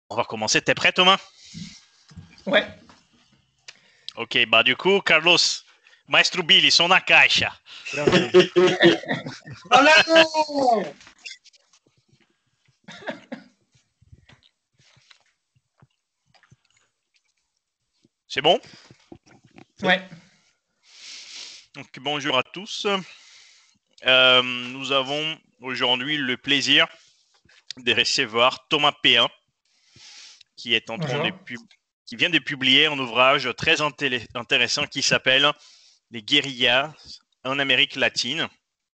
On va commencer. T'es prêt, Thomas? Ouais. Ok, bah du coup, Carlos, Maestro Billy, som na caixa. C'est bon? Ouais. Donc, bonjour à tous. Nous avons aujourd'hui le plaisir de recevoir Thomas Péin, qui est en train Bonjour. qui vient de publier un ouvrage très intéressant qui s'appelle Les guérillas en Amérique latine,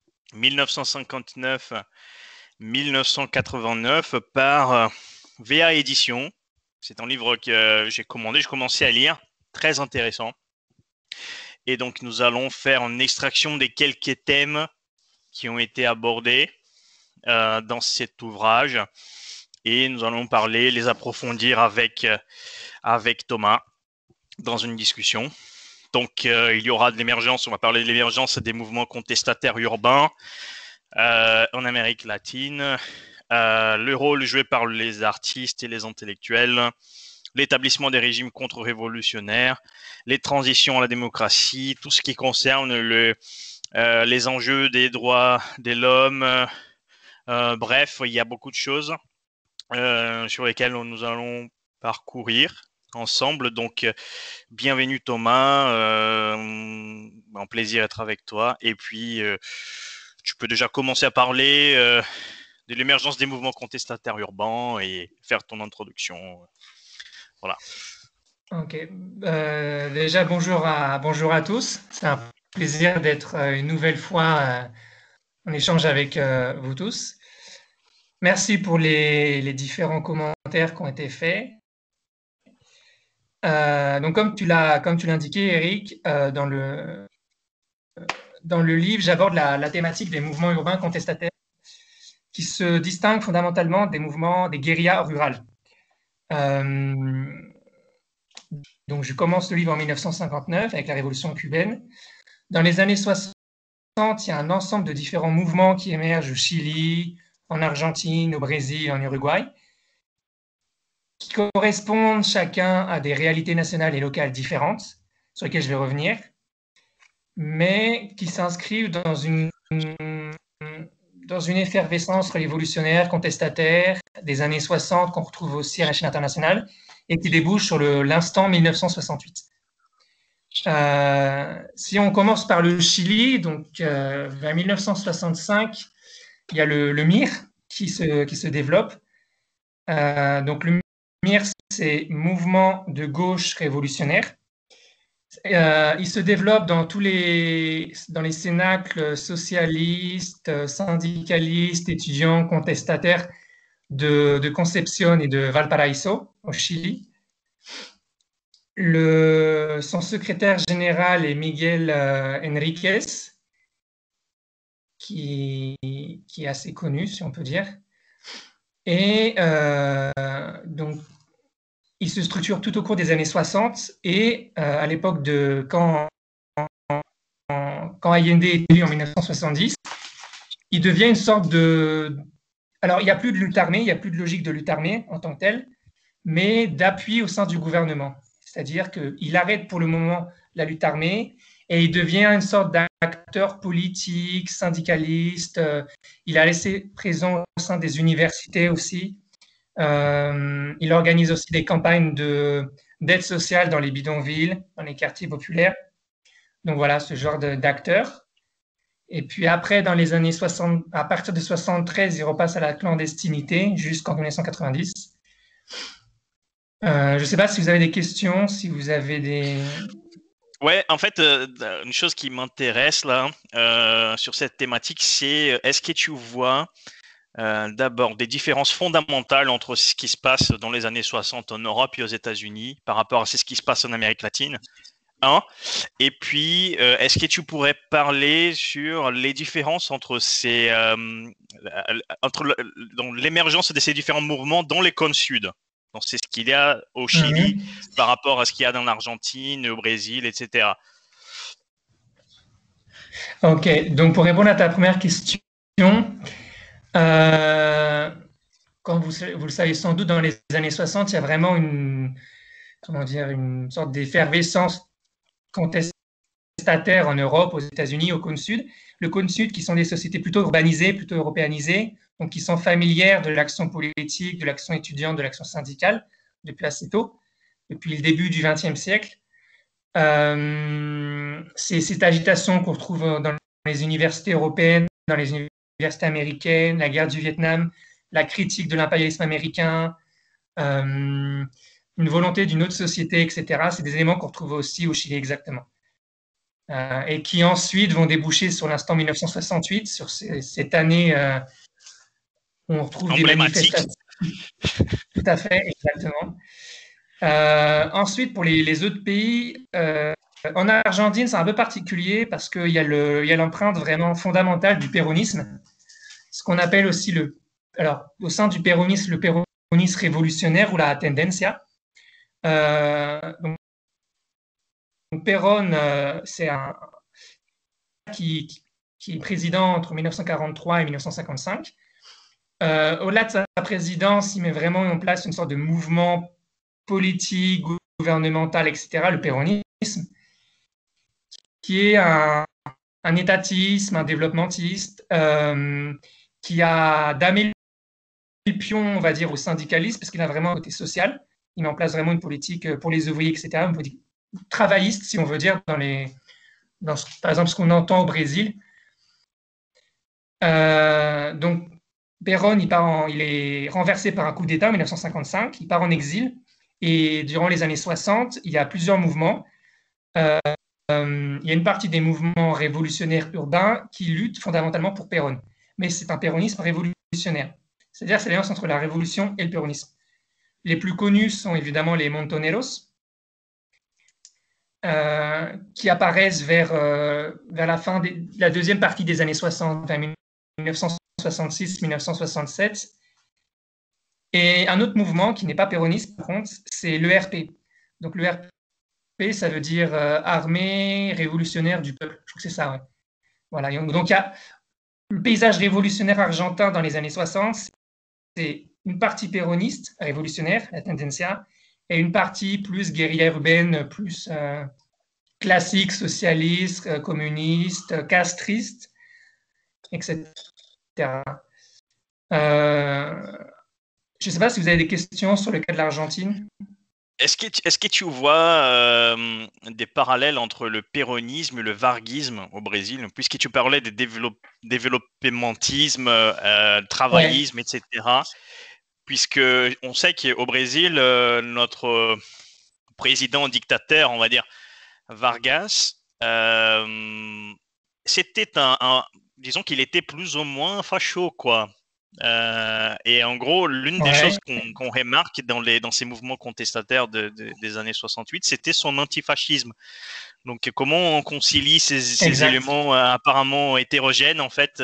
1959-1989, par VA Édition. C'est un livre que j'ai commandé, j'ai commencé à lire, très intéressant. Et donc, nous allons faire une extraction des quelques thèmes qui ont été abordés dans cet ouvrage. Et nous allons parler, les approfondir avec Thomas dans une discussion. Donc, il y aura de l'émergence, on va parler de l'émergence des mouvements contestataires urbains en Amérique latine, le rôle joué par les artistes et les intellectuels, l'établissement des régimes contre-révolutionnaires, les transitions à la démocratie, tout ce qui concerne les enjeux des droits de l'homme. Bref, il y a beaucoup de choses sur lesquelles nous allons parcourir ensemble. Donc, bienvenue Thomas, un plaisir d'être avec toi. Et puis, tu peux déjà commencer à parler de l'émergence des mouvements contestataires urbains et faire ton introduction. Voilà. Ok. Déjà, bonjour à tous. C'est un plaisir d'être une nouvelle fois en échange avec vous tous. Merci pour les différents commentaires qui ont été faits. Donc, comme tu l'as indiqué, Eric, dans le livre, j'aborde la thématique des mouvements urbains contestataires qui se distinguent fondamentalement des mouvements des guérillas rurales. Donc, je commence le livre en 1959 avec la révolution cubaine. Dans les années 60, il y a un ensemble de différents mouvements qui émergent au Chili, en Argentine, au Brésil, en Uruguay, qui correspondent chacun à des réalités nationales et locales différentes, sur lesquelles je vais revenir, mais qui s'inscrivent dans une effervescence révolutionnaire, contestataire des années 60 qu'on retrouve aussi à la chaîne internationale et qui débouche sur l'instant 1968. Si on commence par le Chili, donc vers 1965, il y a le MIR qui se développe. Donc le MIR, c'est Mouvement de gauche révolutionnaire. Il se développe dans les cénacles socialistes, syndicalistes, étudiants, contestataires de Concepción et de Valparaíso, au Chili. Son secrétaire général est Miguel Enríquez, qui est assez connu, si on peut dire. Et donc, il se structure tout au cours des années 60 et à l'époque de quand Allende est élu en 1970, il devient une sorte de... Alors, il n'y a plus de lutte armée, il n'y a plus de logique de lutte armée en tant que telle, mais d'appui au sein du gouvernement. C'est-à-dire qu'il arrête pour le moment la lutte armée et il devient une sorte d'acteur politique, syndicaliste. Il a laissé présent au sein des universités aussi. Il organise aussi des campagnes d'aide sociale dans les bidonvilles, dans les quartiers populaires. Donc voilà, ce genre d'acteur. Et puis après, dans les années 60, à partir de 73, il repasse à la clandestinité jusqu'en 1990. Je ne sais pas si vous avez des questions, si vous avez des... Ouais, en fait, une chose qui m'intéresse là sur cette thématique, c'est est-ce que tu vois d'abord des différences fondamentales entre ce qui se passe dans les années 60 en Europe et aux États-Unis par rapport à ce qui se passe en Amérique latine? Et puis, est-ce que tu pourrais parler sur les différences entre dans l'émergence de ces différents mouvements dans les cônes sud? Donc, c'est ce qu'il y a au Chili par rapport à ce qu'il y a dans l'Argentine, au Brésil, etc. Ok, donc pour répondre à ta première question, quand comme vous le savez sans doute, dans les années 60, il y a vraiment une sorte d'effervescence contestataire en Europe, aux États-Unis, au cône sud. Le cône sud, qui sont des sociétés plutôt urbanisées, plutôt européanisées, donc qui sont familières de l'action politique, de l'action étudiante, de l'action syndicale, depuis assez tôt, depuis le début du XXe siècle. C'est cette agitation qu'on retrouve dans les universités européennes, dans les universités américaines, la guerre du Vietnam, la critique de l'impérialisme américain, une volonté d'une autre société, etc. C'est des éléments qu'on retrouve aussi au Chili exactement. Et qui ensuite vont déboucher sur l'instant 1968, sur cette année où on retrouve des manifestations. Tout à fait, exactement. Ensuite, pour les autres pays, en Argentine, c'est un peu particulier parce qu'il y a l'empreinte vraiment fondamentale du péronisme, ce qu'on appelle aussi alors, au sein du péronisme, le péronisme révolutionnaire ou la tendencia. Donc, Perón, c'est un qui est président entre 1943 et 1955. Au-delà de sa présidence, il met vraiment en place une sorte de mouvement politique, gouvernemental, etc., le péronisme, qui est un étatisme, un développementiste, qui a damé le pion, on va dire, au syndicalisme, parce qu'il a vraiment un côté social. Il met en place vraiment une politique pour les ouvriers, etc., une politique travailliste, si on veut dire, par exemple, ce qu'on entend au Brésil. Donc, Perón, il est renversé par un coup d'État en 1955, il part en exil, et durant les années 60, il y a plusieurs mouvements. Il y a une partie des mouvements révolutionnaires urbains qui luttent fondamentalement pour Perón, mais c'est un péronisme révolutionnaire. C'est-à-dire c'est l'alliance entre la révolution et le péronisme. Les plus connus sont évidemment les Montoneros, qui apparaissent vers la fin de la deuxième partie des années 60, vers 1966-1967. Et un autre mouvement qui n'est pas péroniste, par contre, c'est l'ERP. Donc l'ERP, ça veut dire Armée révolutionnaire du peuple. Je crois que c'est ça, ouais. Voilà. Donc il y a le paysage révolutionnaire argentin dans les années 60, c'est une partie péroniste, révolutionnaire, la tendencia, et une partie plus guérilla urbaine, plus classique, socialiste, communiste, castriste, etc. Je ne sais pas si vous avez des questions sur le cas de l'Argentine. Est-ce que tu vois des parallèles entre le péronisme et le varguisme au Brésil, puisque tu parlais de développementisme, travaillisme, ouais, etc. Puisque on sait qu'au Brésil, notre président dictateur, on va dire Vargas, c'était disons qu'il était plus ou moins facho, quoi. Et en gros, l'une des choses qu'on remarque dans ces mouvements contestataires des années 68, c'était son antifascisme. Donc, comment on concilie ces éléments apparemment hétérogènes, en fait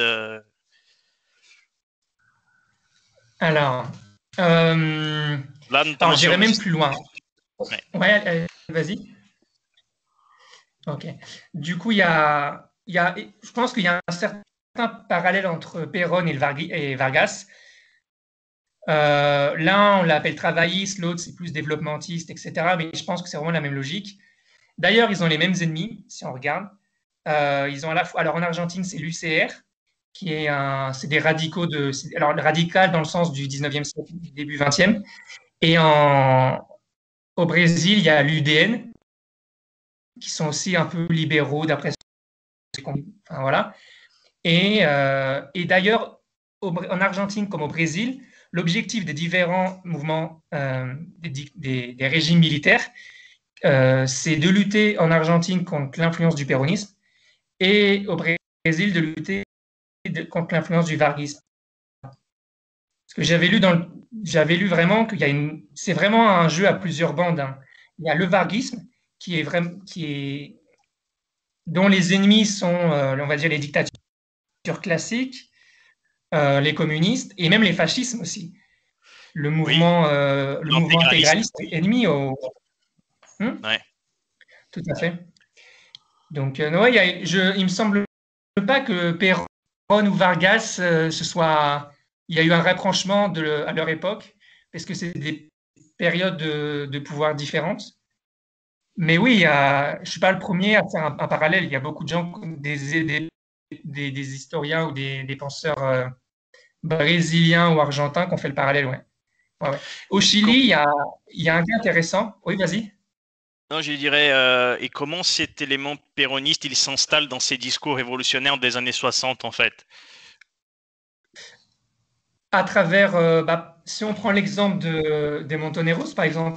Alors, là, notamment j'irai même plus loin. Ouais, vas-y. Ok. Du coup, je pense qu'il y a un certain parallèle entre Perón et Vargas. L'un, on l'appelle travailliste, l'autre, c'est plus développementiste, etc. Mais je pense que c'est vraiment la même logique. D'ailleurs, ils ont les mêmes ennemis, si on regarde. Ils ont à la fois, alors en Argentine, c'est l'UCR, c'est des radicaux alors radical dans le sens du 19e siècle, début 20e. Et au Brésil, il y a l'UDN, qui sont aussi un peu libéraux, d'après ce qu'on... Enfin, voilà. Et d'ailleurs, en Argentine comme au Brésil, l'objectif des différents mouvements des régimes militaires, c'est de lutter en Argentine contre l'influence du péronisme et au Brésil de lutter contre l'influence du varguisme. Parce que j'avais lu vraiment c'est vraiment un jeu à plusieurs bandes. Hein. Il y a le varguisme dont les ennemis sont, on va dire, les dictatures classiques, les communistes et même les fascismes aussi. Le mouvement intégraliste est ennemi au... Ouais. Tout à fait. Donc, il me semble pas que Perón ou Vargas se soient il y a eu un rapprochement à leur époque, parce que c'est des périodes de pouvoir différentes. Mais oui, je ne suis pas le premier à faire un parallèle. Il y a beaucoup de gens, des historiens ou des penseurs brésiliens ou argentins qui ont fait le parallèle. Ouais. Ouais, ouais. Au Et Chili, il y a un cas intéressant. Oui, vas-y. non, je dirais, et comment cet élément péroniste, il s'installe dans ces discours révolutionnaires des années 60, en fait? À travers, si on prend l'exemple des Montoneros, par exemple,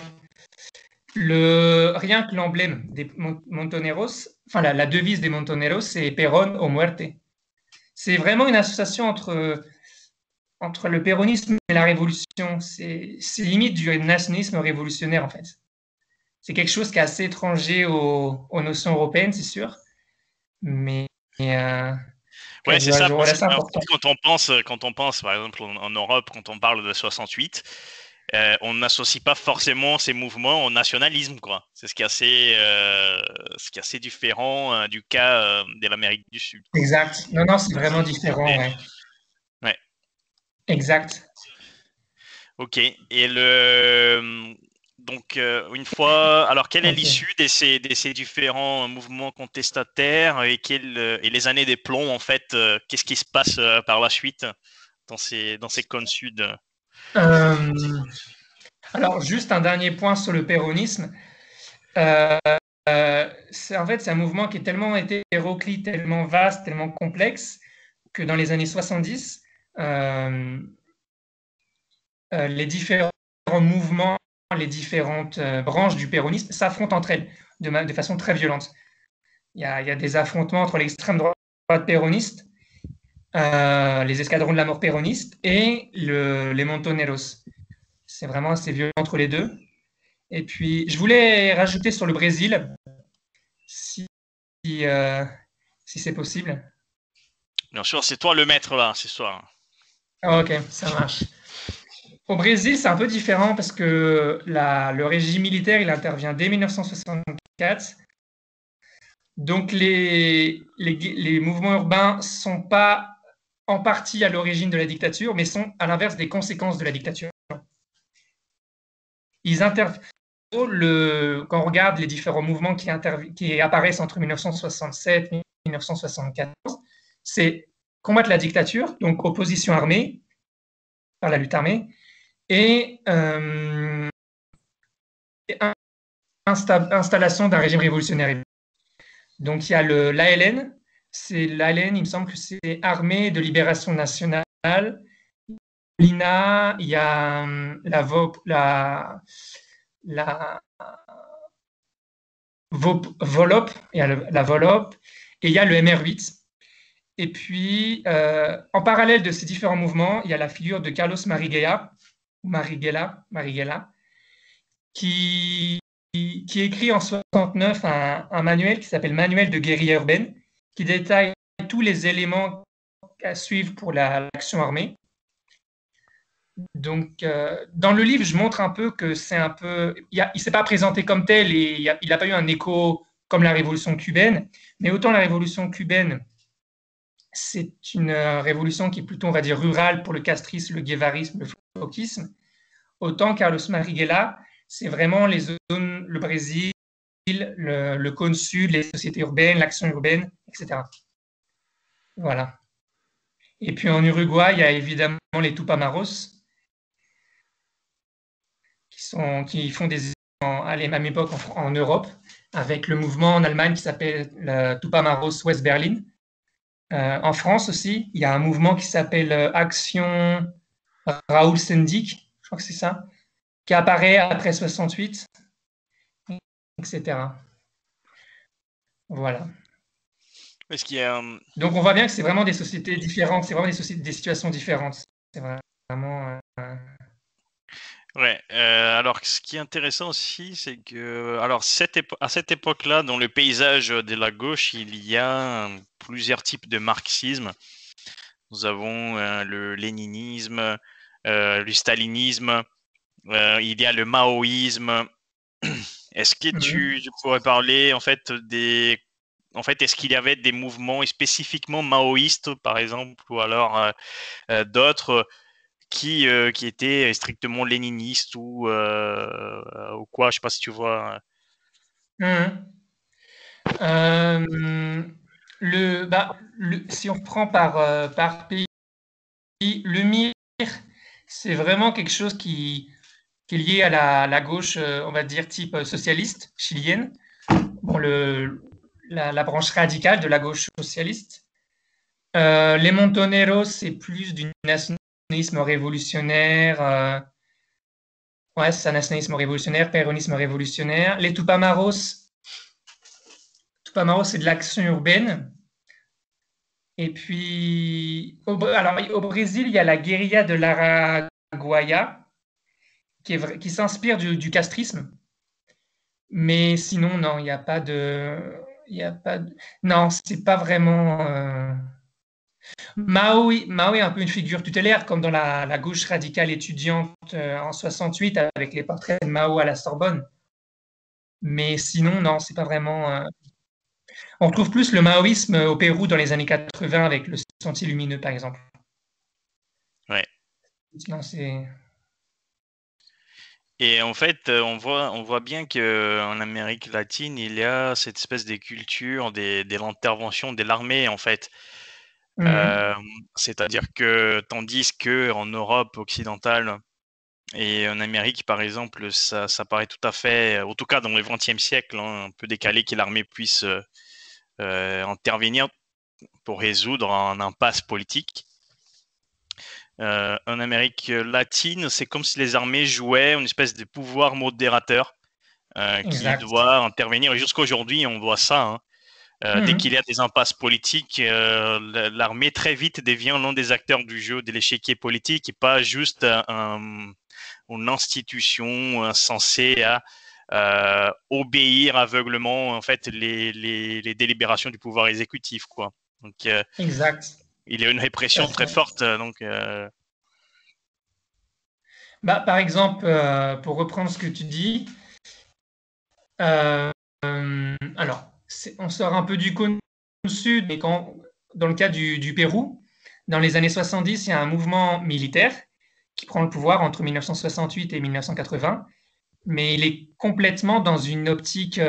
rien que l'emblème des Montoneros, enfin la devise des Montoneros, c'est Perón o muerte. C'est vraiment une association entre le péronisme et la révolution. C'est limite du nationalisme révolutionnaire, en fait. C'est quelque chose qui est assez étranger aux notions européennes, c'est sûr, mais qui a Ouais, c'est joué un ça, rôle parce que assez important. quand on pense, par exemple, en Europe, quand on parle de 68, on n'associe pas forcément ces mouvements au nationalisme, quoi. C'est ce qui est assez différent du cas de l'Amérique du Sud, quoi. Exact. Non, non, c'est vraiment C'est différent, côté. ouais. Ouais, Exact. ok. Et donc, une fois. Alors, quelle est Ok. l'issue de ces différents mouvements contestataires et les années des plombs, en fait, qu'est-ce qui se passe par la suite dans ces cônes sud? Euh, alors, juste un dernier point sur le péronisme. Euh, c'est un mouvement qui est tellement hétéroclite, tellement vaste, tellement complexe, que dans les années 70, euh, les différents mouvements, les différentes branches du péronisme s'affrontent entre elles de façon très violente. Il y a des affrontements entre l'extrême droite péroniste, les escadrons de la mort péronistes et les Montoneros. C'est vraiment assez violent entre les deux. Et puis, je voulais rajouter sur le Brésil, si, euh, si c'est possible. Bien sûr, c'est toi le maître là, ce soir. Ah, ok, ça marche. Au Brésil, c'est un peu différent parce que le régime militaire, il intervient dès 1964. Donc, les mouvements urbains sont pas en partie à l'origine de la dictature, mais sont à l'inverse des conséquences de la dictature. Ils interviennent. Quand on regarde les différents mouvements qui apparaissent entre 1967 et 1974, c'est combattre la dictature, donc opposition armée, par la lutte armée, et installation d'un régime révolutionnaire. Donc il y a l'ALN, l'ALN, il me semble que c'est Armée de libération nationale. L'INA, il y a la Volop, il y a la Volop, et il y a le MR8. Et puis, en parallèle de ces différents mouvements, il y a la figure de Carlos Marighella, qui, qui écrit en 69 un manuel qui s'appelle Manuel de guérilla urbaine, qui détaille tous les éléments à suivre pour l'action armée. Donc, dans le livre, je montre un peu que c'est un peu. Il ne s'est pas présenté comme tel et il n'a pas eu un écho comme la révolution cubaine, mais autant la révolution cubaine, c'est une révolution qui est plutôt, on va dire, rurale pour le castrisme, le guévarisme, le floquisme, autant Carlos Marighella, c'est vraiment les zones, le Brésil, le cône sud, les sociétés urbaines, l'action urbaine, etc. Voilà. Et puis en Uruguay, il y a évidemment les Tupamaros, qui font à la même époque en Europe, avec le mouvement en Allemagne qui s'appelle Tupamaros West Berlin. En France aussi, il y a un mouvement qui s'appelle Action Raoul Sendik, je crois que c'est ça, qui apparaît après 68, etc. Voilà. Est-ce qu'il y a, Donc on voit bien que c'est vraiment des sociétés différentes, c'est vraiment des situations différentes. C'est vraiment. ouais. Alors, ce qui est intéressant aussi, c'est que, alors, à cette époque-là, dans le paysage de la gauche, il y a plusieurs types de marxisme. Nous avons le léninisme, le stalinisme, il y a le maoïsme. Est-ce que tu pourrais parler en fait est-ce qu'il y avait des mouvements spécifiquement maoïstes, par exemple, ou alors d'autres? qui était strictement léniniste ou quoi, je sais pas si tu vois. Mhm. Si on prend par pays, le MIR, c'est vraiment quelque chose qui est lié à la gauche, on va dire, type socialiste chilienne. Bon, la branche radicale de la gauche socialiste. Les Montoneros, c'est plus du nationalisme révolutionnaire. Ouais, c'est un nationalisme révolutionnaire, péronisme révolutionnaire. Les Tupamaros, c'est de l'action urbaine. Et puis, alors, au Brésil, il y a la guérilla de l'Araguaia, qui s'inspire du castrisme. Mais sinon, non, il n'y a pas de. Il y a pas de... Non, c'est pas vraiment. Mao est un peu une figure tutélaire, comme dans la gauche radicale étudiante en 68, avec les portraits de Mao à la Sorbonne. Mais sinon, non, c'est pas vraiment. On retrouve plus le maoïsme au Pérou dans les années 80 avec le Sentier lumineux, par exemple. Ouais. Sinon, c'est. Et en fait, on voit bien que en Amérique latine, il y a cette espèce de culture de l'intervention de l'armée, en fait. Mhm. Euh, C'est-à-dire que tandis que en Europe occidentale et en Amérique, par exemple, ça paraît tout à fait, en tout cas dans le XXe siècle, hein, un peu décalé que l'armée puisse intervenir pour résoudre un impasse politique. En Amérique latine, c'est comme si les armées jouaient une espèce de pouvoir modérateur qui Exact. doit intervenir. Et jusqu'à aujourd'hui, on voit ça. Hein. Dès qu'il y Mhm. a des impasses politiques, l'armée très vite devient l'un des acteurs du jeu de l'échiquier politique et pas juste une institution censée à obéir aveuglement en fait les délibérations du pouvoir exécutif, quoi. Donc Exact. il y a une Tout à répression très fait. forte. Donc Bah, par exemple, pour reprendre ce que tu dis, euh, alors, on sort un peu du cône sud, mais dans le cas du Pérou, dans les années 70, il y a un mouvement militaire qui prend le pouvoir entre 1968 et 1980, mais il est complètement dans une optique.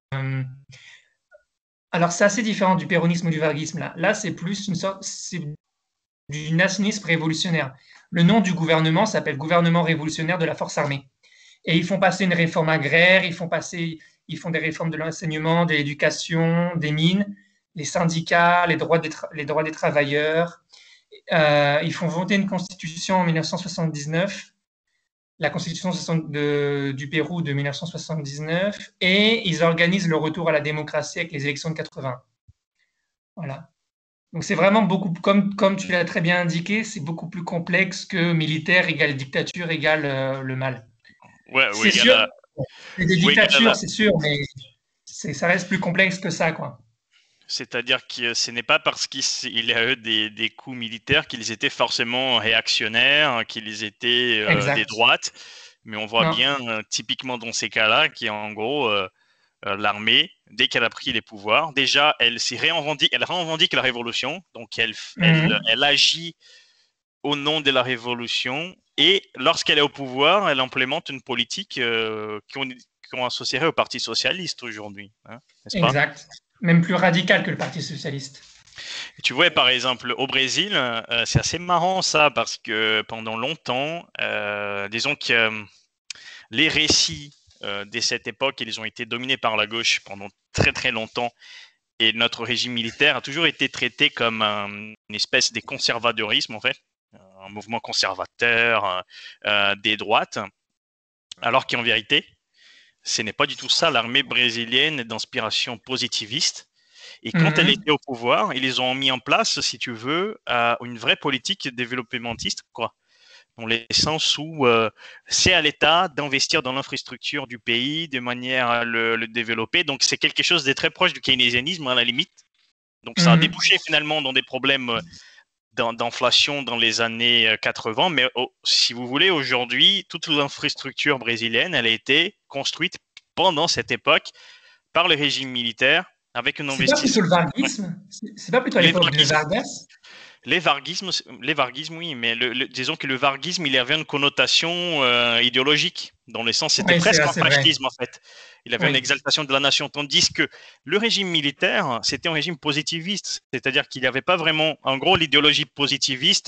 Alors, c'est assez différent du péronisme ou du varguisme. Là c'est plus une sorte, c'est du nationalisme révolutionnaire. Le nom du gouvernement s'appelle Gouvernement révolutionnaire de la force armée. Et ils font passer une réforme agraire, ils font des réformes de l'enseignement, de l'éducation, des mines, les syndicats, les droits des travailleurs. Ils font voter une constitution en 1979, la constitution du Pérou de 1979, et ils organisent le retour à la démocratie avec les élections de 80. Voilà. Donc c'est vraiment beaucoup, comme tu l'as très bien indiqué, c'est beaucoup plus complexe que militaire égale dictature égale le mal. ouais, C'est sûr, c'est des oui, dictatures, c'est sûr, mais ça reste plus complexe que ça, quoi. c'est-à-dire que ce n'est pas parce qu'il y a eu des coups militaires qu'ils étaient forcément réactionnaires, qu'ils étaient des Exact. droites, mais on voit Non. bien typiquement dans ces cas-là qu'en gros l'armée, dès qu'elle a pris les pouvoirs, déjà elle revendique la révolution, donc Mhm. elle agit au nom de la révolution et lorsqu'elle est au pouvoir, elle implémente une politique qu'on associerait au Parti socialiste aujourd'hui, hein, n'est-ce pas? Exact. Même plus radical que le Parti socialiste. Et tu vois, par exemple, au Brésil, c'est assez marrant ça, parce que pendant longtemps, disons que les récits de cette époque, ils ont été dominés par la gauche pendant très très longtemps, et notre régime militaire a toujours été traité comme une espèce de conservadorisme, en fait, un mouvement conservateur des droites, alors qu'en vérité, ce n'est pas du tout ça. L'armée brésilienne est d'inspiration positiviste. Et quand elle Mhm. était au pouvoir, ils ont mis en place, si tu veux, une vraie politique développementiste, quoi. Dans le sens où c'est à l'État d'investir dans l'infrastructure du pays de manière à le développer. Donc c'est quelque chose de très proche du keynésianisme à la limite. Donc ça a Mhm. débouché finalement dans des problèmes d'inflation dans les années 80. Mais si vous voulez, aujourd'hui, toute l'infrastructure brésilienne, elle a été construite pendant cette époque par le régime militaire avec un C'est pas plutôt le investissement. varguisme? C'est pas plutôt à Les l'époque de varguistes, Vargas? Les varguismes, oui, mais disons que le varguisme, il avait une connotation idéologique, dans le sens, c'était Oui, presque un c'est vrai. fascisme en fait. Il avait une Oui. exaltation de la nation, tandis que le régime militaire, c'était un régime positiviste, c'est-à-dire qu'il n'y avait pas vraiment, en gros, l'idéologie positiviste,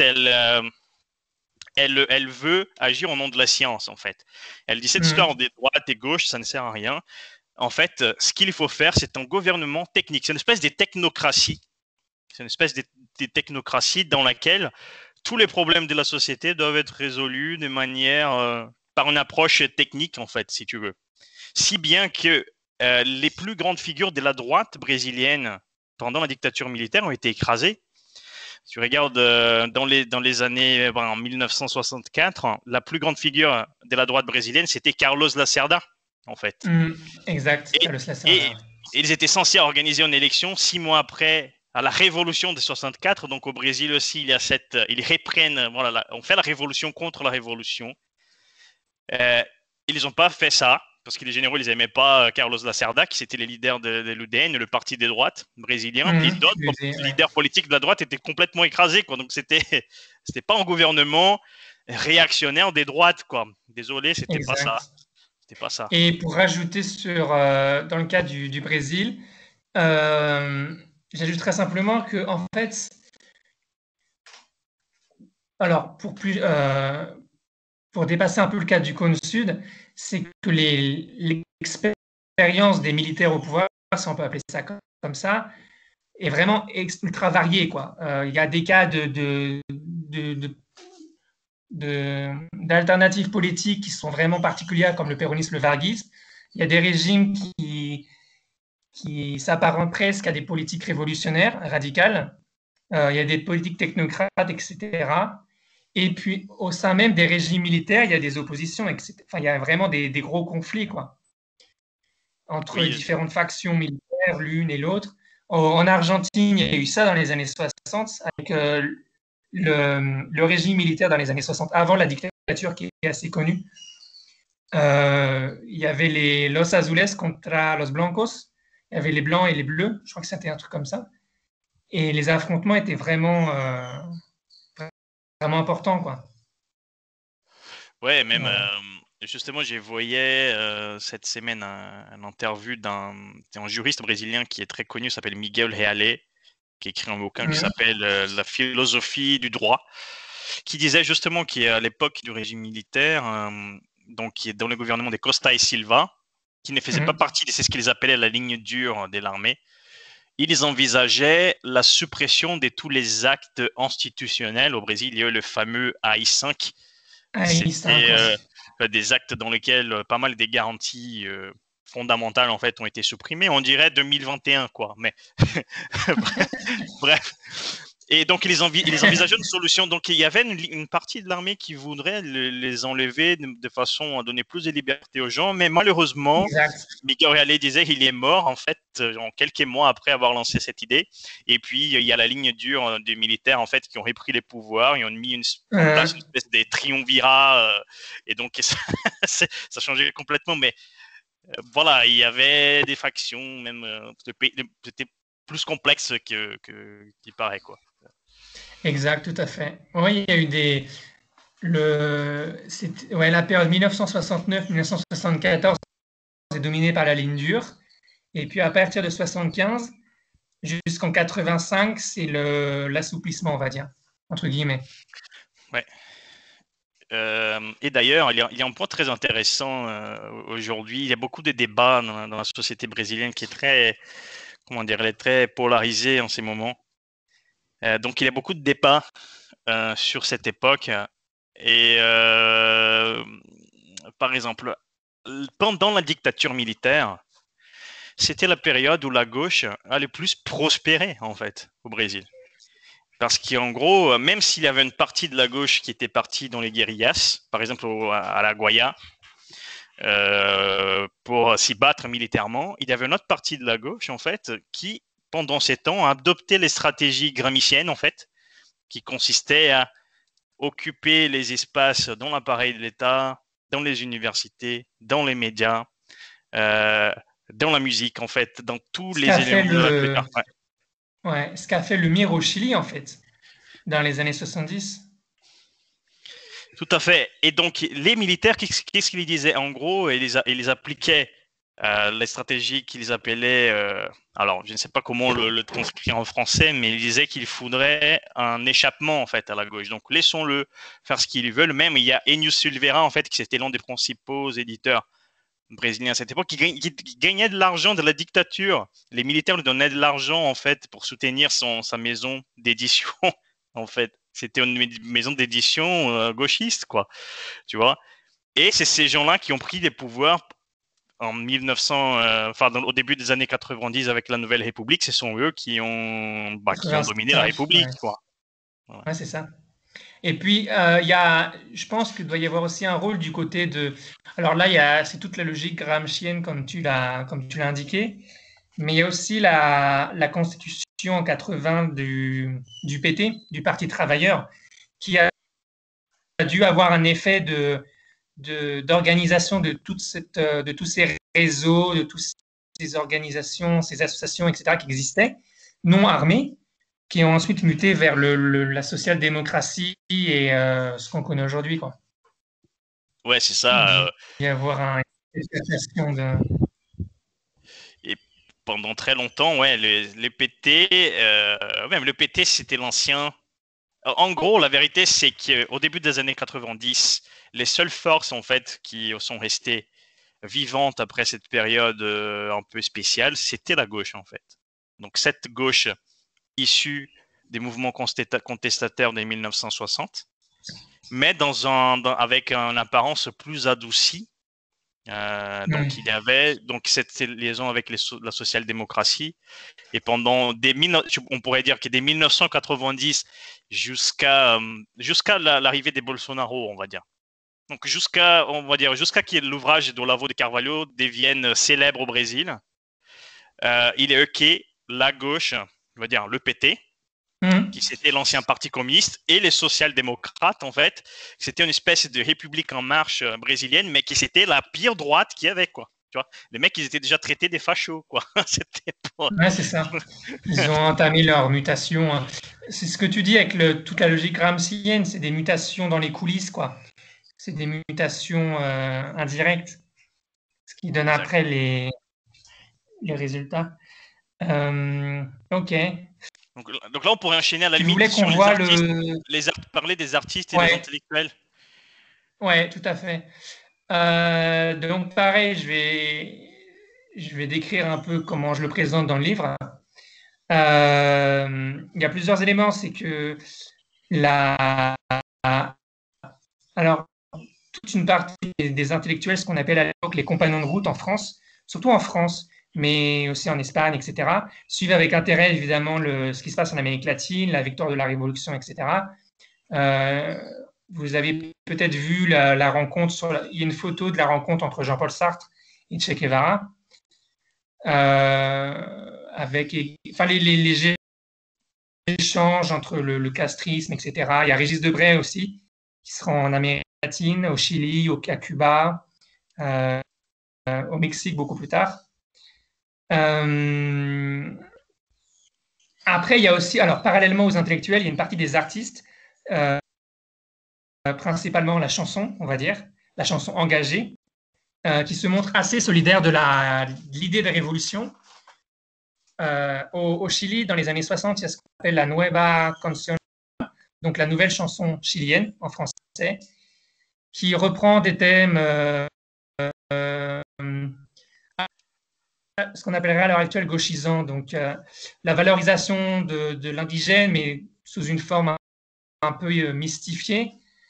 elle veut agir au nom de la science en fait. Elle dit cette histoire Mhm. des droites et gauches, ça ne sert à rien. En fait, ce qu'il faut faire, c'est un gouvernement technique, c'est une espèce de technocratie. C'est une espèce de technocratie dans laquelle tous les problèmes de la société doivent être résolus de manière par une approche technique en fait, si tu veux. Si bien que les plus grandes figures de la droite brésilienne pendant la dictature militaire ont été écrasées. Si tu regardes dans les années en 1964, la plus grande figure de la droite brésilienne, c'était Carlos Lacerda, en fait. Exact, Et, Carlos et Lacerda. ils étaient censés organiser une élection 6 mois après à la révolution de 64. Donc au Brésil aussi, ils reprennent, voilà, on fait la révolution contre la révolution. Ils n'ont pas fait ça parce que les généraux, ils n'aimaient pas Carlos Lacerda, qui c'était les leaders de l'UDN, le parti des droites brésilien. Puis d'autres Ouais. leaders politiques de la droite étaient complètement écrasés, quoi. Donc c'était pas un gouvernement réactionnaire des droites, quoi. Désolé, c'était pas ça. Exact. C'était pas ça. Et pour rajouter dans le cas du Brésil, j'ajouterais simplement que, en fait, alors, pour dépasser un peu le cas du cône sud, c'est que l'expérience des militaires au pouvoir, si on peut appeler ça comme ça, est vraiment ultra variée, quoi. Il y a des cas d'alternatives politiques qui sont vraiment particulières, comme le péronisme, le varguisme. Il y a des régimes qui s'apparentent presque à des politiques révolutionnaires, radicales. Il y a des politiques technocrates, etc. Et puis, au sein même des régimes militaires, il y a des oppositions, etc. Enfin, il y a vraiment des gros conflits, quoi, entre Oui, différentes factions militaires, l'une et l'autre. En Argentine, il y a eu ça dans les années 60, avec le régime militaire dans les années 60, avant la dictature qui est assez connue. Il y avait les Los Azules contra los Blancos, il y avait les Blancs et les Bleus, je crois que c'était un truc comme ça. Et les affrontements étaient vraiment importants, quoi. ouais, même Voilà. justement, j'ai voyé cette semaine un interview d'un juriste brésilien qui est très connu, s'appelle Miguel Reale, qui écrit un bouquin qui Mhm. s'appelle La philosophie du droit, qui disait justement qu'à l'époque du régime militaire, donc qui est dans le gouvernement de Costa et Silva, qui ne faisait pas Mhm. partie de ce qu'ils appelaient la ligne dure de l'armée, ils envisageaient la suppression de tous les actes institutionnels. Au Brésil, il y a eu le fameux AI5. AI5, C'était ouais. des actes dans lesquels pas mal des garanties fondamentales en fait ont été supprimées. On dirait 2021 quoi, mais bref. Et donc ils envisageaient une solution. Donc il y avait une partie de l'armée qui voudrait les enlever de façon à donner plus de liberté aux gens, mais malheureusement, Exact. Miguel Reale disait qu'il est mort en fait en quelques mois après avoir lancé cette idée. Et puis il y a la ligne dure des militaires en fait qui ont repris les pouvoirs, ils ont mis en place une espèce de triumvirat et donc ça changeait complètement. Mais voilà, il y avait des factions même c'était plus complexe qu'il paraît quoi. Exact, tout à fait. Oui, il y a eu ouais, la période 1969-1974 est dominée par la ligne dure. Et puis à partir de 75 jusqu'en 85, c'est l'assouplissement, on va dire, entre guillemets. Ouais. Et d'ailleurs, il y a un point très intéressant aujourd'hui. Il y a beaucoup de débats dans la société brésilienne qui est très, comment dire, elle est très polarisée en ces moments. Donc, il y a beaucoup de débats sur cette époque. Et par exemple, pendant la dictature militaire, c'était la période où la gauche a le plus prospéré, en fait, au Brésil. Parce qu'en gros, même s'il y avait une partie de la gauche qui était partie dans les guérillas, par exemple à la Guaya, pour s'y battre militairement, il y avait une autre partie de la gauche, en fait, qui, pendant ces temps, a adopté les stratégies gramsciennes, en fait, qui consistaient à occuper les espaces dans l'appareil de l'État, dans les universités, dans les médias, euh, dans la musique, en fait, dans tous Ce les qu'a fait éléments de la le, culture. Ouais. ouais, ce qu'a fait le MIR au Chili, en fait. dans les années 70. Tout à fait. Et donc, les militaires, qu'est-ce qu'ils disaient? En gros, ils appliquaient les stratégies qu'ils appelaient. Alors, je ne sais pas comment le transcrire en français, mais ils disaient qu'il faudrait un échappement, en fait, à la gauche. Donc, laissons-le faire ce qu'ils veulent. Même, il y a Enio Silveira, en fait, qui était l'un des principaux éditeurs brésiliens à cette époque, qui gagnait de l'argent de la dictature. Les militaires lui donnaient de l'argent, en fait, pour soutenir sa maison d'édition, en fait. C'était une maison d'édition gauchiste, quoi, tu vois. Et c'est ces gens-là qui ont pris les pouvoirs en 1900, au début des années 90 avec la Nouvelle République. Ce sont eux qui ont dominé la République, ouais. quoi. Ouais, c'est ça. Et puis, je pense qu'il doit y avoir aussi un rôle du côté de... Alors là, c'est toute la logique gramscienne, comme tu l'as indiqué, mais il y a aussi la constitution en 80 du PT, du Parti travailleur, qui a dû avoir un effet d'organisation de tous ces réseaux, de toutes ces organisations, ces associations, etc., qui existaient, non armées, qui ont ensuite muté vers la social-démocratie et ce qu'on connaît aujourd'hui, quoi. Ouais, c'est ça. Il y avoir une exploitation de... Et pendant très longtemps, ouais, les PT, même le PT, c'était l'ancien. En gros, la vérité, c'est qu'au début des années 90, les seules forces, en fait, qui sont restées vivantes après cette période un peu spéciale, c'était la gauche, en fait. Donc, cette gauche issue des mouvements contestataires des 1960, mais avec une apparence plus adoucie. Donc, il y avait cette liaison avec la social-démocratie. Et pendant on pourrait dire que dès 1990 jusqu'à l'arrivée des Bolsonaro, on va dire. Donc jusqu'à que l'ouvrage d'Olavo de Carvalho devienne célèbre au Brésil, il est que la gauche, on va dire le PT, qui c'était l'ancien parti communiste, et les social-démocrates, en fait, c'était une espèce de république en marche brésilienne, mais qui c'était la pire droite qu'il y avait, quoi. Tu vois, les mecs, ils étaient déjà traités des fachos, quoi. C'était pas... Ouais, c'est ça. Ils ont entamé leur mutation. C'est ce que tu dis avec toute la logique gramscienne, c'est des mutations dans les coulisses, quoi. C'est des mutations indirectes, ce qui donne après les résultats. Ok. Donc là, on pourrait enchaîner à la Tu limite voulais qu'on sur les voit artistes, parler des artistes et des intellectuels. Ouais, tout à fait. Donc pareil, je vais décrire un peu comment je le présente dans le livre. Il y a plusieurs éléments. C'est que alors, toute une partie des intellectuels, ce qu'on appelle à l'époque les compagnons de route en France, surtout en France, mais aussi en Espagne, etc., suivent avec intérêt évidemment ce qui se passe en Amérique latine, la victoire de la Révolution, etc. Vous avez peut-être vu la rencontre, il y a une photo de la rencontre entre Jean-Paul Sartre et Che Guevara, avec les échanges entre le castrisme, etc. Il y a Régis Debray aussi, qui sera en Amérique latine, au Chili, à Cuba, au Mexique beaucoup plus tard. Après, il y a aussi, alors parallèlement aux intellectuels, il y a une partie des artistes, principalement la chanson, on va dire, la chanson engagée, qui se montre assez solidaire de l'idée de révolution. Au Chili, dans les années 60, il y a ce qu'on appelle la Nueva Canción, donc la nouvelle chanson chilienne en français, qui reprend des thèmes, ce qu'on appellerait à l'heure actuelle gauchisants, donc la valorisation de l'indigène, mais sous une forme un peu mystifiée,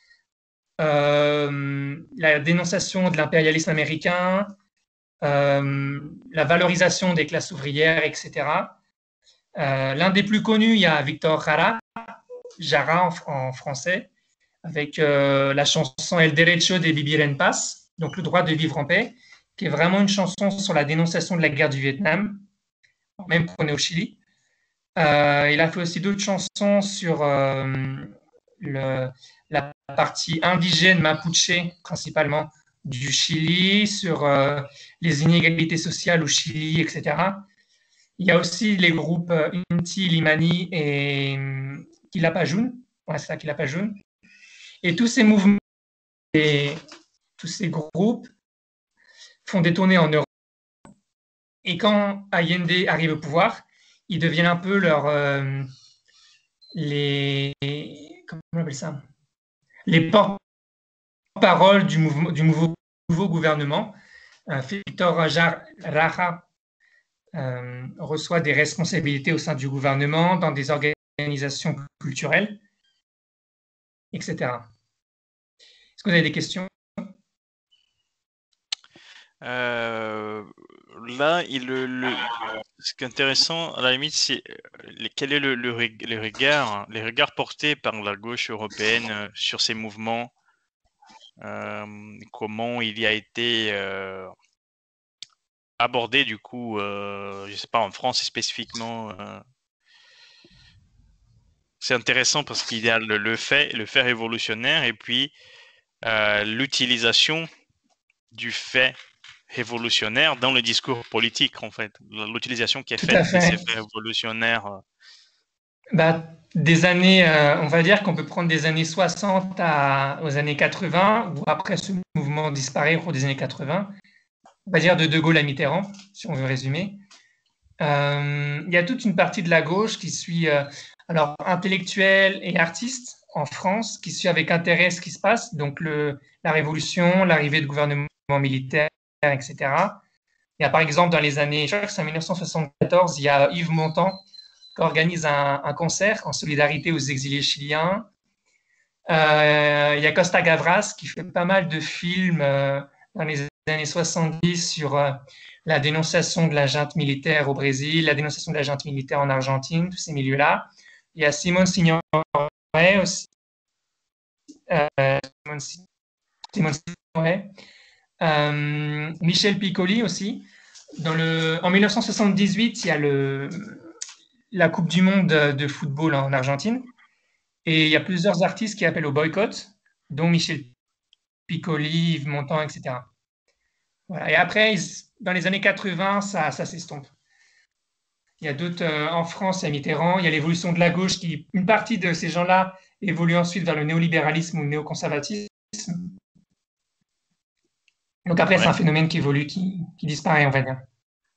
la dénonciation de l'impérialisme américain, la valorisation des classes ouvrières, etc. L'un des plus connus, il y a Victor Jara en français, avec la chanson El Derecho de Vivir en Paz, donc le droit de vivre en paix, qui est vraiment une chanson sur la dénonciation de la guerre du Vietnam, même qu'on est au Chili. Il a fait aussi d'autres chansons sur la partie indigène mapuche, principalement du Chili, sur les inégalités sociales au Chili, etc. Il y a aussi les groupes Inti Limani et Quilapayún, Ouais, c'est ça qui est la page jaune. Et tous ces mouvements et tous ces groupes font des tournées en Europe. Et quand Allende arrive au pouvoir, ils deviennent un peu les comment on appelle ça, les porte-parole du nouveau gouvernement. Victor Raja reçoit des responsabilités au sein du gouvernement, dans des organisations culturelles, etc. Est-ce que vous avez des questions? Là, ce qui est intéressant, à la limite, c'est quel est les regards portés par la gauche européenne sur ces mouvements, comment il y a été abordé du coup, je sais pas, en France spécifiquement. C'est intéressant parce qu'il y a le fait révolutionnaire et puis l'utilisation du fait révolutionnaire dans le discours politique, en fait. L'utilisation qui est Tout à faite de ces fait. faits révolutionnaires. Bah, des années, on va dire qu'on peut prendre des années 60 aux années 80, où après ce mouvement disparaît au cours des années 80, on va dire de Gaulle à Mitterrand, si on veut résumer. Il y a toute une partie de la gauche qui suit, alors intellectuels et artistes en France, qui suit avec intérêt ce qui se passe, donc la révolution, l'arrivée de gouvernement militaire, etc. Il y a par exemple dans les années, je crois que c'est en 1974, il y a Yves Montand qui organise un concert en solidarité aux exilés chiliens. Il y a Costa Gavras qui fait pas mal de films dans les années 70 sur la dénonciation de la junte militaire au Brésil, la dénonciation de la junte militaire en Argentine, tous ces milieux-là. Il y a Simone Signoret aussi. Simone Signoret. Michel Piccoli aussi. En 1978, il y a la Coupe du Monde de football en Argentine. Et il y a plusieurs artistes qui appellent au boycott, dont Michel Piccoli, Yves Montand, etc. Voilà. Et après, dans les années 80, ça s'estompe. Il y a d'autres, en France, il y a Mitterrand, il y a l'évolution de la gauche, une partie de ces gens-là évolue ensuite vers le néolibéralisme ou le néoconservatisme. Donc après, c'est Ouais. un phénomène qui évolue, qui disparaît, on va dire.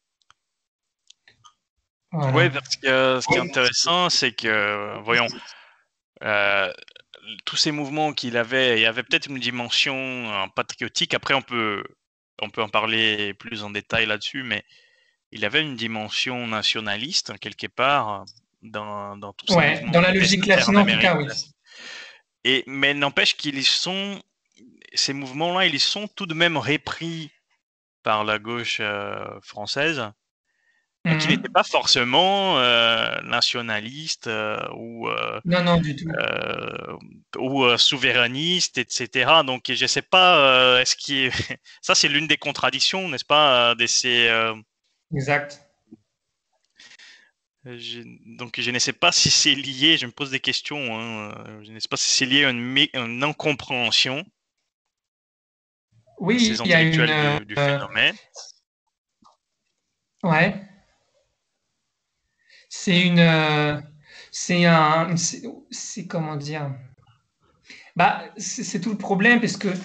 Voilà. Ouais, parce que ce qui est intéressant, c'est que, voyons, euh, tous ces mouvements qu'il avait, il y avait peut-être une dimension patriotique. Après, on peut en parler plus en détail là-dessus, mais il avait une dimension nationaliste, quelque part, dans tous ces Ouais, mouvements dans la logique contestataires en latine, en tout Amérique. cas, oui. Mais n'empêche ces mouvements-là, ils sont tout de même repris par la gauche française, qui n'était pas forcément nationaliste Non, non, du tout. ou souverainiste, etc. Donc, je ne sais pas, est-ce qu'il est... ça, c'est l'une des contradictions, n'est-ce pas, de ces... Exact. Donc, je ne sais pas si c'est lié, je me pose des questions, hein, je ne sais pas si c'est lié à une incompréhension de Oui, ces il y a intellectuels du phénomène. Ouais. C'est une. C'est comment dire? Bah, c'est tout le problème parce que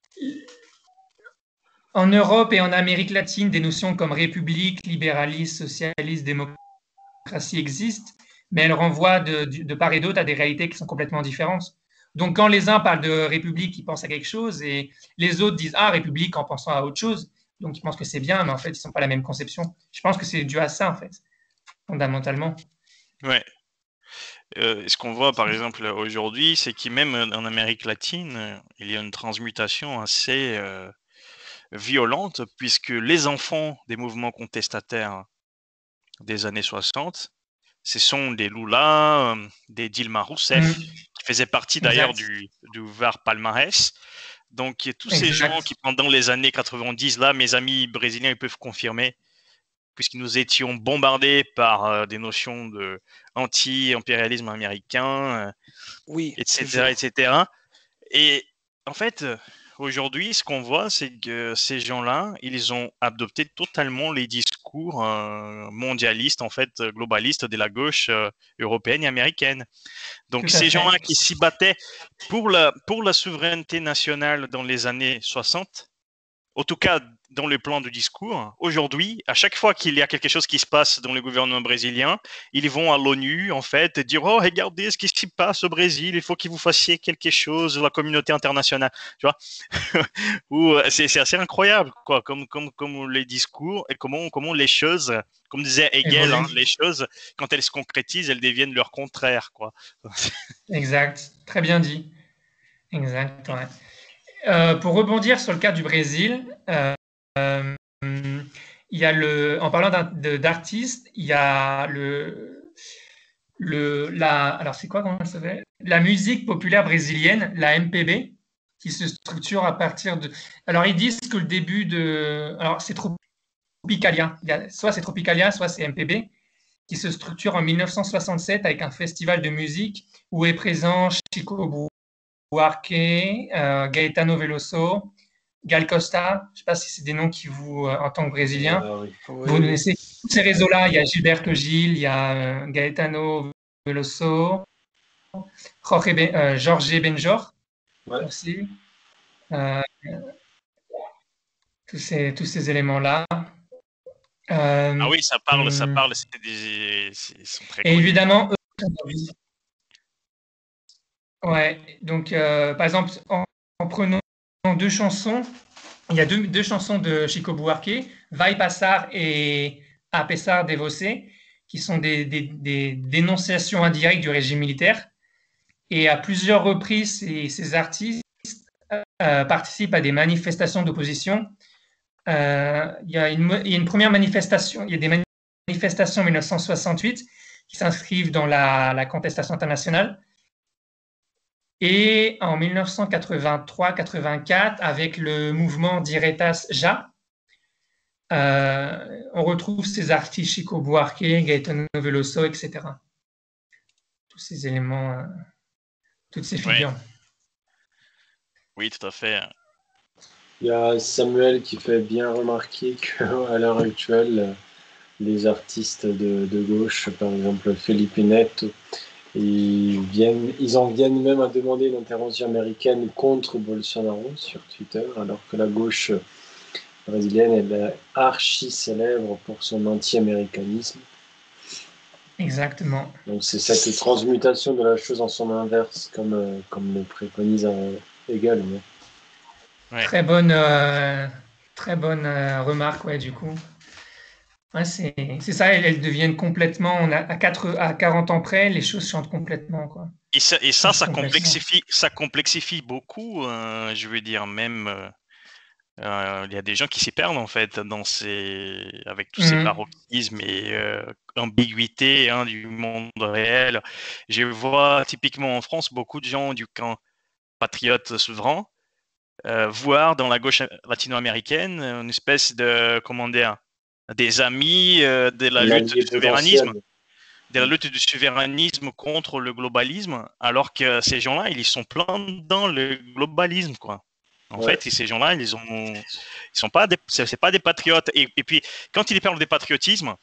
en Europe et en Amérique latine, des notions comme république, libéralisme, socialisme, démocratie existent, mais elles renvoient de part et d'autre à des réalités qui sont complètement différentes. Donc, quand les uns parlent de république, ils pensent à quelque chose et les autres disent ah république en pensant à autre chose. Donc, ils pensent que c'est bien, mais en fait, ils n'ont pas la même conception. Je pense que c'est dû à ça, en fait, fondamentalement. Ouais. Ce qu'on voit par exemple aujourd'hui, c'est que même en Amérique latine, il y a une transmutation assez violente, puisque les enfants des mouvements contestataires des années 60, ce sont des Lula, des Dilma Rousseff, qui faisaient partie d'ailleurs Exact. du VAR palmarès. Donc tous ces gens Exact. qui pendant les années 90, là, mes amis brésiliens ils peuvent confirmer, puisque nous étions bombardés par des notions de anti-impérialisme américain, Oui, etc., toujours. etc. Et en fait, aujourd'hui, ce qu'on voit, c'est que ces gens-là, ils ont adopté totalement les discours discours mondialiste, en fait, globaliste de la gauche européenne et américaine. Donc, Tout à ces fait. gens-là qui s'y battaient pour la souveraineté nationale dans les années 60, en tout cas dans le plan du discours, aujourd'hui, à chaque fois qu'il y a quelque chose qui se passe dans le gouvernement brésilien, ils vont à l'ONU, en fait, dire « Oh, regardez ce qui se passe au Brésil, il faut que vous fassiez quelque chose, la communauté internationale. » Tu vois. C'est assez incroyable, quoi, comme les discours et comment les choses, comme disait Hegel, hein, les choses, quand elles se concrétisent, elles deviennent leur contraire, quoi. Exact, très bien dit. Exact, ouais. Pour rebondir sur le cas du Brésil, il y a en parlant d'artistes, il y a alors c'est quoi, comment ça s'appelle? La musique populaire brésilienne, la MPB, qui se structure à partir de. Alors ils disent que le début de. Alors c'est Tropicalia. Soit c'est Tropicalia, soit c'est MPB, qui se structure en 1967 avec un festival de musique où est présent Chico Buarque, Gaetano Veloso, Gal Costa. Je ne sais pas si c'est des noms qui vous, en tant que Brésilien, vous connaissez. Tous ces réseaux-là, il y a Gilberto Gil, il y a Gaetano Veloso, Jorge Benjor aussi. Tous ces éléments-là. Ah oui, ça parle, ils sont très Et connus. évidemment, ouais, donc par exemple, en prenant deux chansons, il y a deux chansons de Chico Buarque, Vai Passar et A Pesar de Você, qui sont des dénonciations indirectes du régime militaire. Et à plusieurs reprises, ces artistes participent à des manifestations d'opposition. Il y a une première manifestation, il y a des manifestations en 1968 qui s'inscrivent dans la contestation internationale. Et en 1983-84, avec le mouvement Diretas Já, on retrouve ces artistes Chico Buarque, Gaetano Veloso, etc. Tous ces éléments, toutes ces figures. Ouais. Oui, tout à fait. Il y a Samuel qui fait bien remarquer qu'à l'heure actuelle, les artistes de gauche, par exemple Felipe Neto, ils en viennent même à demander une intervention américaine contre Bolsonaro sur Twitter, alors que la gauche brésilienne est archi célèbre pour son anti-américanisme. Exactement. Donc c'est cette transmutation de la chose en son inverse, comme le préconise Hegel. Ouais. Très bonne remarque, ouais, du coup. Ouais, c'est ça, elles deviennent complètement, à 40 ans près, les choses changent complètement, quoi. Et ça complexifie beaucoup, je veux dire, même, il y a des gens qui s'y perdent, en fait, avec tous ces paroxysmes et ambiguïtés du monde réel. Je vois typiquement en France beaucoup de gens du camp patriote souverain voir dans la gauche latino-américaine une espèce de, comment dire, des amis de la lutte du souverainisme. De la lutte du souverainisme contre le globalisme, alors que ces gens-là, ils sont plein dans le globalisme, quoi. En fait, et ces gens-là, ils sont pas c'est pas des patriotes. Et puis, quand ils parlent de patriotisme,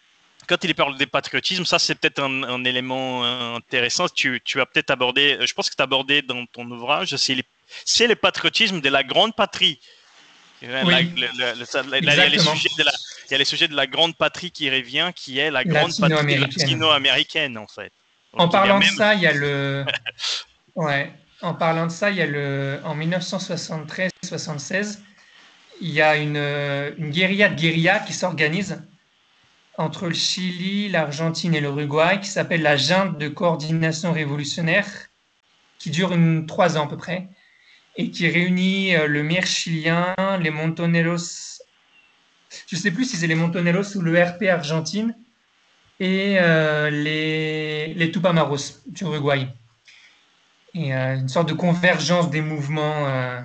ça c'est peut-être un élément intéressant. Tu as peut-être abordé, je pense que tu as abordé dans ton ouvrage, c'est le patriotisme de la grande patrie. Oui, il y a les sujets de la grande patrie qui revient, qui est la grande patrie latino-américaine, en fait. Donc, en parlant de ça, il y a ouais. En parlant de ça, il y a en 1973-76, il y a une guérilla de guérilla qui s'organise entre le Chili, l'Argentine et l'Uruguay, qui s'appelle la Junte de coordination révolutionnaire, qui dure 3 ans à peu près, et qui réunit le MIR chilien, les Montoneros, je ne sais plus si c'est les Montoneros ou le RP Argentine, et les Tupamaros du Uruguay. Et une sorte de convergence des mouvements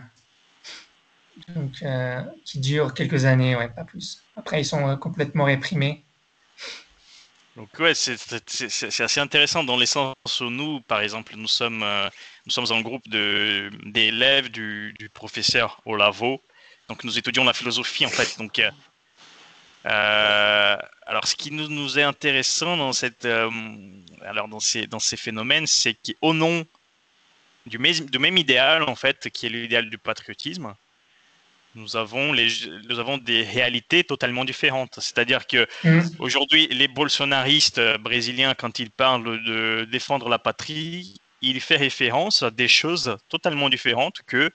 qui dure quelques années, ouais, pas plus. Après, ils sont complètement réprimés. Donc ouais, c'est assez intéressant dans les sens où nous, par exemple, nous sommes un groupe d'élèves du professeur Olavo. Donc nous étudions la philosophie, en fait. Donc Alors, ce qui nous est intéressant dans dans ces phénomènes, c'est qu'au nom du même idéal, en fait, qui est l'idéal du patriotisme, nous avons des réalités totalement différentes. C'est-à-dire que aujourd'hui, les bolsonaristes brésiliens, quand ils parlent de défendre la patrie, ils font référence à des choses totalement différentes que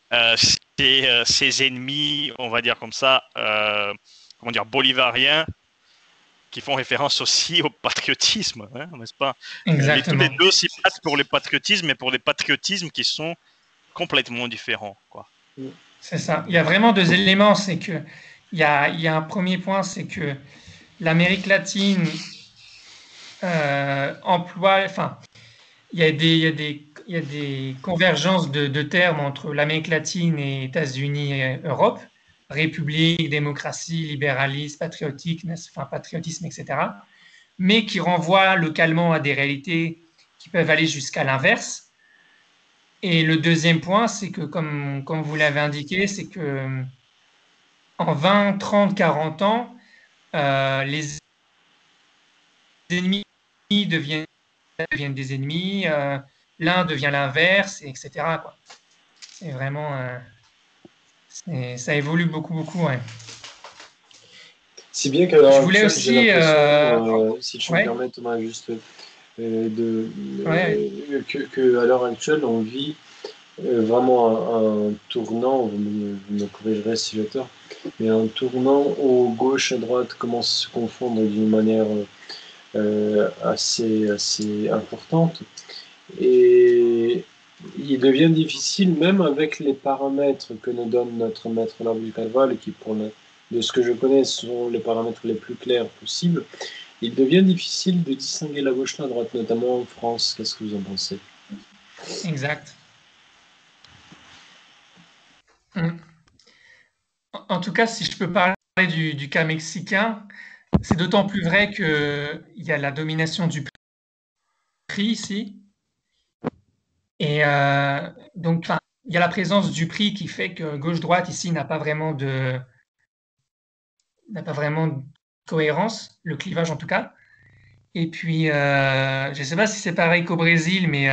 ses ennemis, on va dire comme ça, bolivariens, qui font référence aussi au patriotisme, hein, n'est-ce pas? Tous les deux s'y battent pour le patriotisme, mais pour des patriotismes qui sont complètement différents, quoi. C'est ça. Il y a vraiment deux éléments. C'est que il y a un premier point, c'est que l'Amérique latine emploie, enfin, il y a des convergences de termes entre l'Amérique latine et États-Unis et Europe, république, démocratie, libéralisme, patriotisme, etc., mais qui renvoient localement à des réalités qui peuvent aller jusqu'à l'inverse. Et le deuxième point, c'est que, comme vous l'avez indiqué, c'est que en 20, 30, 40 ans, les ennemis deviennent des ennemis, l'un devient l'inverse, etc., quoi. C'est vraiment... ça évolue beaucoup, beaucoup, ouais. Si bien qu'à l'heure Je voulais actuelle, j'ai aussi... l'impression, si tu me ouais, permets, Thomas, juste ouais. que à l'heure actuelle, on vit vraiment un tournant, vous me corrigerez si j'ai tort, mais un tournant où gauche et droite commencent à se confondre d'une manière assez importante. Et il devient difficile, même avec les paramètres que nous donne notre maître Laure du Calval, qui, de ce que je connais, sont les paramètres les plus clairs possibles, il devient difficile de distinguer la gauche et la droite, notamment en France. Qu'est-ce que vous en pensez? Exact. En tout cas, si je peux parler du cas mexicain, c'est d'autant plus vrai qu'il y a la domination du prix ici. Et donc, il y a la présence du prix qui fait que gauche-droite ici n'a pas vraiment de cohérence, le clivage en tout cas. Et puis, je ne sais pas si c'est pareil qu'au Brésil, mais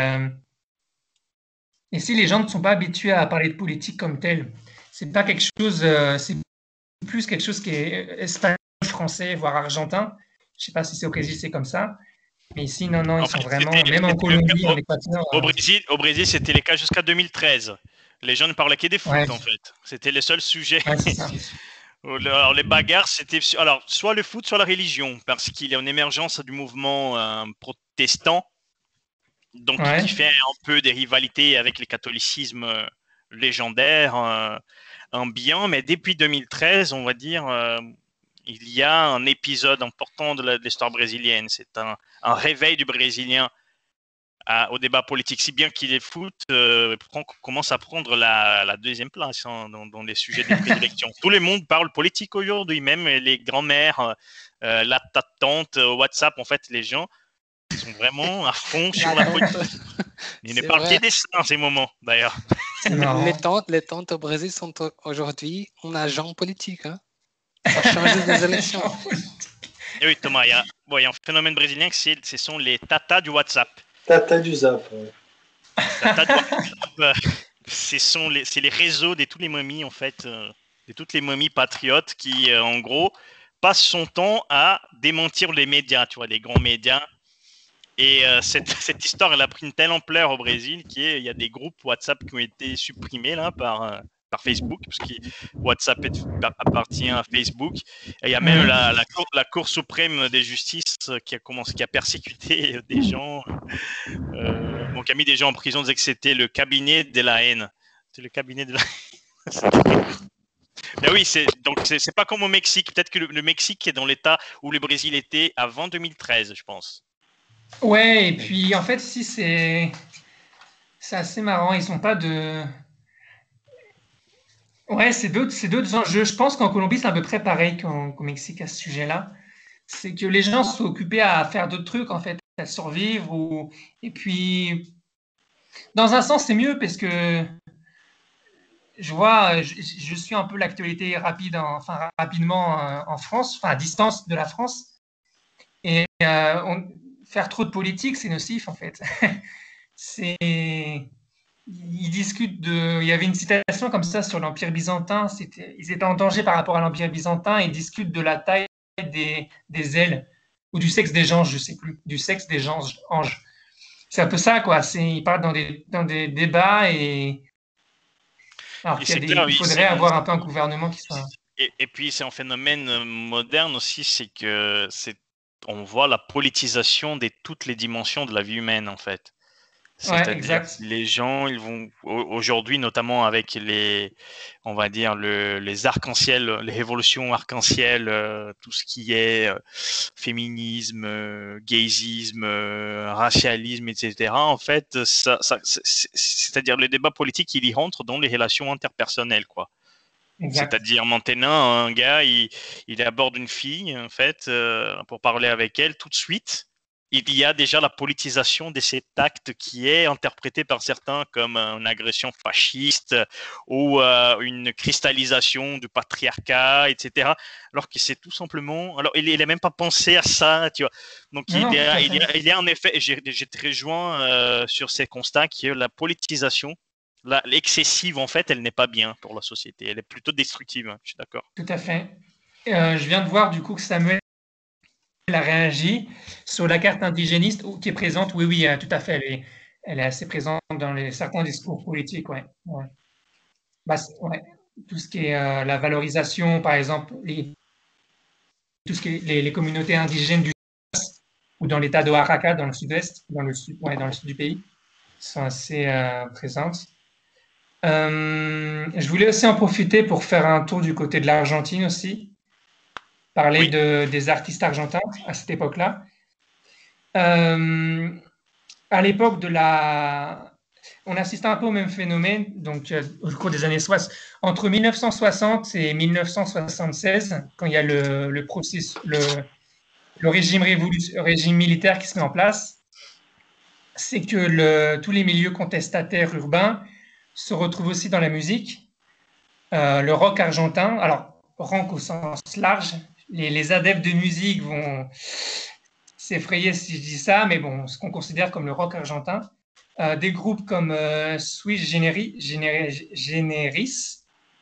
ici, les gens ne sont pas habitués à parler de politique comme tel. C'est pas quelque chose, c'est plus quelque chose qui est espagnol, français, voire argentin. Je ne sais pas si c'est au Brésil, c'est comme ça. Mais ici, non, ils En sont fait, vraiment, même en Colombie, en Équateur. Au Brésil, c'était le cas jusqu'à 2013. Les gens ne parlaient que des foot, Ouais, en fait. C'était le seul sujet. ouais, c'est ça. Alors, les bagarres, c'était soit le foot, soit la religion, parce qu'il y a une émergence du mouvement protestant, donc Ouais, qui fait un peu des rivalités avec le catholicisme légendaire, ambiant. Mais depuis 2013, on va dire, il y a un épisode important de l'histoire brésilienne. C'est un réveil du Brésilien au débat politique, si bien qu'il est foot commence à prendre la deuxième place dans les sujets des prédilections. Tout le monde parle politique aujourd'hui, même les grands-mères, la tante, WhatsApp, en fait, les gens sont vraiment à fond sur la politique. Ils ne parlent que des ça en ces moments, d'ailleurs. Les tantes au Brésil sont aujourd'hui en agent politique. Hein. Ça change des élections. Et oui, Thomas, il y a un phénomène brésilien, ce sont les tatas du WhatsApp. Tata du Zap, ouais. Tata du WhatsApp, c'est les réseaux de toutes les momies, en fait, de toutes les momies patriotes qui, en gros, passent son temps à démentir les médias, tu vois, les grands médias. Et cette histoire, elle a pris une telle ampleur au Brésil qu'il y a des groupes WhatsApp qui ont été supprimés là par Facebook, parce que WhatsApp appartient à Facebook. Et il y a même la Cour suprême de justice qui a persécuté des gens, donc a mis des gens en prison, disait que c'était le cabinet de la haine. C'est le cabinet de la haine. Ben oui, c'est pas comme au Mexique. Peut-être que le Mexique est dans l'état où le Brésil était avant 2013, je pense. Ouais, et puis en fait, ici, c'est assez marrant. Ils sont pas de. Ouais, c'est d'autres enjeux. Je pense qu'en Colombie, c'est à peu près pareil qu'au Mexique à ce sujet-là. C'est que les gens sont occupés à faire d'autres trucs, en fait, à survivre. Et puis, dans un sens, c'est mieux parce que je vois, je suis un peu l'actualité rapidement en France, enfin à distance de la France. Et faire trop de politique, c'est nocif en fait. C'est, il y avait une citation comme ça sur l'Empire byzantin. Ils étaient en danger par rapport à l'Empire byzantin et ils discutent de la taille des ailes ou du sexe des anges, je sais plus, du sexe des anges. C'est un peu ça, quoi. Ils parlent dans des débats alors Et qu'il y c'est a clair, il oui, faudrait avoir un peu un gouvernement qui soit. et puis c'est un phénomène moderne aussi, c'est que on voit la politisation de toutes les dimensions de la vie humaine en fait. Ouais, C'est-à-dire, exact. les gens, ils vont aujourd'hui, notamment avec on va dire les arcs-en-ciel, les révolutions arc-en-ciel, tout ce qui est féminisme, gaysisme, racialisme, etc. En fait, c'est-à-dire le débat politique, il y rentre dans les relations interpersonnelles, quoi. Exact. C'est-à-dire maintenant, un gars, il aborde une fille, en fait, pour parler avec elle tout de suite. Il y a déjà la politisation de cet acte qui est interprété par certains comme une agression fasciste ou une cristallisation du patriarcat, etc. Alors que c'est tout simplement... Alors, il n'a même pas pensé à ça, tu vois. Donc, Non, non, tout à fait. il y a en effet... J'ai te rejoint sur ces constats qui est la politisation l'excessive, en fait, elle n'est pas bien pour la société. Elle est plutôt destructive, hein, je suis d'accord. Tout à fait. Je viens de voir du coup que Samuel a réagi sur la carte indigéniste qui est présente. Oui, oui, tout à fait. Elle est assez présente dans certains discours politiques. Ouais. Ouais. Ouais. Tout ce qui est la valorisation, par exemple, tout ce qui est les communautés indigènes du ou dans l'état de Oaxaca, dans le sud-ouest, dans le sud, ouais, dans le sud du pays, sont assez présentes. Je voulais aussi en profiter pour faire un tour du côté de l'Argentine aussi, parler Oui, des artistes argentins à cette époque-là. À l'époque on assiste un peu au même phénomène, donc au cours des années 60, entre 1960 et 1976, quand il y a le régime militaire qui se met en place, c'est que tous les milieux contestataires urbains se retrouvent aussi dans la musique. Le rock argentin, alors rock au sens large, les adeptes de musique vont s'effrayer si je dis ça, mais bon, ce qu'on considère comme le rock argentin, des groupes comme Sui Generis,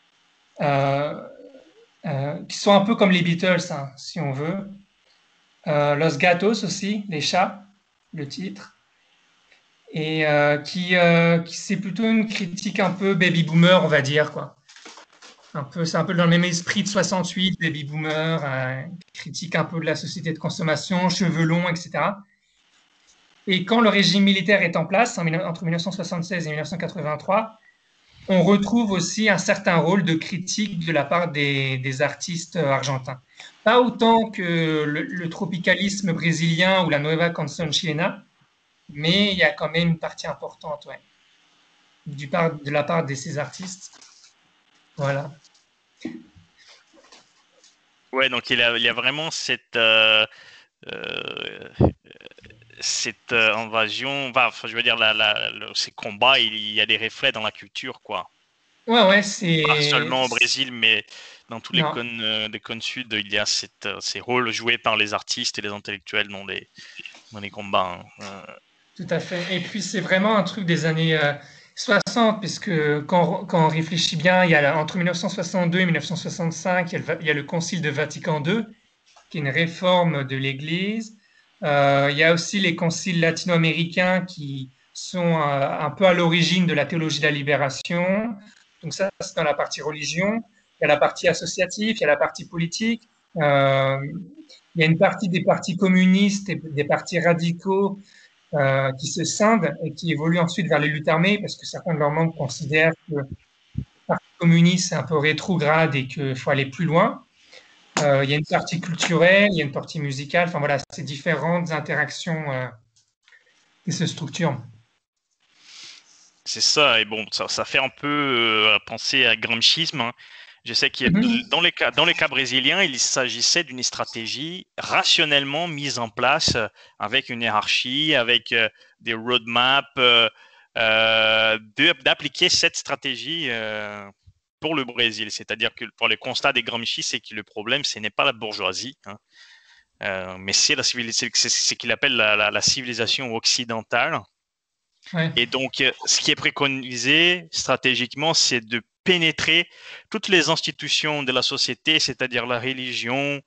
qui sont un peu comme les Beatles, hein, si on veut. Los Gatos aussi, les chats, le titre. Et qui c'est plutôt une critique un peu baby boomer, on va dire, quoi. C'est un peu dans le même esprit de 68, baby boomer, critique un peu de la société de consommation, cheveux longs, etc. Et quand le régime militaire est en place, entre 1976 et 1983, on retrouve aussi un certain rôle de critique de la part des artistes argentins. Pas autant que le tropicalisme brésilien ou la nueva canción chilena, mais il y a quand même une partie importante, ouais, de la part de ces artistes. Voilà. ouais, donc il y a vraiment euh, cette invasion, enfin, je veux dire, ces combats, il y a des reflets dans la culture, quoi. Ouais, ouais, Pas seulement au Brésil, mais dans tous non, les cônes sud, il y a ces rôles joués par les artistes et les intellectuels dans les combats, hein. tout à fait. Et puis, c'est vraiment un truc des années 60, puisque quand on réfléchit bien, entre 1962 et 1965, il y a le Concile de Vatican II, qui est une réforme de l'Église. Il y a aussi les conciles latino-américains qui sont un peu à l'origine de la théologie de la libération. Donc ça, c'est dans la partie religion. Il y a la partie associative, il y a la partie politique. Il y a une partie des partis communistes et des partis radicaux qui se scindent et qui évoluent ensuite vers les luttes armées parce que certains de leurs membres considèrent que le parti communiste est un peu rétrograde et qu'il faut aller plus loin. Il y a une partie culturelle, il y a une partie musicale. Enfin voilà, c'est différentes interactions qui se structurent. C'est ça, et bon, ça fait un peu penser à Gramscisme, hein. Je sais qu'il y Mhm. a, dans les cas brésiliens, il s'agissait d'une stratégie rationnellement mise en place avec une hiérarchie, avec des roadmaps, d'appliquer cette stratégie pour le Brésil. C'est-à-dire que pour les constats des Gramsci, c'est que le problème, ce n'est pas la bourgeoisie, mais c'est ce qu'il appelle la civilisation occidentale. Ouais. Et donc, ce qui est préconisé stratégiquement, c'est de pénétrer toutes les institutions de la société, c'est-à-dire la religion,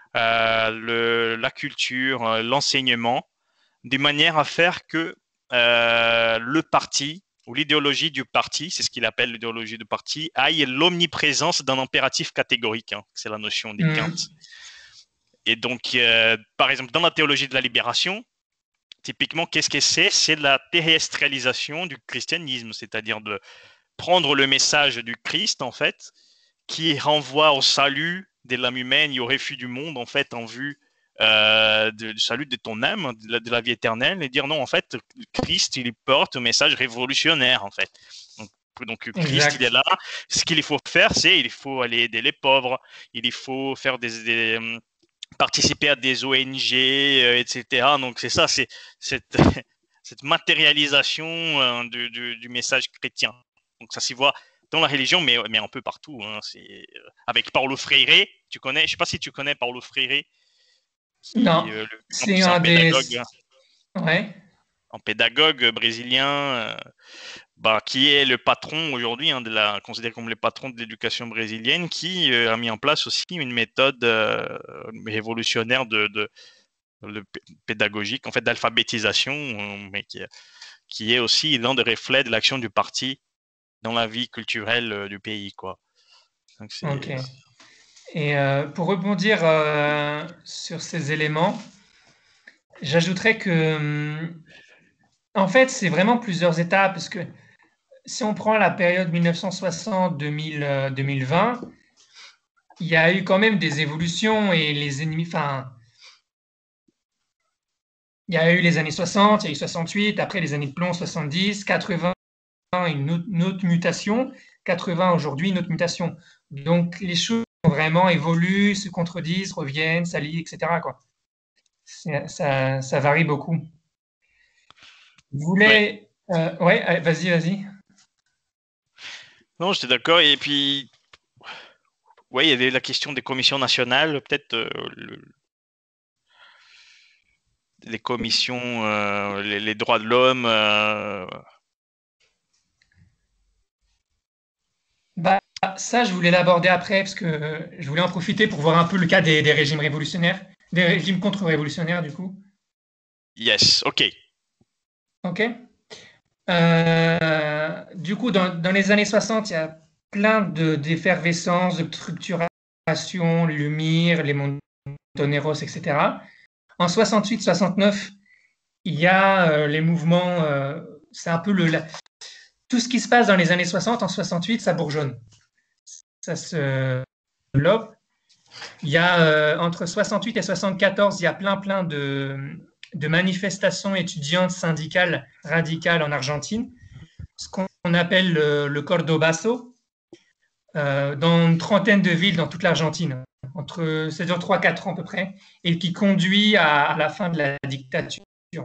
la culture, l'enseignement, de manière à faire que le parti ou l'idéologie du parti, c'est ce qu'il appelle l'idéologie du parti, aille l'omniprésence d'un impératif catégorique. C'est la notion des Kant. Et donc, par exemple, dans la théologie de la libération, typiquement, qu'est-ce que c'est? C'est la terrestrialisation du christianisme, c'est-à-dire de prendre le message du Christ, en fait, qui renvoie au salut de l'âme humaine et au refus du monde, en fait, en vue du salut de ton âme, de la vie éternelle, et dire non, en fait, Christ, il porte un message révolutionnaire, en fait. Donc Christ, il est là. Ce qu'il faut faire, c'est il faut aller aider les pauvres, il faut faire participer à des ONG, etc. Donc c'est ça, c'est cette matérialisation du message chrétien. Donc ça s'y voit dans la religion, mais un peu partout. C'est avec Paulo Freire, tu connais? Je ne sais pas si tu connais Paulo Freire. Non, c'est un pédagogue. Ouais. Un pédagogue brésilien, qui est le patron aujourd'hui, considéré comme le patron de l'éducation brésilienne, qui a mis en place aussi une méthode révolutionnaire de pédagogique, en fait d'alphabétisation, mais qui est aussi l'un des reflets de l'action du parti dans la vie culturelle du pays, quoi. Donc, ok. Et pour rebondir sur ces éléments, j'ajouterais que, en fait, c'est vraiment plusieurs étapes, parce que si on prend la période 1960-2020, il y a eu quand même des évolutions et les ennemis, enfin, il y a eu les années 60, il y a eu 68, après les années de plomb, 70, 80, une autre mutation, 80 aujourd'hui, une autre mutation. Donc les choses ont vraiment évolué, se contredisent, reviennent, s'allient, etc., quoi. Ça varie beaucoup. Vous voulez... Ouais, vas-y. Non, j'étais d'accord. Et puis, ouais, il y avait la question des commissions nationales, peut-être les commissions, les droits de l'homme. Ça, je voulais l'aborder après, parce que je voulais en profiter pour voir un peu le cas des régimes révolutionnaires, des régimes contre-révolutionnaires, du coup. Yes, ok. Ok. Du coup, dans les années 60, il y a plein d'effervescence, de structuration, Lumière, les Montoneros, etc. En 68-69, il y a les mouvements, c'est un peu tout ce qui se passe dans les années 60, en 68, ça bourgeonne. Ça se développe. Il y a entre 68 et 74, il y a plein de manifestations étudiantes syndicales radicales en Argentine, ce qu'on appelle le Cordobazo, dans une trentaine de villes dans toute l'Argentine, ça dure 3-4 ans à peu près, et qui conduit à la fin de la dictature.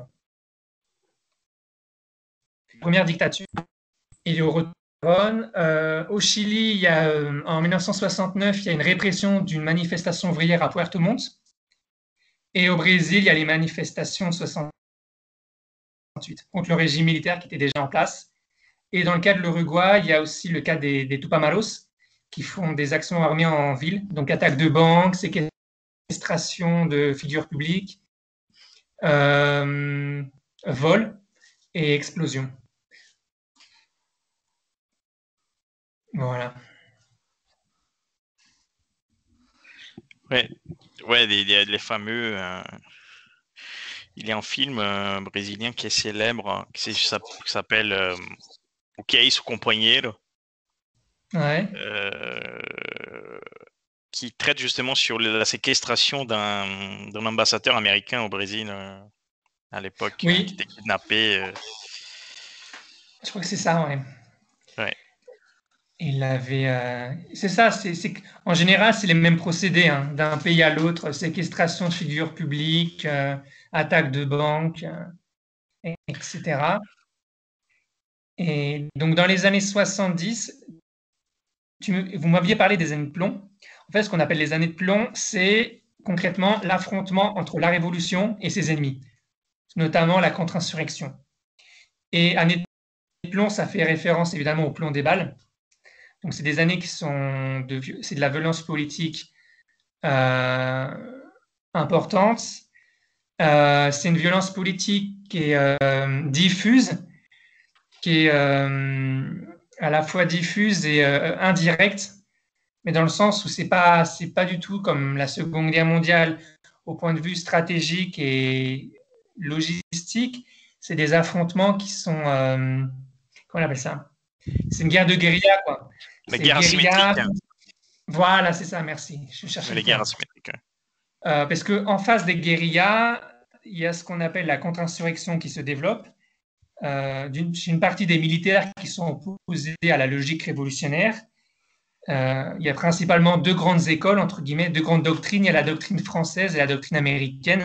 Première dictature. Et au au Chili, il y a, en 1969, il y a une répression d'une manifestation ouvrière à Puerto Montt. Et au Brésil, il y a les manifestations 68 contre le régime militaire qui était déjà en place. Et dans le cas de l'Uruguay, il y a aussi le cas des Tupamaros qui font des actions armées en ville, donc attaque de banques, séquestration de figures publiques, vol et explosion. Voilà. Ouais, les fameux. Il y a un film brésilien qui est célèbre, qui s'appelle O que é isso, companheiro? Ouais. Qui traite justement sur la séquestration d'un ambassadeur américain au Brésil à l'époque, Oui. qui était kidnappé. Je crois que c'est ça, ouais. Ouais. Il avait. C'est ça, en général, c'est les mêmes procédés d'un pays à l'autre, séquestration de figures publiques, attaque de banque, etc. Et donc, dans les années 70, vous m'aviez parlé des années de plomb. En fait, ce qu'on appelle les années de plomb, c'est concrètement l'affrontement entre la Révolution et ses ennemis, notamment la contre-insurrection. Et années de plomb, ça fait référence évidemment au plomb des balles. Donc, c'est des années qui sont c'est de la violence politique importante. C'est une violence politique qui est diffuse, qui est à la fois diffuse et indirecte, mais dans le sens où c'est pas du tout comme la Seconde Guerre mondiale au point de vue stratégique et logistique. C'est des affrontements qui sont comment on appelle ça? C'est une guerre de guérilla, quoi. La guerre asymétrique. Voilà, c'est ça, merci. Je cherchais les guerres asymétriques. Parce qu'en face des guérillas, il y a ce qu'on appelle la contre-insurrection qui se développe. Une partie des militaires qui sont opposés à la logique révolutionnaire. Il y a principalement deux grandes écoles, entre guillemets, deux grandes doctrines. Il y a la doctrine française et la doctrine américaine.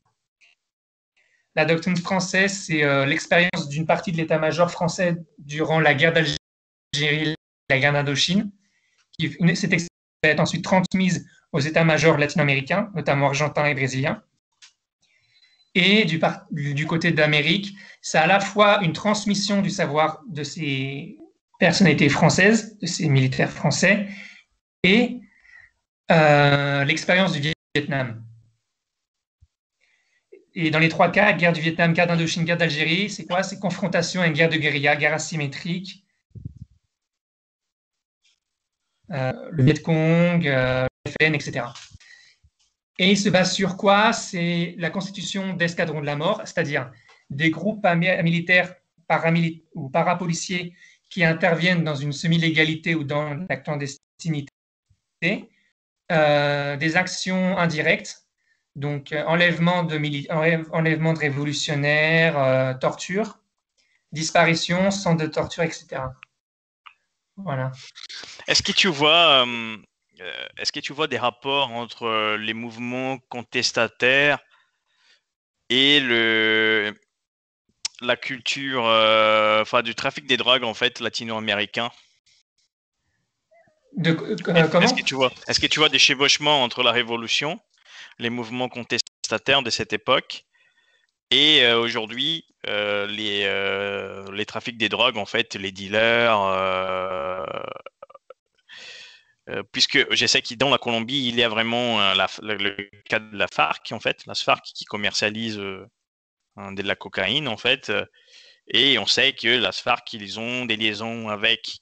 La doctrine française, c'est l'expérience d'une partie de l'état-major français durant la guerre d'Algérie, la guerre d'Indochine. Cette expérience va être ensuite transmise aux états-majors latino-américains, notamment argentins et brésiliens. Et du côté d'Amérique, c'est à la fois une transmission du savoir de ces personnalités françaises, de ces militaires français, et l'expérience du Vietnam. Et dans les trois cas, guerre du Vietnam, guerre d'Indochine, guerre d'Algérie, c'est quoi? C'est confrontation à une guerre de guérilla, guerre asymétrique. Le Viet Cong, le FN, etc. Et il se base sur quoi? C'est la constitution d'escadrons de la mort, c'est-à-dire des groupes militaires ou parapoliciers qui interviennent dans une semi-légalité ou dans la clandestinité, des actions indirectes, donc enlèvement de révolutionnaires, torture, disparition, centre de torture, etc. Voilà. Est-ce que tu vois des rapports entre les mouvements contestataires et la culture, du trafic des drogues en fait latino-américain? Comment? Est-ce que tu vois des chevauchements entre la Révolution, les mouvements contestataires de cette époque, et aujourd'hui les trafics des drogues en fait, les dealers? Puisque je sais que dans la Colombie, il y a vraiment le cas de la FARC, en fait, la FARC qui commercialise de la cocaïne, en fait, et on sait que la FARC, ils ont des liaisons avec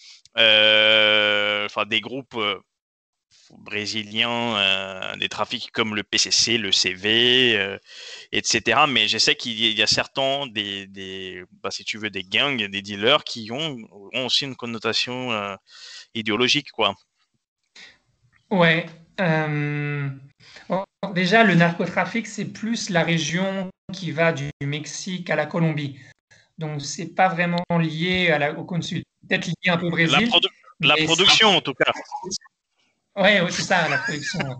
des groupes brésiliens, des trafics comme le PCC, le CV, etc. Mais je sais qu'il y a certains si tu veux, des gangs, des dealers qui ont aussi une connotation idéologique, quoi. Ouais. Bon, déjà, le narcotrafic, c'est plus la région qui va du Mexique à la Colombie. Donc, c'est pas vraiment lié au cône sud. Peut-être lié un peu au Brésil. La production, en tout cas. Ouais, c'est ça, la production.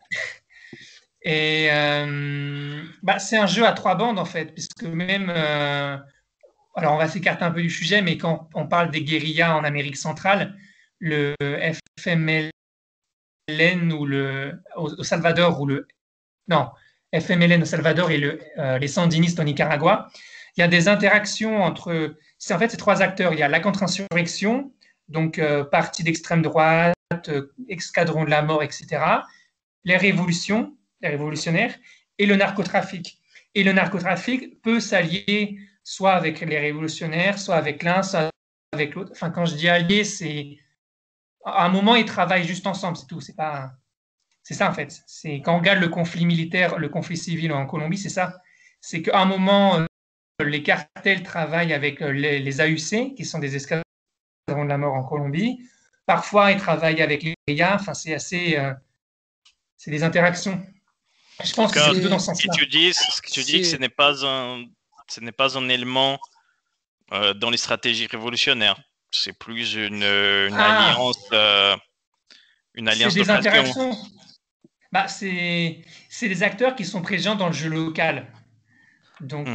Et c'est un jeu à trois bandes, en fait, puisque même... alors, on va s'écarter un peu du sujet, mais quand on parle des guérillas en Amérique centrale, le FMLN ou au Salvador, FMLN au Salvador et les sandinistes au Nicaragua, il y a des interactions entre... En fait, ces trois acteurs. Il y a la contre-insurrection, donc parti d'extrême droite, escadron de la mort, etc., les révolutionnaires, et le narcotrafic. Et le narcotrafic peut s'allier soit avec les révolutionnaires, soit avec l'un, soit avec l'autre. Enfin, quand je dis allier, c'est... À un moment, ils travaillent juste ensemble, c'est tout. C'est ça, en fait. C'est quand on regarde le conflit militaire, le conflit civil en Colombie, c'est ça. C'est qu'à un moment, les cartels travaillent avec les AUC, qui sont des escadrons de la mort en Colombie. Parfois, ils travaillent avec les guérillas. Enfin, c'est assez... c'est des interactions. Je pense que c'est plutôt dans ce sens-là. Ce que tu dis que ce n'est pas un élément dans les stratégies révolutionnaires. C'est plus une alliance, c'est des interactions. C'est des acteurs qui sont présents dans le jeu local. Donc,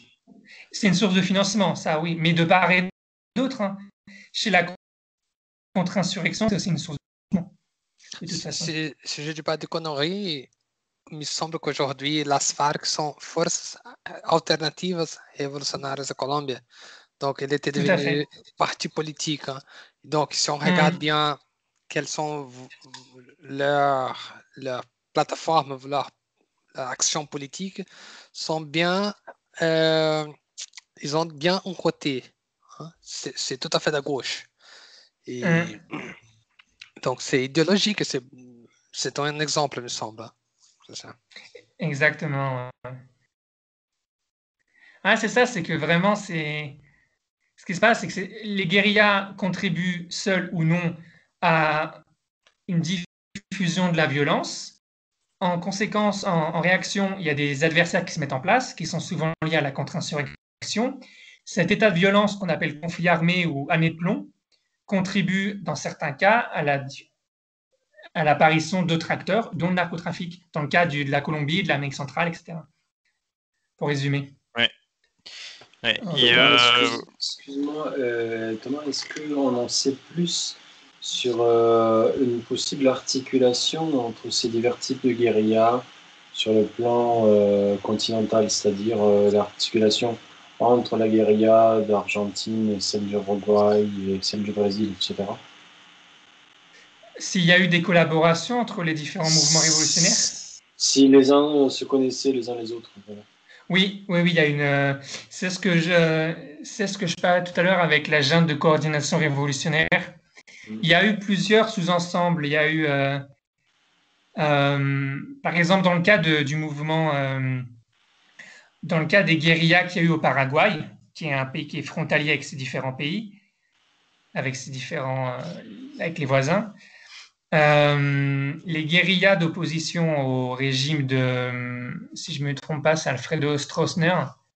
c'est une source de financement, ça, oui. Mais de part et d'autre, chez la contre-insurrection, c'est aussi une source de mouvement, de toute façon. Si je ne dis pas de conneries, il me semble qu'aujourd'hui, las FARC sont forces alternatives révolutionnaires de Colombie. Donc, il était Tout à fait. devenu parti politique. Hein. Donc, si on regarde bien quelles sont leurs plateformes, leurs actions politiques, sont bien, ils ont bien un côté. Hein. C'est tout à fait de gauche. Et donc, c'est idéologique. C'est un exemple, il me semble. C'est ça. Exactement. Ah, c'est ça, c'est que vraiment, c'est... Ce qui se passe, c'est que les guérillas contribuent seuls ou non à une diffusion de la violence. En conséquence, en réaction, il y a des adversaires qui se mettent en place, qui sont souvent liés à la contre-insurrection. Cet état de violence qu'on appelle conflit armé ou année de plomb contribue, dans certains cas, à l'apparition d'autres acteurs, dont le narcotrafic, dans le cas de la Colombie, de l'Amérique centrale, etc. Pour résumer. Ouais. Excuse-moi, Thomas, est-ce qu'on en sait plus sur une possible articulation entre ces divers types de guérillas sur le plan continental, c'est-à-dire l'articulation entre la guérilla d'Argentine et celle du Uruguay et celle du Brésil, etc. S'il y a eu des collaborations entre les différents mouvements révolutionnaires? Si les uns se connaissaient les uns les autres. Voilà. Oui, il y a une. C'est ce que je parlais tout à l'heure avec la junte de coordination révolutionnaire. Il y a eu plusieurs sous-ensembles. Il y a eu, par exemple, dans le cas du mouvement, dans le cas des guérillas qu'il y a eu au Paraguay, qui est un pays qui est frontalier avec ces différents pays, avec les voisins. Les guérillas d'opposition au régime si je ne me trompe pas, c'est Alfredo Stroessner,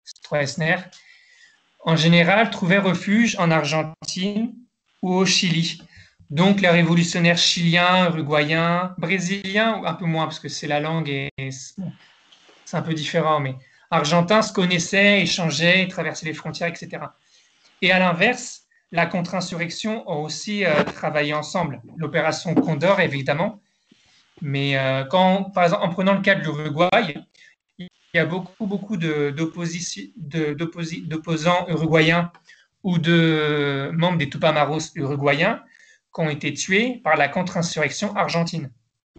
en général trouvaient refuge en Argentine ou au Chili. Donc les révolutionnaires chiliens, uruguayens, brésiliens, un peu moins parce que c'est la langue et c'est un peu différent, mais argentins se connaissaient, échangeaient, traversaient les frontières, etc. Et à l'inverse, la contre-insurrection ont aussi travaillé ensemble. L'opération Condor, évidemment. Mais par exemple, en prenant le cas de l'Uruguay, il y a beaucoup d'opposants uruguayens ou de membres des Tupamaros uruguayens qui ont été tués par la contre-insurrection argentine.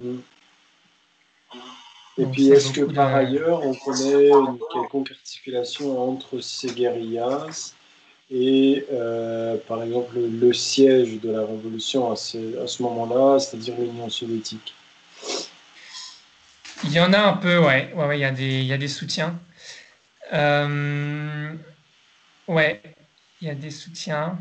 Et puis, est-ce que par ailleurs, on connaît une quelconque articulation entre ces guérillas et, par exemple, le siège de la révolution à ce moment-là, c'est-à-dire l'Union soviétique? Il y en a un peu, ouais, il y a des soutiens. Ouais, il y a des soutiens.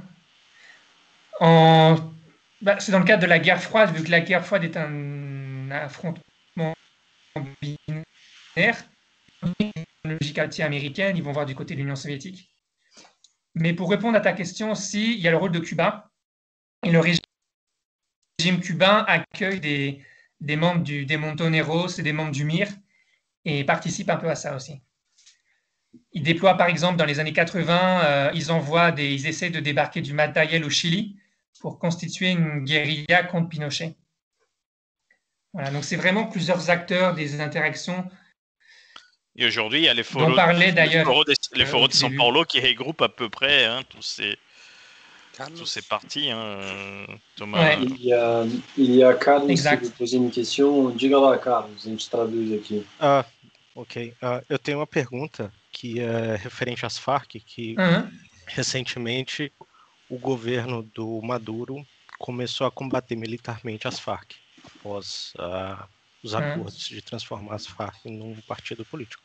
C'est dans le cadre de la guerre froide, vu que la guerre froide est un affrontement binaire. La logique anti-américaine, ils vont voir du côté de l'Union soviétique. Mais pour répondre à ta question aussi, il y a le rôle de Cuba. Et le régime cubain accueille des membres des Montoneros et des membres du MIR et participe un peu à ça aussi. Ils déploient, par exemple, dans les années 80, ils essaient de débarquer du matériel au Chili pour constituer une guérilla contre Pinochet. Voilà, donc c'est vraiment plusieurs acteurs, des interactions. Et aujourd'hui, il y a les forums de São Paulo qui regroupent à peu près tous ces partis, Thomas. Ouais. Il y a Carlos qui veut poser une question. Diga lá, Carlos, a gente traduz aqui. Ok. Eu tenho uma pergunta que é referente às Farc, que recentemente o governo do Maduro começou a combater militarmente as Farc, após os acordos de transformar as Farc num partido político.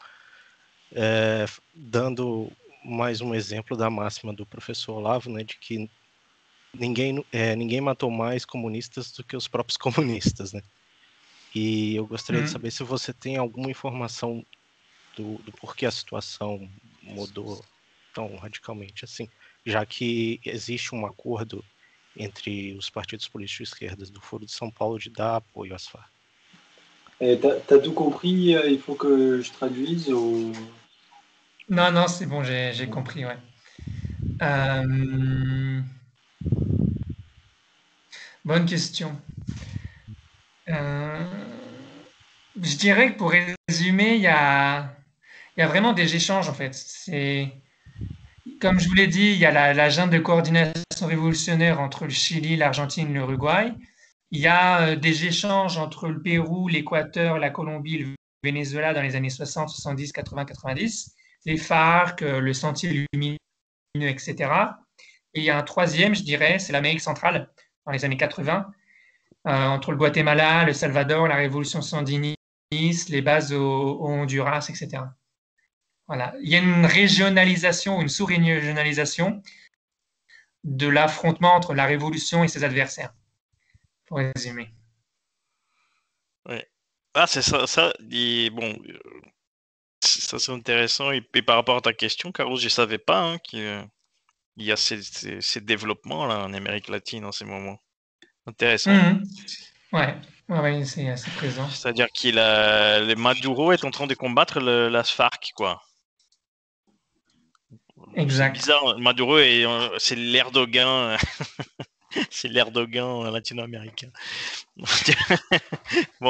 Dando mais um exemplo da máxima do professor Olavo, né, de que ninguém matou mais comunistas do que os próprios comunistas, né? E eu gostaria de saber se você tem alguma informação do porquê a situação mudou tão radicalmente assim, já que existe um acordo entre os partidos políticos de esquerda do Foro de São Paulo de dar apoio às Farc. T'as tout compris? Il faut que je traduise ou... Non, c'est bon, j'ai compris, ouais. Bonne question. Je dirais que pour résumer, il y a vraiment des échanges en fait. Comme je vous l'ai dit, il y a la junte de coordination révolutionnaire entre le Chili, l'Argentine, l'Uruguay. Il y a des échanges entre le Pérou, l'Équateur, la Colombie, le Venezuela dans les années 60, 70, 80, 90. Les FARC, le Sentier lumineux, etc. Et il y a un troisième, je dirais, c'est l'Amérique centrale dans les années 80, entre le Guatemala, le Salvador, la révolution sandiniste, les bases au Honduras, etc. Voilà. Il y a une régionalisation, une sous-régionalisation de l'affrontement entre la révolution et ses adversaires, pour résumer. Ouais. Ah, c'est ça. Bon, ça c'est intéressant. Et par rapport à ta question, Carlos, je ne savais pas hein, qu'il y a ces développements là en Amérique latine en ces moments. Intéressant. Ouais, c'est assez présent. C'est-à-dire le Maduro est en train de combattre la FARC, quoi. Exact. C'est bizarre. Maduro c'est l'Erdogan. C'est l'Erdogan latino-américain. Bon.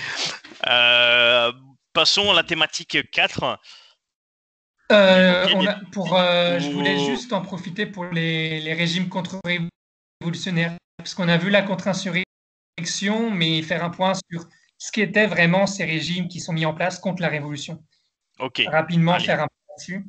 Passons à la thématique 4. Je voulais juste en profiter pour les régimes contre-révolutionnaires, parce qu'on a vu la contre-insurrection, mais faire un point sur ce qu'étaient vraiment ces régimes qui sont mis en place contre la révolution. Ok. Rapidement, faire un point là-dessus.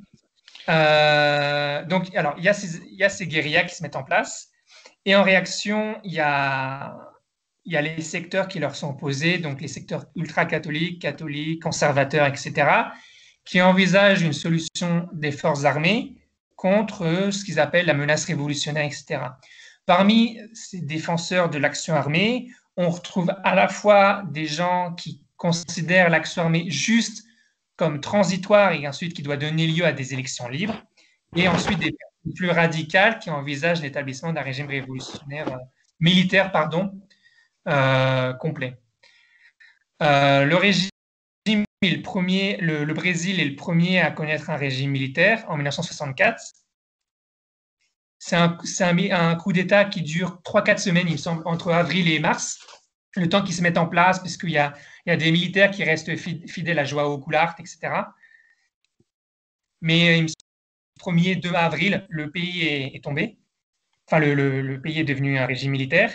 Donc, alors, il y a ces guérillas qui se mettent en place, et en réaction, il y a les secteurs qui leur sont opposés, donc les secteurs ultra-catholiques, catholiques, conservateurs, etc., qui envisagent une solution des forces armées contre ce qu'ils appellent la menace révolutionnaire, etc. Parmi ces défenseurs de l'action armée, on retrouve à la fois des gens qui considèrent l'action armée juste comme transitoire et ensuite qui doit donner lieu à des élections libres, et ensuite des personnes plus radicales qui envisagent l'établissement d'un régime révolutionnaire militaire, complet. Le régime est le premier, le Brésil est le premier à connaître un régime militaire en 1964. C'est un coup d'État qui dure 3-4 semaines, il me semble, entre avril et mars, le temps qu'ils se mettent en place, parce qu'il y a des militaires qui restent fidèles à João Goulart, etc. Mais il me semble que le 1er 2 avril, le pays est tombé. Enfin, le pays est devenu un régime militaire.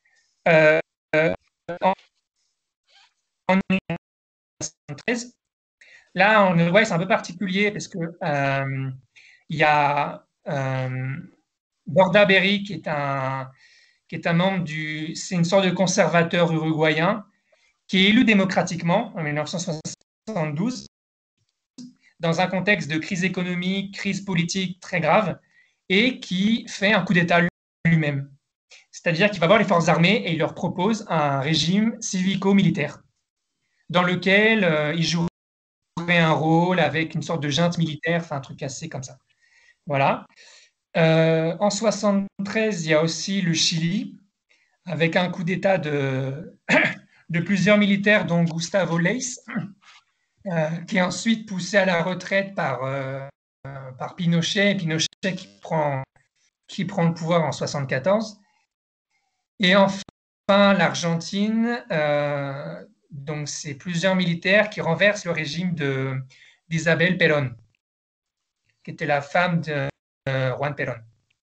En 1973, là, en Uruguay, c'est un peu particulier parce que il y a Borda Berry qui est un membre c'est une sorte de conservateur uruguayen qui est élu démocratiquement en 1972 dans un contexte de crise économique, crise politique très grave et qui fait un coup d'État lui-même. C'est-à-dire qu'il va voir les forces armées et il leur propose un régime civico-militaire dans lequel il jouerait un rôle avec une sorte de junte militaire, enfin un truc assez comme ça. Voilà. En 73, il y a aussi le Chili, avec un coup d'État de plusieurs militaires, dont Gustavo Leis, qui est ensuite poussé à la retraite par Pinochet, et Pinochet qui prend le pouvoir en 74. Et enfin, l'Argentine, donc c'est plusieurs militaires qui renversent le régime d'Isabel Perón, qui était la femme de Juan Perón.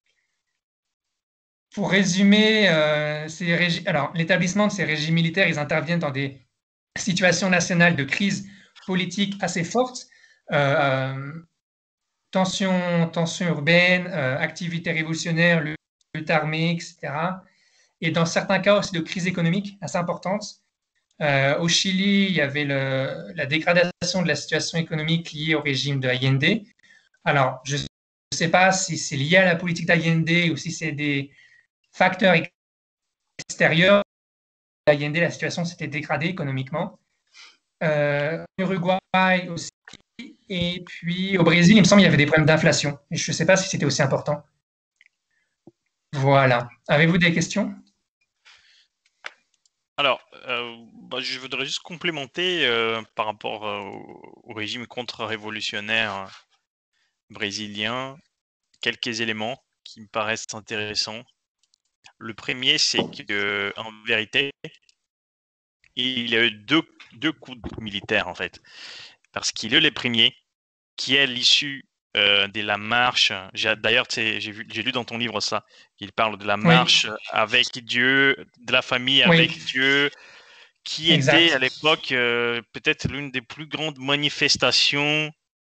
Pour résumer, l'établissement de ces régimes militaires, ils interviennent dans des situations nationales de crise politique assez fortes, tensions urbaines, activités révolutionnaires, lutte armée, etc. Et dans certains cas aussi de crise économique assez importante. Au Chili, il y avait la dégradation de la situation économique liée au régime de Allende. Alors, je ne sais pas si c'est lié à la politique d'Allende ou si c'est des facteurs extérieurs. Allende, la situation s'était dégradée économiquement. En Uruguay aussi. Et puis au Brésil, il me semble qu'il y avait des problèmes d'inflation. Et je ne sais pas si c'était aussi important. Voilà. Avez-vous des questions? Alors, je voudrais juste complémenter par rapport au régime contre-révolutionnaire brésilien quelques éléments qui me paraissent intéressants. Le premier, c'est qu'en vérité, il y a eu deux coups militaires, en fait. Parce qu'il est le premier qui est l'issue de la marche. D'ailleurs, j'ai lu dans ton livre ça. Il parle de la marche avec Dieu, de la famille avec Dieu, qui était à l'époque peut-être l'une des plus grandes manifestations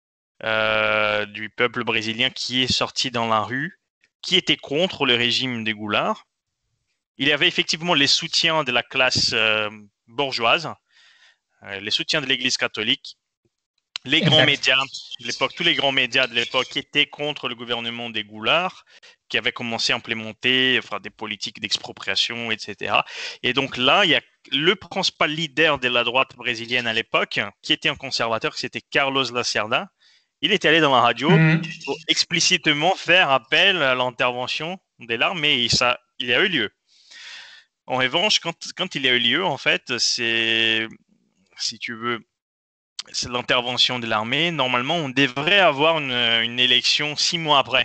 du peuple brésilien qui est sorti dans la rue, qui était contre le régime des Goulards. Il y avait effectivement les soutiens de la classe bourgeoise, les soutiens de l'Église catholique, les grands médias de l'époque, tous les grands médias de l'époque étaient contre le gouvernement des Goulards, qui avait commencé à implémenter des politiques d'expropriation, etc. Et donc là, il y a le principal leader de la droite brésilienne à l'époque, qui était un conservateur, c'était Carlos Lacerda. Il est allé dans la radio pour explicitement faire appel à l'intervention de l'armée, et ça, il a eu lieu. En revanche, quand il a eu lieu, en fait, c'est, si tu veux, c'est l'intervention de l'armée. Normalement, on devrait avoir une élection 6 mois après.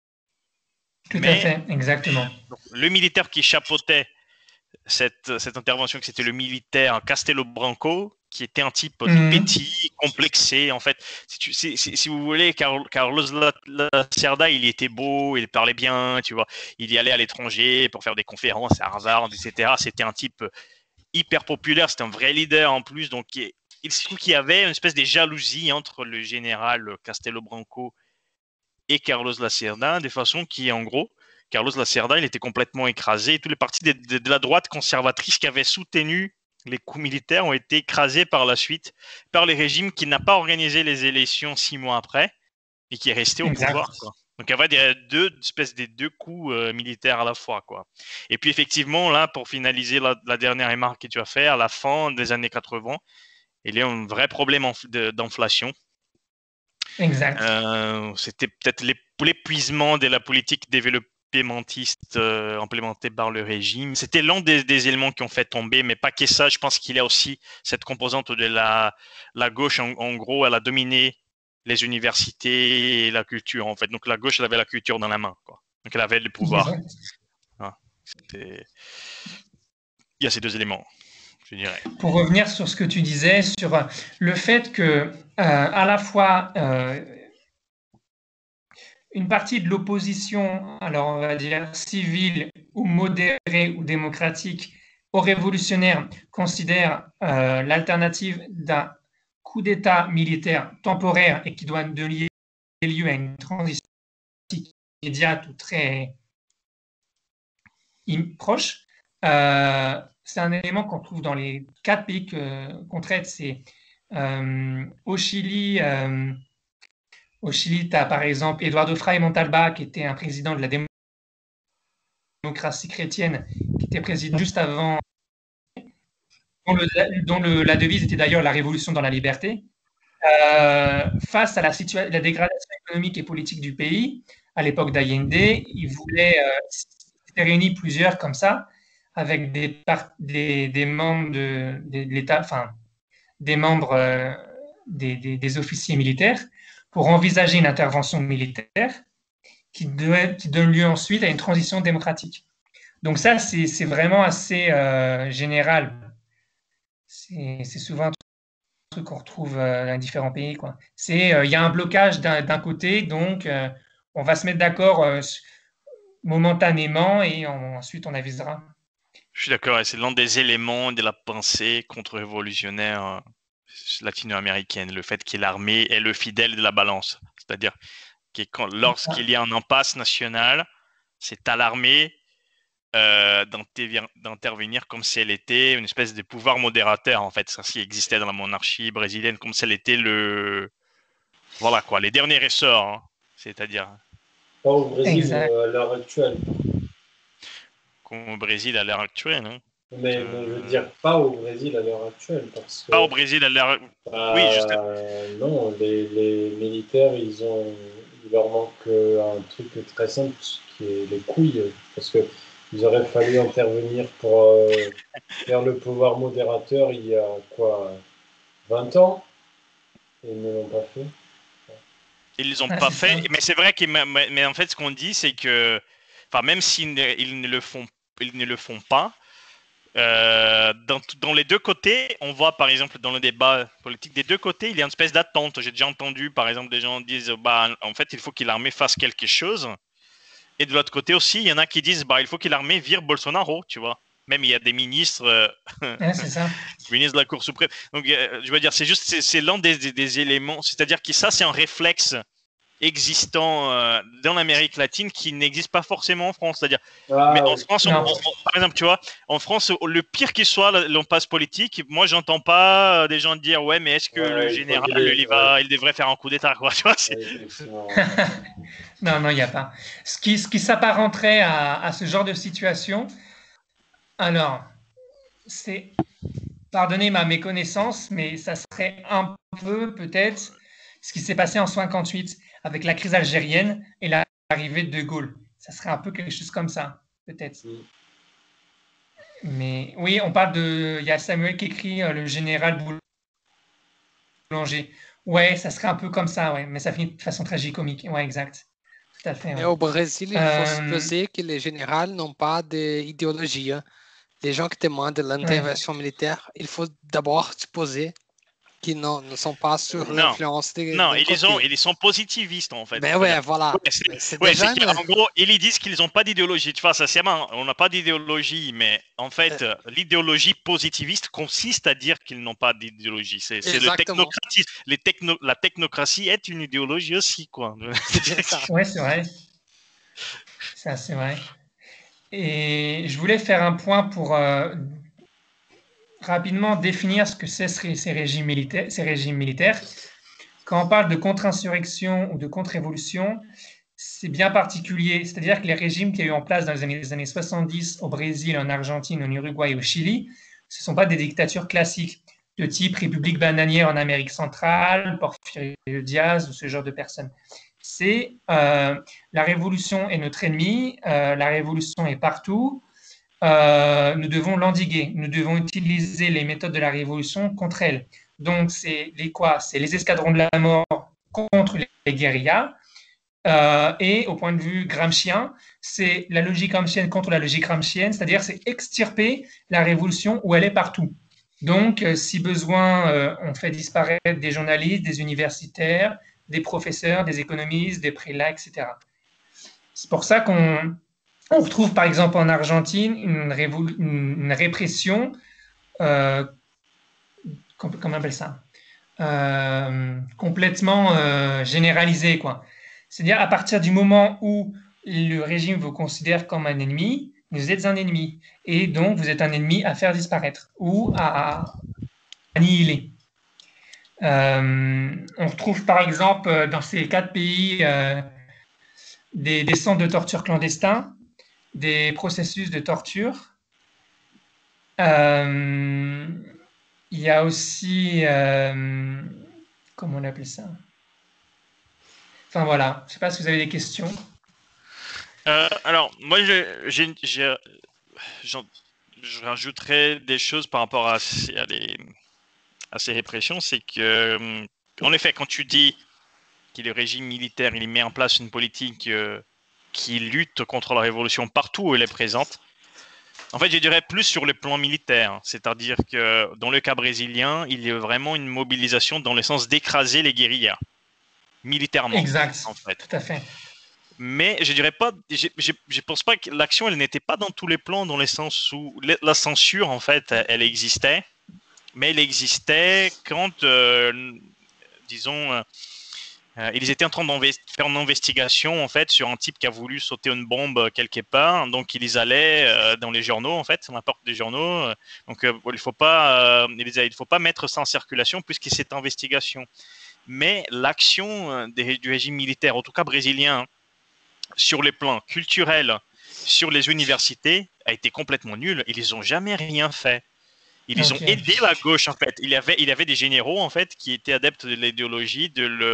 Tout à fait, exactement. Le militaire qui chapeautait cette intervention, c'était le militaire Castelo Branco, qui était un type tout petit, complexé. En fait, si vous voulez, Carlos Lacerda, il était beau, il parlait bien, tu vois. Il y allait à l'étranger pour faire des conférences à Harvard, etc. C'était un type hyper populaire, c'était un vrai leader en plus. Donc, il se trouve qu'il y avait une espèce de jalousie entre le général Castelo Branco et Carlos Lacerda, de façon qui, en gros, Carlos Lacerda, il était complètement écrasé. Tous les partis de la droite conservatrice qui avaient soutenu les coups militaires ont été écrasés par la suite par les régimes qui n'a pas organisé les élections 6 mois après et qui est resté au pouvoir, quoi. Donc, il y avait deux coups militaires à la fois, quoi. Et puis, effectivement, là, pour finaliser la dernière remarque que tu as fait, à la fin des années 80, il y a un vrai problème d'inflation. Exact. C'était peut-être l'épuisement de la politique développementiste implémentée par le régime. C'était l'un des éléments qui ont fait tomber, mais pas que ça. Je pense qu'il y a aussi cette composante de la gauche. En gros, elle a dominé les universités et la culture, en fait. Donc, la gauche, elle avait la culture dans la main, quoi. Donc, elle avait le pouvoir. Il y a ces deux éléments, je dirais. Pour revenir sur ce que tu disais, sur le fait que, à la fois, une partie de l'opposition, alors on va dire civile ou modérée ou démocratique, aux révolutionnaires, considère l'alternative d'un coup d'État militaire temporaire et qui doit donner lieu à une transition immédiate ou très proche. C'est un élément qu'on trouve dans les 4 pays qu'on traite. C'est au Chili, tu as par exemple Eduardo Frei Montalva, qui était un président de la démocratie chrétienne, qui était président juste avant, dont la devise était d'ailleurs la révolution dans la liberté. Face à la dégradation économique et politique du pays, à l'époque d'Allende, il voulait s'était réuni plusieurs comme ça, avec des membres de l'État, enfin des membres des officiers militaires, pour envisager une intervention militaire qui donne lieu ensuite à une transition démocratique. Donc ça, c'est vraiment assez général. C'est souvent un truc qu'on retrouve dans différents pays, quoi. Il y a un blocage d'un côté, donc on va se mettre d'accord momentanément et ensuite on avisera. Je suis d'accord, et c'est l'un des éléments de la pensée contre-révolutionnaire latino-américaine, le fait que l'armée est le fidèle de la balance. C'est-à-dire que lorsqu'il y a un impasse nationale, c'est à l'armée d'intervenir comme si elle était une espèce de pouvoir modérateur, en fait, ça qui existait dans la monarchie brésilienne, comme si elle était voilà quoi, les derniers ressorts, hein. C'est-à-dire pas au Brésil à l'heure actuelle. Comme au Brésil à l'heure actuelle, hein. Mais je veux dire pas au Brésil à l'heure actuelle, parce que pas au Brésil à l'heure. Oui, juste. Non, les militaires, il leur manque un truc très simple, qui est les couilles, parce que il aurait fallu intervenir pour faire le pouvoir modérateur il y a quoi, 20 ans, et ils ne l'ont pas fait. Ils ne l'ont pas fait, mais c'est vrai que mais en fait ce qu'on dit c'est que, enfin, même s'ils ne le font ne le font pas. Dans les deux côtés, on voit par exemple dans le débat politique des deux côtés, il y a une espèce d'attente. J'ai déjà entendu par exemple des gens disent en fait il faut que l'armée fasse quelque chose, et de l'autre côté aussi il y en a qui disent il faut que l'armée vire Bolsonaro, tu vois. Même il y a des ministres, c'est ça. ministre de la Cour suprême. Donc je veux dire c'est l'un des éléments, c'est-à-dire que ça c'est un réflexe existant dans l'Amérique latine qui n'existe pas forcément en France. C'est-à-dire, mais en France, par exemple, tu vois, en France, le pire qu'il soit l'impasse politique, moi, j'entends pas des gens dire ouais, mais est-ce que le général, il devrait faire un coup d'État, quoi, tu vois, Non, il n'y a pas. Ce qui s'apparenterait à ce genre de situation, alors, c'est, pardonnez ma méconnaissance, mais ça serait un peu peut-être ce qui s'est passé en 58 avec la crise algérienne et l'arrivée de Gaulle. Ça serait un peu quelque chose comme ça, peut-être. Mais oui, on parle de... Il y a Samuel qui écrit le général Boulanger. Ouais, ça serait un peu comme ça, ouais. Mais ça finit de façon tragicomique. Ouais, exact. Tout à fait. Mais ouais. au Brésil, il faut supposer que les généraux n'ont pas d'idéologie. Les gens qui demandent l'intervention militaire, il faut d'abord supposer qui ne sont pas sur l'influence des Non, ils sont positivistes en fait. Ben ouais, voilà. En gros, ils disent qu'ils n'ont pas d'idéologie. Tu vois, ça c'est marrant. On n'a pas d'idéologie, mais en fait, l'idéologie positiviste consiste à dire qu'ils n'ont pas d'idéologie. C'est le technocratisme. La technocratie est une idéologie aussi, quoi. Ouais, c'est vrai. Ça, c'est vrai. Et je voulais faire un point pour rapidement définir ce que c'est ces régimes militaires. Quand on parle de contre-insurrection ou de contre-révolution, c'est bien particulier. C'est-à-dire que les régimes qu'il y a eu en place dans les années 70 au Brésil, en Argentine, en Uruguay et au Chili, ce ne sont pas des dictatures classiques de type République bananière en Amérique centrale, Porfirio Diaz ou ce genre de personnes. C'est la révolution est notre ennemi, la révolution est partout. Nous devons l'endiguer, nous devons utiliser les méthodes de la révolution contre elle. Donc, c'est les escadrons de la mort contre les guérillas. Et au point de vue gramscien, c'est la logique gramscienne contre la logique gramscienne, c'est-à-dire c'est extirper la révolution où elle est partout. Donc, si besoin, on fait disparaître des journalistes, des universitaires, des professeurs, des économistes, des prélats, etc. C'est pour ça qu'on retrouve par exemple en Argentine une répression, comment on appelle ça, complètement généralisée, quoi. C'est-à-dire à partir du moment où le régime vous considère comme un ennemi, vous êtes un ennemi. Et donc, vous êtes un ennemi à faire disparaître ou à annihiler. On retrouve par exemple dans ces 4 pays des centres de torture clandestins, des processus de torture. Il y a aussi, comment on appelle ça? Enfin voilà, je ne sais pas si vous avez des questions. Alors, moi, je rajouterais des choses par rapport à ces répressions. C'est que, en effet, quand tu dis que le régime militaire il met en place une politique qui lutte contre la révolution partout où elle est présente, en fait, je dirais plus sur le plan militaire. C'est-à-dire que dans le cas brésilien, il y a vraiment une mobilisation dans le sens d'écraser les guérillas, militairement. Exact, en fait. Tout à fait. Mais je dirais pas, je pense pas que l'action, elle n'était pas dans tous les plans, dans le sens où la censure, en fait, elle existait. Mais elle existait quand, disons, ils étaient en train de faire une investigation en fait sur un type qui a voulu sauter une bombe quelque part. Donc ils allaient dans les journaux en fait, sur la porte des journaux. Donc il faut pas mettre ça en circulation puisque c'est investigation. Mais l'action du régime militaire, en tout cas brésilien, sur les plans culturels, sur les universités, a été complètement nulle. Ils n'ont jamais rien fait. Ils ont aidé la gauche, en fait. Il y avait des généraux, en fait, qui étaient adeptes de l'idéologie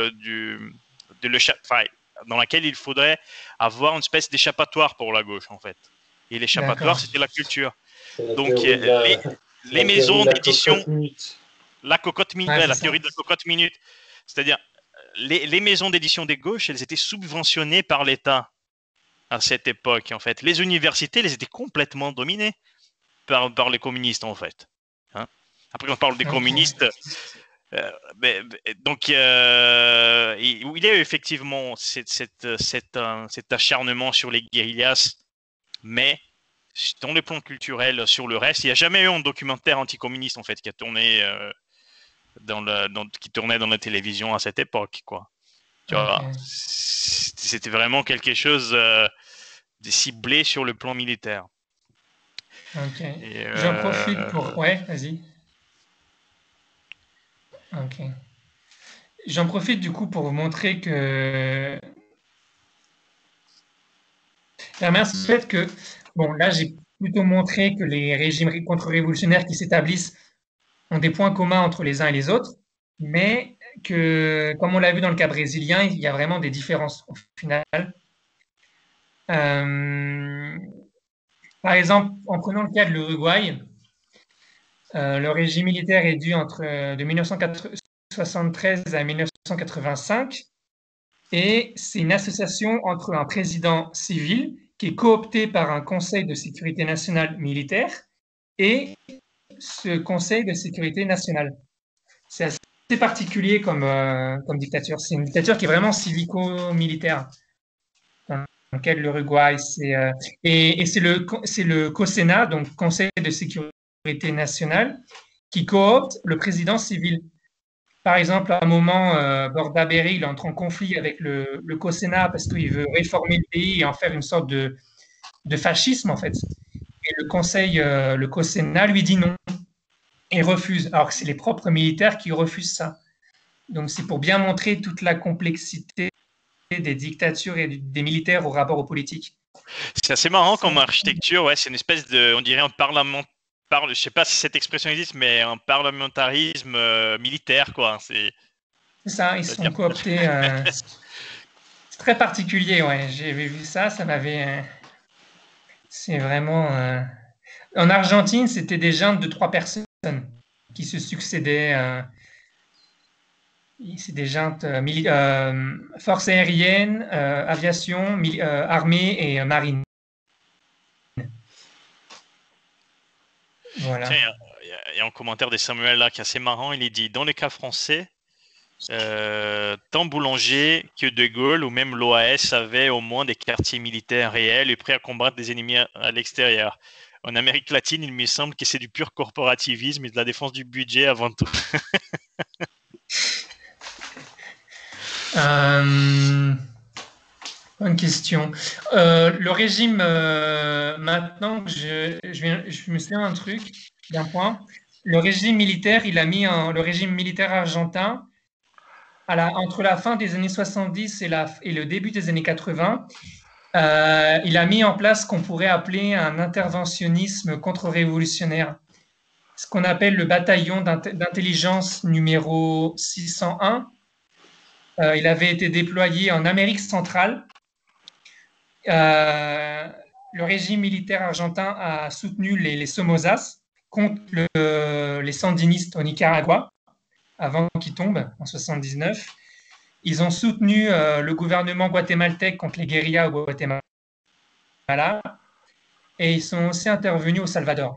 dans laquelle il faudrait avoir une espèce d'échappatoire pour la gauche, en fait. Et l'échappatoire, c'était la culture. Donc, les maisons d'édition... La cocotte minute, la théorie de la cocotte minute. C'est-à-dire, les maisons d'édition des gauches, elles étaient subventionnées par l'État. à cette époque, en fait. Les universités, elles étaient complètement dominées par les communistes, en fait. Hein. Après, on parle des communistes. Donc, il y a eu effectivement cet acharnement sur les guérillas, mais dans le plan culturel, sur le reste, il n'y a jamais eu un documentaire anticommuniste, en fait, qui a tourné qui tournait dans la télévision à cette époque, quoi. Tu vois, c'était vraiment quelque chose de ciblé sur le plan militaire. Ok. J'en profite pour... Ouais, vas-y. Ok. J'en profite du coup pour vous montrer que... Merci du fait que... Bon, là, j'ai plutôt montré que les régimes contre-révolutionnaires qui s'établissent ont des points communs entre les uns et les autres, mais que, comme on l'a vu dans le cas brésilien, il y a vraiment des différences au final. Par exemple, en prenant le cas de l'Uruguay, le régime militaire est dû de 1973 à 1985, et c'est une association entre un président civil qui est coopté par un Conseil de sécurité nationale militaire et ce Conseil de sécurité nationale. C'est assez particulier comme dictature. C'est une dictature qui est vraiment civico-militaire, dans lequel l'Uruguay, et c'est le COSENA, donc Conseil de sécurité nationale, qui coopte le président civil. Par exemple, à un moment, Borda Berry, il entre en conflit avec le COSENA parce qu'il veut réformer le pays et en faire une sorte de fascisme, en fait. Et le COSENA lui dit non et refuse, alors que c'est les propres militaires qui refusent ça. Donc, c'est pour bien montrer toute la complexité des dictatures et des militaires au rapport aux politiques. C'est assez marrant comme architecture, ouais, c'est une espèce de, on dirait un parlement, je sais pas si cette expression existe, mais un parlementarisme militaire, quoi. C'est ça, ils sont cooptés. C'est très particulier, ouais. J'ai vu ça, ça m'avait. C'est vraiment. En Argentine, c'était des juntes de 3 personnes qui se succédaient. C'est des juntes forces aériennes, aviation, armée et marine. Voilà. Tiens, il y a un commentaire de Samuel là qui est assez marrant. Il est dit, dans le cas français, tant Boulanger que De Gaulle ou même l'OAS avaient au moins des quartiers militaires réels et prêts à combattre des ennemis à l'extérieur. En Amérique latine, il me semble que c'est du pur corporativisme et de la défense du budget avant tout. Bonne question. Le régime, maintenant, je me souviens d'un truc, d'un point. Le régime militaire, le régime militaire argentin, entre la fin des années 70 et le début des années 80, il a mis en place ce qu'on pourrait appeler un interventionnisme contre-révolutionnaire. Ce qu'on appelle le bataillon d'intelligence numéro 601. Il avait été déployé en Amérique centrale. Le régime militaire argentin a soutenu les Somozas contre les sandinistes au Nicaragua avant qu'ils tombent en 79. Ils ont soutenu le gouvernement guatémaltèque contre les guérillas au Guatemala et ils sont aussi intervenus au Salvador.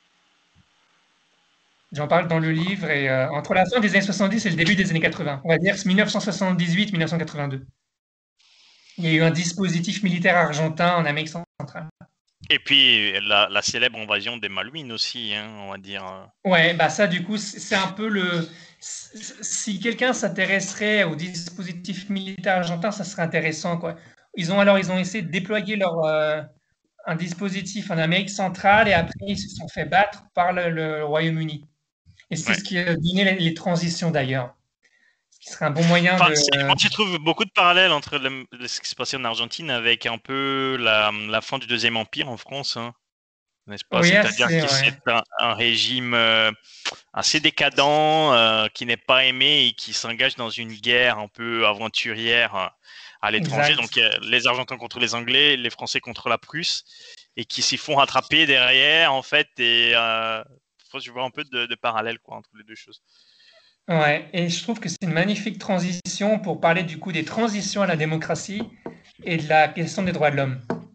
J'en parle dans le livre et entre la fin des années 70 et le début des années 80, on va dire 1978-1982. Il y a eu un dispositif militaire argentin en Amérique centrale. Et puis la célèbre invasion des Malouines aussi, hein, on va dire. Ouais, bah ça du coup c'est un peu si quelqu'un s'intéresserait au dispositif militaire argentin, ça serait intéressant, quoi. Ils ont essayé de déployer un dispositif en Amérique centrale et après ils se sont fait battre par le Royaume-Uni. Et c'est ce qui a donné les transitions d'ailleurs. Ce qui serait un bon moyen Moi, je trouve beaucoup de parallèles entre ce qui se passait en Argentine avec un peu la fin du Deuxième Empire en France, hein, n'est-ce pas? Oui, C'est-à-dire que c'est un régime assez décadent, qui n'est pas aimé et qui s'engage dans une guerre un peu aventurière à l'étranger. Donc, les Argentins contre les Anglais, les Français contre la Prusse, et qui s'y font rattraper derrière, en fait. Et je vois un peu de parallèle, quoi, entre les deux choses. Ouais, et je trouve que c'est une magnifique transition pour parler du coup des transitions à la démocratie et de la question des droits de l'homme.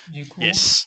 Du coup, Yes.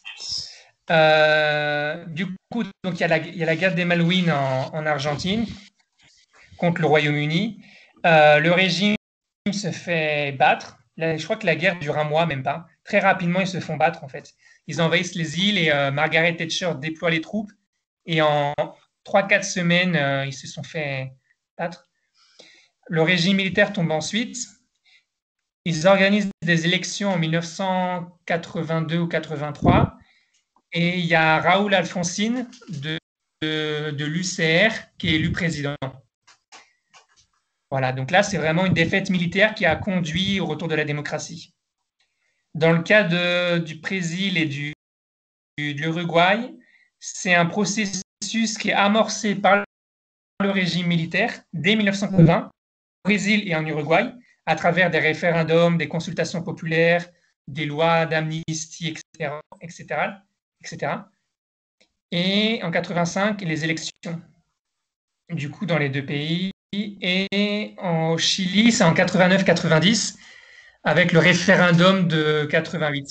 Donc il y a la guerre des Malouines en Argentine contre le Royaume-Uni. Le régime se fait battre. Je crois que la guerre dure un mois, même pas. Très rapidement, ils se font battre, en fait. Ils envahissent les îles et Margaret Thatcher déploie les troupes. Et en 3-4 semaines, ils se sont fait battre. Le régime militaire tombe ensuite. Ils organisent des élections en 1982 ou 83. Et il y a Raoul Alfonsine de l'UCR qui est élu président. Voilà, donc là, c'est vraiment une défaite militaire qui a conduit au retour de la démocratie. Dans le cas du Brésil et de l'Uruguay, c'est un processus qui est amorcé par le régime militaire dès 1980, au Brésil et en Uruguay, à travers des référendums, des consultations populaires, des lois d'amnistie, etc., etc., etc. Et en 85, les élections. Du coup, dans les deux pays. Et au Chili, c'est en 89-90, avec le référendum de 88.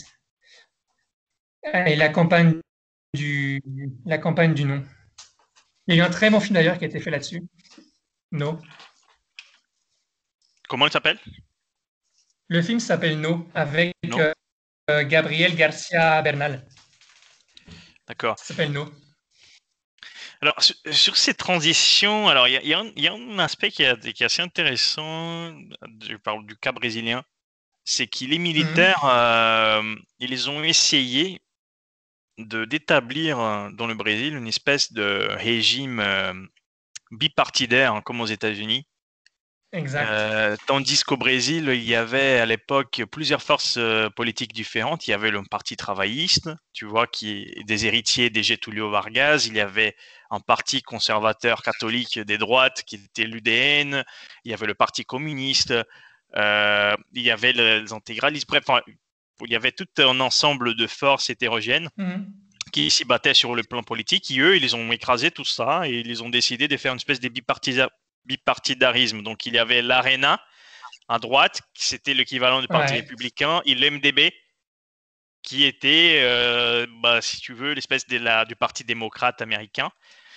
Et la campagne du non. Il y a eu un très bon film d'ailleurs qui a été fait là-dessus. No. Comment il s'appelle? Le film s'appelle No, avec No. Gabriel Garcia Bernal. D'accord. Ça s'appelle No. Alors, sur ces transitions, alors il y a un aspect qui est assez intéressant, je parle du cas brésilien, c'est que les militaires, ils ont essayé d'établir dans le Brésil une espèce de régime bipartidaire, hein, comme aux États-Unis. Exact. Tandis qu'au Brésil, il y avait à l'époque plusieurs forces politiques différentes. Il y avait le parti travailliste, tu vois, qui est des héritiers des Getúlio Vargas. Il y avait un parti conservateur catholique des droites qui était l'UDN. Il y avait le parti communiste. Il y avait les intégralistes. Bref, il y avait tout un ensemble de forces hétérogènes qui s'y battaient sur le plan politique. Et eux, ils ont écrasé tout ça et ils ont décidé de faire une espèce de bipartidarisme. Donc, il y avait l'ARENA à droite, c'était l'équivalent du Parti républicain, et l'MDB, qui était, si tu veux, l'espèce du Parti démocrate américain.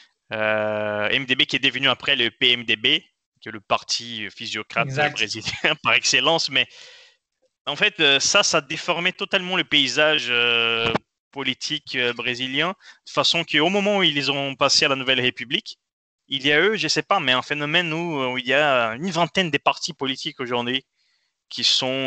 MDB qui est devenu après le PMDB, qui est le parti physiocrate brésilien par excellence. Mais en fait, ça déformait totalement le paysage politique brésilien, de façon qu'au moment où ils ont passé à la Nouvelle République, il y a je sais pas, mais un phénomène où il y a une vingtaine de partis politiques aujourd'hui qui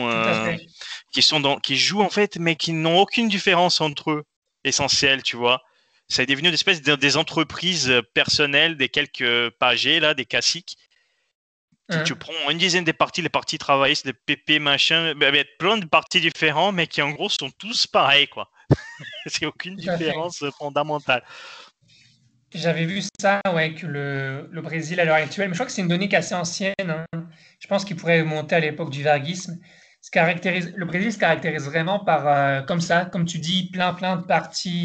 jouent en fait, mais qui n'ont aucune différence entre eux, essentielle, tu vois. Ça est devenu une espèce des entreprises personnelles, des quelques pagés, là, des caciques. Tu prends une dizaine de partis, les partis travaillistes, des PP, machin, plein de partis différents, mais qui en gros sont tous pareils, quoi. C'est aucune différence fondamentale. J'avais vu ça, que le Brésil à l'heure actuelle, mais je crois que c'est une donnée qui est assez ancienne. Hein. Je pense qu'il pourrait monter à l'époque du varguisme. Le Brésil se caractérise vraiment par, comme ça, comme tu dis, plein de partis,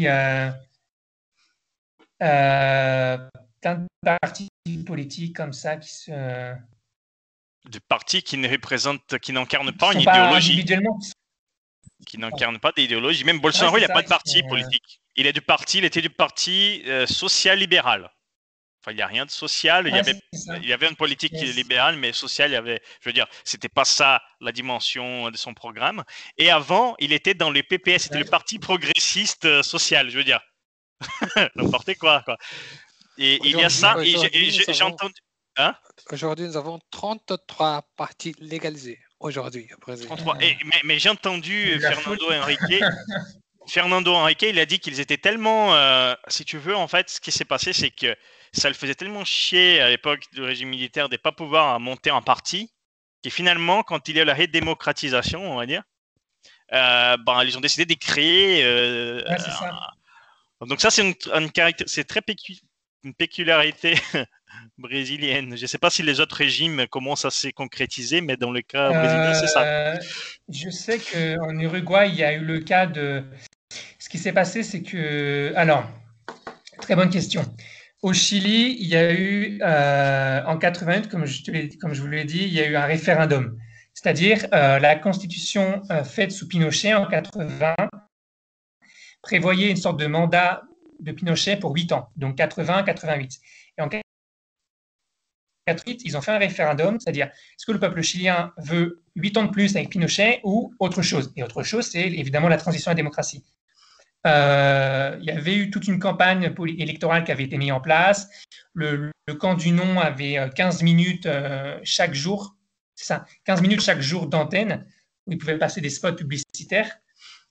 politiques comme ça qui se... Des partis qui n'incarnent pas une idéologie. Qui n'incarnent pas d'idéologie. Même Bolsonaro, il n'a pas de parti politique. Il était du parti social-libéral. Enfin, il n'y a rien de social. Il y avait une politique libérale, mais sociale, je veux dire, c'était pas ça la dimension de son programme. Et avant, il était dans le PPS, c'était le parti progressiste social, je veux dire. N'importe quoi. Et il y a ça, et j'ai entendu... Hein? Aujourd'hui, nous avons 33 partis légalisés aujourd'hui au Brésil. 33. Mais j'ai entendu Fernando Henrique, il a dit qu'ils étaient tellement, si tu veux, en fait, ce qui s'est passé, c'est que ça le faisait tellement chier à l'époque du régime militaire de ne pas pouvoir monter un parti, que finalement, quand il y a eu la redémocratisation, on va dire, ils ont décidé de créer. C'est ça. Donc ça, c'est une péculiarité brésilienne. Je ne sais pas si les autres régimes commencent à se concrétiser, mais dans le cas brésilien, c'est ça. Je sais qu'en Uruguay, il y a eu le cas de... Ce qui s'est passé, c'est que... Alors, très bonne question. Au Chili, il y a eu, en 88, comme je vous l'ai dit, il y a eu un référendum. C'est-à-dire la constitution faite sous Pinochet en 80 prévoyait une sorte de mandat de Pinochet pour 8 ans, donc 80-88. Et en 88, ils ont fait un référendum, c'est-à dire, est-ce que le peuple chilien veut 8 ans de plus avec Pinochet ou autre chose? Et autre chose, c'est évidemment la transition à la démocratie. Il y avait eu toute une campagne électorale qui avait été mise en place. Le camp du non avait 15 minutes chaque jour, c'est ça, 15 minutes chaque jour d'antenne, où ils pouvaient passer des spots publicitaires.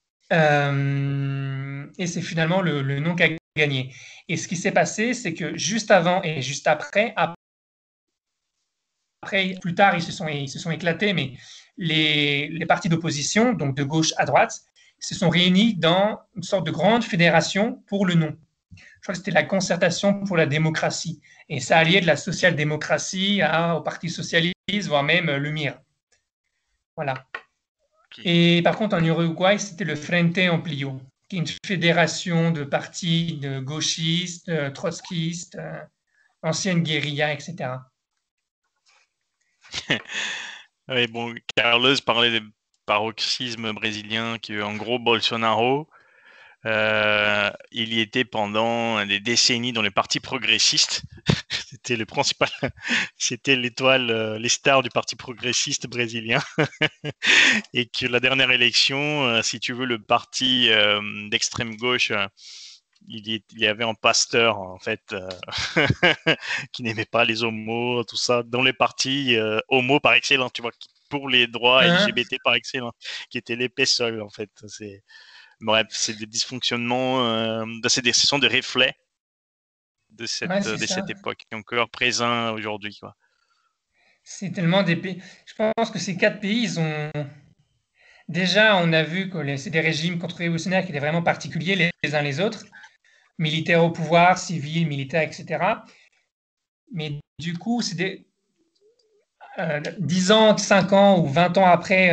Et c'est finalement le non qui a gagné. Et ce qui s'est passé, c'est que juste avant et juste après, plus tard, ils se sont éclatés, mais les partis d'opposition, donc de gauche à droite, se sont réunis dans une sorte de grande fédération pour le non. Je crois que c'était la concertation pour la démocratie. Et ça alliait de la social-démocratie au Parti socialiste, voire même le MIR. Voilà. Et par contre, en Uruguay, c'était le Frente Amplio, qui est une fédération de partis de gauchistes, trotskistes, anciennes guérillas, etc. Oui, bon, Carlos parlait des paroxysmes brésiliens qui, en gros, Bolsonaro, il y était pendant des décennies dans les partis progressistes. C'était le principal, c'était l'étoile, les stars du parti progressiste brésilien. Et que la dernière élection, si tu veux, le parti d'extrême gauche, il y avait un pasteur, en fait, qui n'aimait pas les homos, tout ça, dans les partis homo par excellence, tu vois, pour les droits LGBT par excellence, qui étaient les PSOL, en fait. Bref, c'est des dysfonctionnements, ce sont des reflets de cette époque, qui sont encore présents aujourd'hui, quoi. C'est tellement des pays. Je pense que ces 4 pays, ils ont. Déjà, on a vu que c'est des régimes contre-révolutionnaires qui étaient vraiment particuliers les uns les autres, militaires au pouvoir, civils, militaires, etc. Mais du coup, c'est 10 ans, 5 ans ou 20 ans après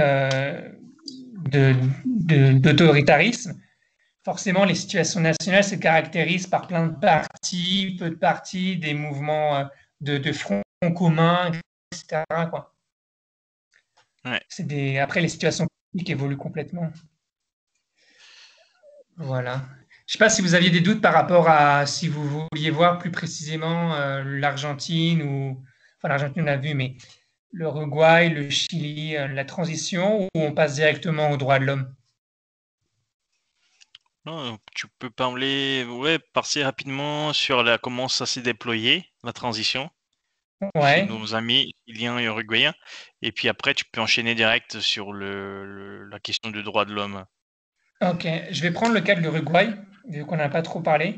d'autoritarisme, forcément, les situations nationales se caractérisent par plein de partis, peu de partis, des mouvements de front commun, etc. Quoi. Ouais. Après, les situations politiques évoluent complètement. Voilà. Je ne sais pas si vous aviez des doutes par rapport à si vous vouliez voir plus précisément l'Argentine enfin l'Argentine on l'a vu, mais l'Uruguay, le Chili, la transition, ou on passe directement aux droits de l'homme? Non, tu peux parler, passer rapidement sur comment ça s'est déployé, la transition, chez nos amis chiliens et uruguayens. Et puis après, tu peux enchaîner direct sur la question du droit de l'homme. Ok, je vais prendre le cas de l'Uruguay, vu qu'on n'a pas trop parlé.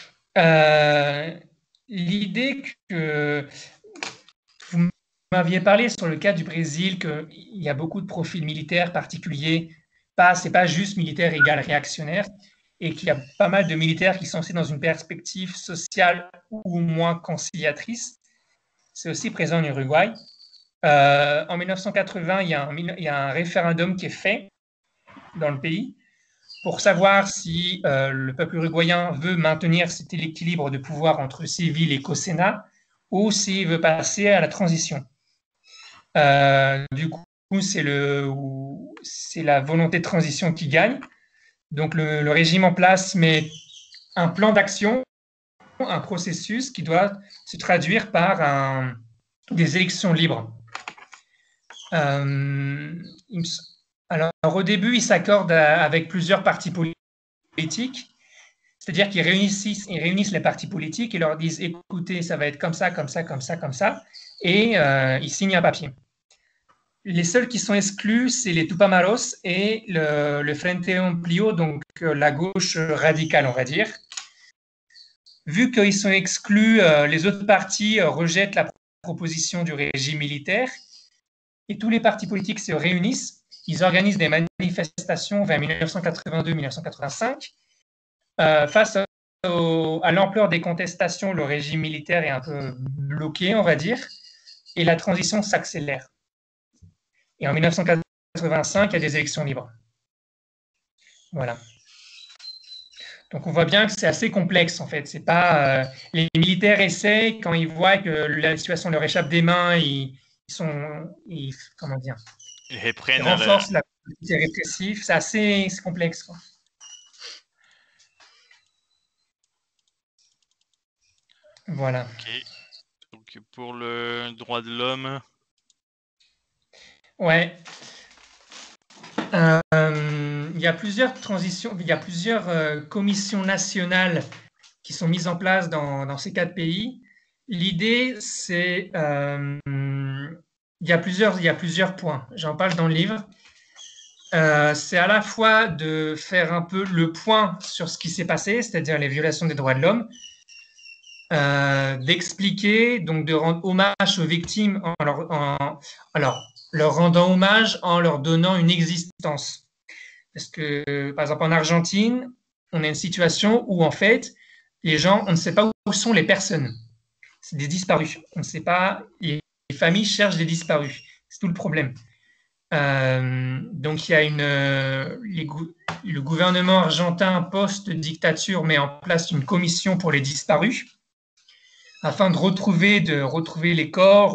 L'idée que vous m'aviez parlé sur le cas du Brésil, qu'il y a beaucoup de profils militaires particuliers, c'est pas juste militaire égal réactionnaire, et qu'il y a pas mal de militaires qui sont aussi dans une perspective sociale ou moins conciliatrice. C'est aussi présent en Uruguay. En 1980, il y a un référendum qui est fait dans le pays pour savoir si le peuple uruguayen veut maintenir cet équilibre de pouvoir entre civil et co-sénat ou s'il veut passer à la transition. Du coup, c'est la volonté de transition qui gagne. Donc, le régime en place met un plan d'action, un processus qui doit se traduire par des élections libres. Alors, au début, ils s'accordent avec plusieurs partis politiques, c'est-à-dire qu'ils réunissent les partis politiques et leur disent écoutez, ça va être comme ça, comme ça, comme ça, comme ça, et ils signent un papier. Les seuls qui sont exclus, c'est les Tupamaros et le Frente Amplio, donc la gauche radicale, on va dire. Vu qu'ils sont exclus, les autres partis rejettent la proposition du régime militaire et tous les partis politiques se réunissent. Ils organisent des manifestations vers 1982-1985. Face à l'ampleur des contestations, le régime militaire est un peu bloqué, on va dire, et la transition s'accélère. Et en 1985, il y a des élections libres. Voilà. Donc on voit bien que c'est assez complexe en fait. C'est pas les militaires essaient quand ils voient que la situation leur échappe des mains, ils renforcent la politique répressive. C'est complexe, quoi. Voilà. Ok. Donc pour le droit de l'homme, Ouais. Il y a plusieurs transitions, il y a plusieurs commissions nationales qui sont mises en place dans ces 4 pays. L'idée, c'est il y a plusieurs points. J'en parle dans le livre. C'est à la fois de faire un peu le point sur ce qui s'est passé, c'est-à-dire les violations des droits de l'homme, d'expliquer, donc de rendre hommage aux victimes leur rendant hommage en leur donnant une existence. Parce que, par exemple, en Argentine, on a une situation où, en fait, les gens, on ne sait pas où sont les personnes. C'est des disparus. On ne sait pas, les familles cherchent des disparus. C'est tout le problème. Donc, il y a le gouvernement argentin post-dictature met en place une commission pour les disparus afin de retrouver les corps,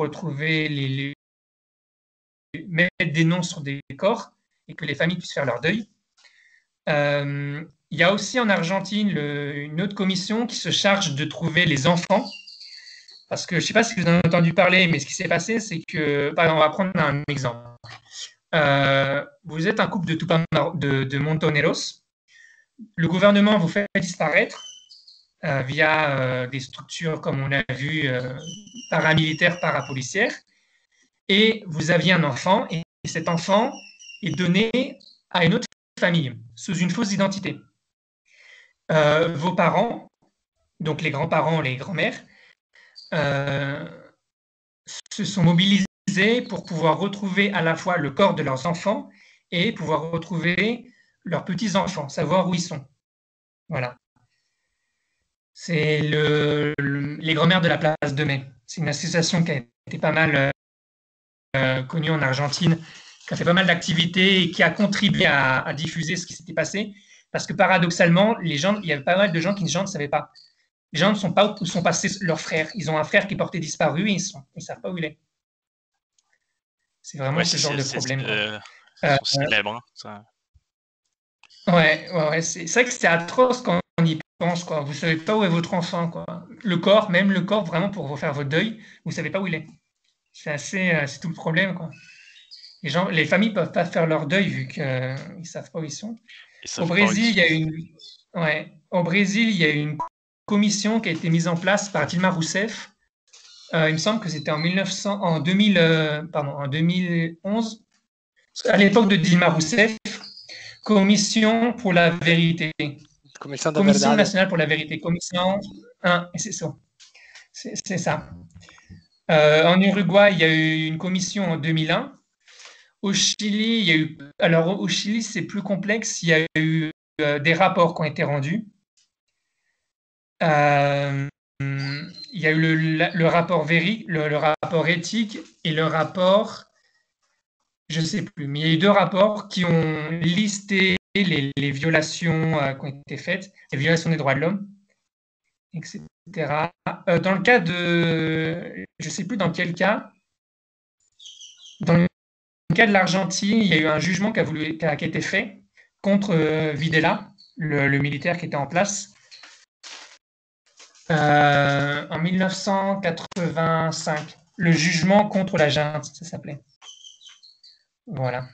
mettre des noms sur des corps et que les familles puissent faire leur deuil. Il y a aussi en Argentine une autre commission qui se charge de trouver les enfants. Parce que je ne sais pas si vous en avez entendu parler, mais ce qui s'est passé, c'est que, par exemple, on va prendre un exemple. Vous êtes un couple de Montoneros. Le gouvernement vous fait disparaître via des structures, comme on l'a vu, paramilitaires, parapolicières. Et vous aviez un enfant, et cet enfant est donné à une autre famille, sous une fausse identité. Vos parents, donc les grands-parents, les grands-mères, se sont mobilisés pour pouvoir retrouver à la fois le corps de leurs enfants et pouvoir retrouver leurs petits-enfants, savoir où ils sont. Voilà. C'est les grands-mères de la place de Mai. C'est une association qui a été pas mal connue en Argentine, qui a fait pas mal d'activités et qui a contribué à diffuser ce qui s'était passé. Parce que paradoxalement, il y avait pas mal de gens qui ne savaient pas. Les gens ne sont pas où sont passés leurs frères. Ils ont un frère qui est porté disparu et ils ne savent pas où il est. C'est vraiment ce genre de problème. C'est célèbre, hein, ça. Ouais, c'est vrai que c'est atroce quand on y pense, quoi. Vous ne savez pas où est votre enfant, quoi. Même le corps, vraiment, pour vous faire votre deuil, vous ne savez pas où il est. C'est tout le problème, quoi. Les familles ne peuvent pas faire leur deuil vu qu'ils ne savent pas où ils sont. Au Brésil, il y a une commission qui a été mise en place par Dilma Rousseff. Il me semble que c'était en 2011, à l'époque de Dilma Rousseff, Commission pour la vérité. Commission nationale pour la vérité. Commission 1, et c'est ça. C'est ça. En Uruguay, il y a eu une commission en 2001. Au Chili, il y a eu. Alors, au Chili, c'est plus complexe. Il y a eu des rapports qui ont été rendus. Il y a eu le rapport le rapport éthique et le rapport, je ne sais plus, mais il y a eu 2 rapports qui ont listé les violations qui ont été faites, les violations des droits de l'homme, etc. Dans le cas je ne sais plus dans quel cas, dans le cas de l'Argentine, il y a eu un jugement qui a été fait contre Videla, le militaire qui était en place. En 1985, le jugement contre la junte, ça s'appelait. Voilà.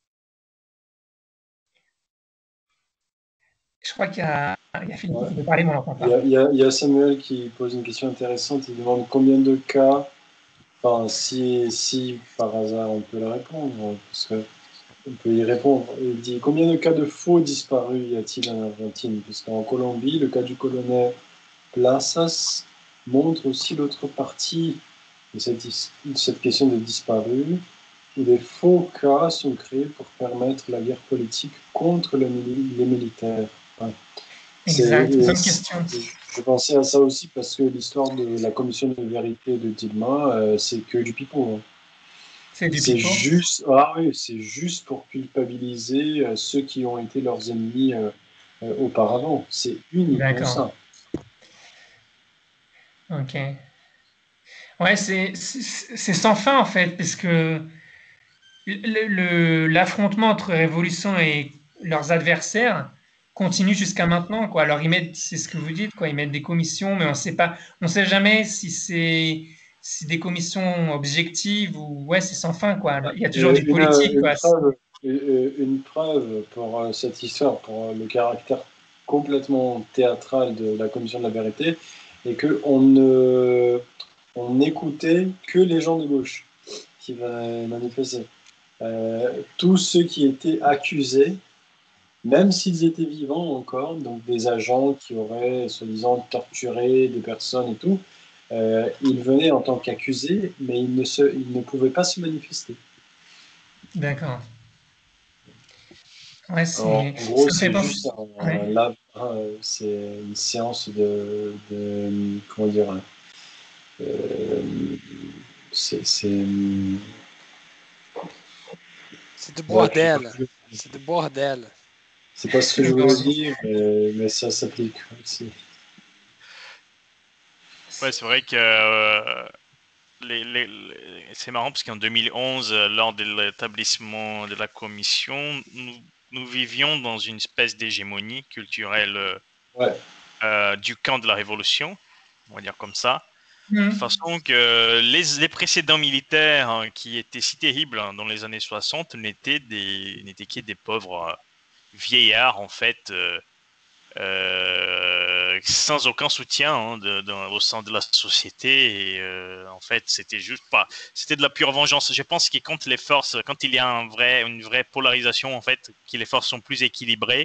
Je crois qu'il y a Philippe qui veut parler, mais on n'entend pas. Il y a Samuel qui pose une question intéressante. Il demande combien de cas, enfin, si par hasard on peut la répondre, parce qu'on peut y répondre. Il dit combien de cas de faux disparus y a-t-il en Argentine? Parce qu'en Colombie, le cas du colonel Plazas montre aussi l'autre partie de cette question de disparus, où des faux cas sont créés pour permettre la guerre politique contre les militaires. Ouais. Exact, bonne question. Je pensais à ça aussi parce que l'histoire de la commission de vérité de Dilma, c'est que du pipeau. Hein. C'est juste, c'est juste pour culpabiliser ceux qui ont été leurs ennemis auparavant. C'est uniquement ça. Ok. Ouais, c'est sans fin en fait, parce que l'affrontement entre révolution et leurs adversaires, continue jusqu'à maintenant, quoi. Alors, c'est ce que vous dites, quoi. Ils mettent des commissions, mais on sait jamais si des commissions objectives ou, ouais, c'est sans fin, quoi. Il y a toujours du politique, quoi. Une preuve pour cette histoire, pour le caractère complètement théâtral de la commission de la vérité, est on n'écoutait que les gens de gauche qui venaient manifester. Tous ceux qui étaient accusés, même s'ils étaient vivants encore, donc des agents qui auraient soi-disant torturé des personnes et tout, ils venaient en tant qu'accusés, mais ils ne pouvaient pas se manifester. D'accord. Ouais, En gros, ça me fait c'est penser- juste ouais. là, c'est une séance comment dire, c'est C'est du bordel. C'est du bordel. c'est pas ce que je voulais dire, mais ça s'applique aussi. Ouais, c'est vrai que c'est marrant parce qu'en 2011, lors de l'établissement de la commission, nous vivions dans une espèce d'hégémonie culturelle Ouais. du camp de la Révolution, on va dire comme ça. Mhm. De façon que les précédents militaires qui étaient si terribles dans les années 60 n'étaient que des pauvres vieillards, en fait, sans aucun soutien au sein de la société. Et en fait, c'était de la pure vengeance. Je pense que quand il y a une vraie polarisation, en fait, que les forces sont plus équilibrées,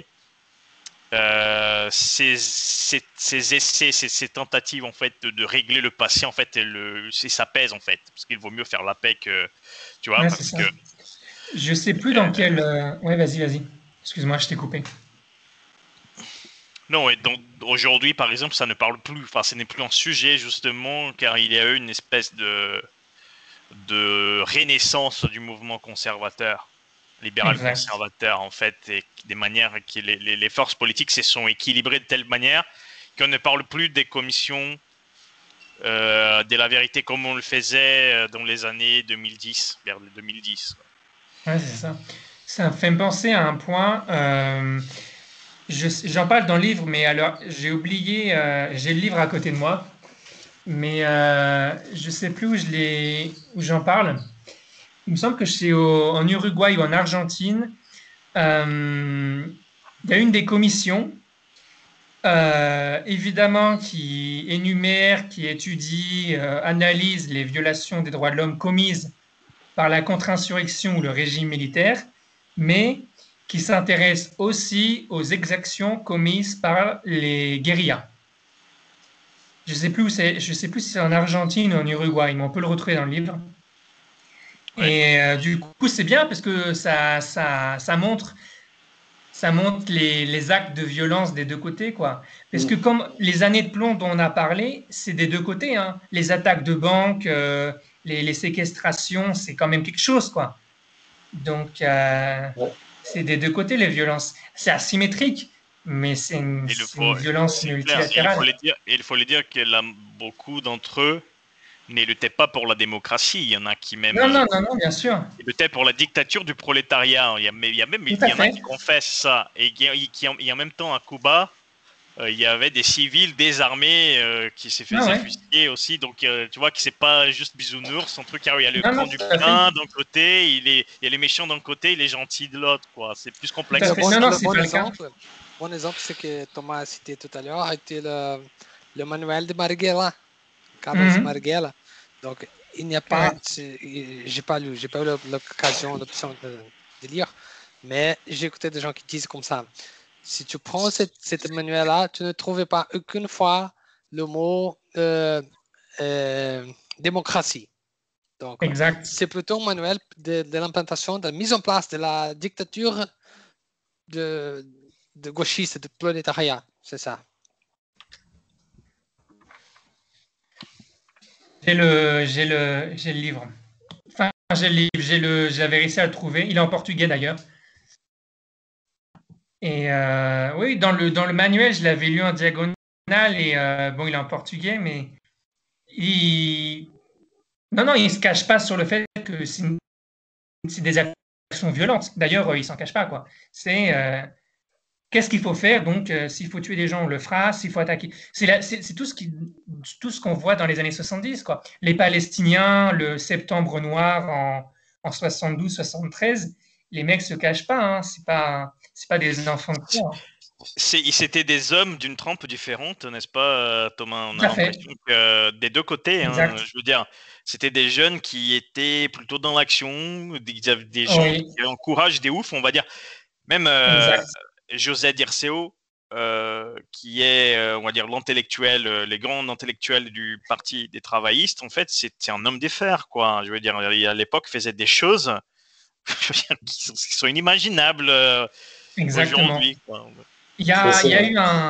ces essais, ces tentatives en fait de régler le passé, en fait, ça pèse, en fait, parce qu'il vaut mieux faire la paix que, tu vois, Ouais, parce c'est que ça. Je sais plus dans quel. Ouais, vas-y. Excuse-moi, je t'ai coupé. non, et donc aujourd'hui, par exemple, ça ne parle plus, enfin, ce n'est plus un sujet justement, car il y a eu une espèce de renaissance du mouvement conservateur, libéral Exact. conservateur, en fait, et des manières que les forces politiques se sont équilibrées de telle manière qu'on ne parle plus des commissions de la vérité comme on le faisait dans les années 2010, vers le 2010. Ouais, c'est ça. Ça me fait me penser à un point. J'en parle dans le livre, mais alors j'ai oublié. J'ai le livre à côté de moi, mais je sais plus où j'en parle. Il me semble que c'est en Uruguay ou en Argentine. Il y a une des commissions, évidemment, qui énumère, qui étudie, analyse les violations des droits de l'homme commises par la contre-insurrection ou le régime militaire, mais qui s'intéresse aussi aux exactions commises par les guérillas. Je sais plus je sais plus si c'est en Argentine ou en Uruguay, mais on peut le retrouver dans le livre. Ouais. Et du coup, c'est bien parce que ça montre les actes de violence des deux côtés, quoi. Parce que comme les années de plomb dont on a parlé, c'est des deux côtés, hein. Les attaques de banques, les séquestrations, c'est quand même quelque chose, quoi. Donc, c'est des deux côtés, les violences. C'est asymétrique, mais c'est une violence C'est clair. Et multilatérale. il faut le dire que là, beaucoup d'entre eux ne luttaient pas pour la démocratie. Il y en a qui même Non, bien sûr. luttaient pour la dictature du prolétariat. Il y en a qui confessent ça. Et en même temps, à Cuba, il y avait des civils désarmés qui se faisaient fusiller aussi. Donc, tu vois que c'est pas juste bisounours. Il y a le camp du bien d'un côté, il y a les méchants d'un côté et les gentils de l'autre, quoi. C'est plus complexe. Bon exemple, c'est que Thomas a cité tout à l'heure, était le manuel de Marighella, Carlos Marighella. Donc, il n'y a pas, j'ai pas eu l'option de lire, mais j'ai écouté des gens qui disent comme ça. Si tu prends cette manuel-là, tu ne trouves pas aucune fois le mot démocratie. Donc, c'est plutôt un manuel de l'implantation, de la mise en place de la dictature de gauchiste, de prolétariat. C'est ça. J'ai le livre. Enfin, j'ai le livre, j'avais réussi à le trouver. Il est en portugais d'ailleurs. Et oui, dans le manuel, je l'avais lu en diagonale et bon, il est en portugais, mais il ne se cache pas sur le fait que c'est des actions violentes. D'ailleurs, il s'en cache pas, quoi. qu'est-ce qu'il faut faire? Donc, s'il faut tuer des gens, on le fera. S'il faut attaquer. C'est tout ce qu'on voit dans les années 70, quoi. Les Palestiniens, le Septembre noir en 72-73, les mecs se cachent pas. Hein. C'est pas des enfants de cœur. C'était des hommes d'une trempe différente, n'est-ce pas, Thomas? On a l'impression que des deux côtés, hein, je veux dire, c'était des jeunes qui étaient plutôt dans l'action, des gens qui encouragent des oufs, on va dire. Même José Dirceu, qui est, on va dire, l'intellectuel, les grands intellectuels du Parti des travaillistes, en fait, c'était un homme d'affaires, quoi. Je veux dire, à l'époque, faisait des choses qui sont inimaginables aujourd'hui, quoi. Il y a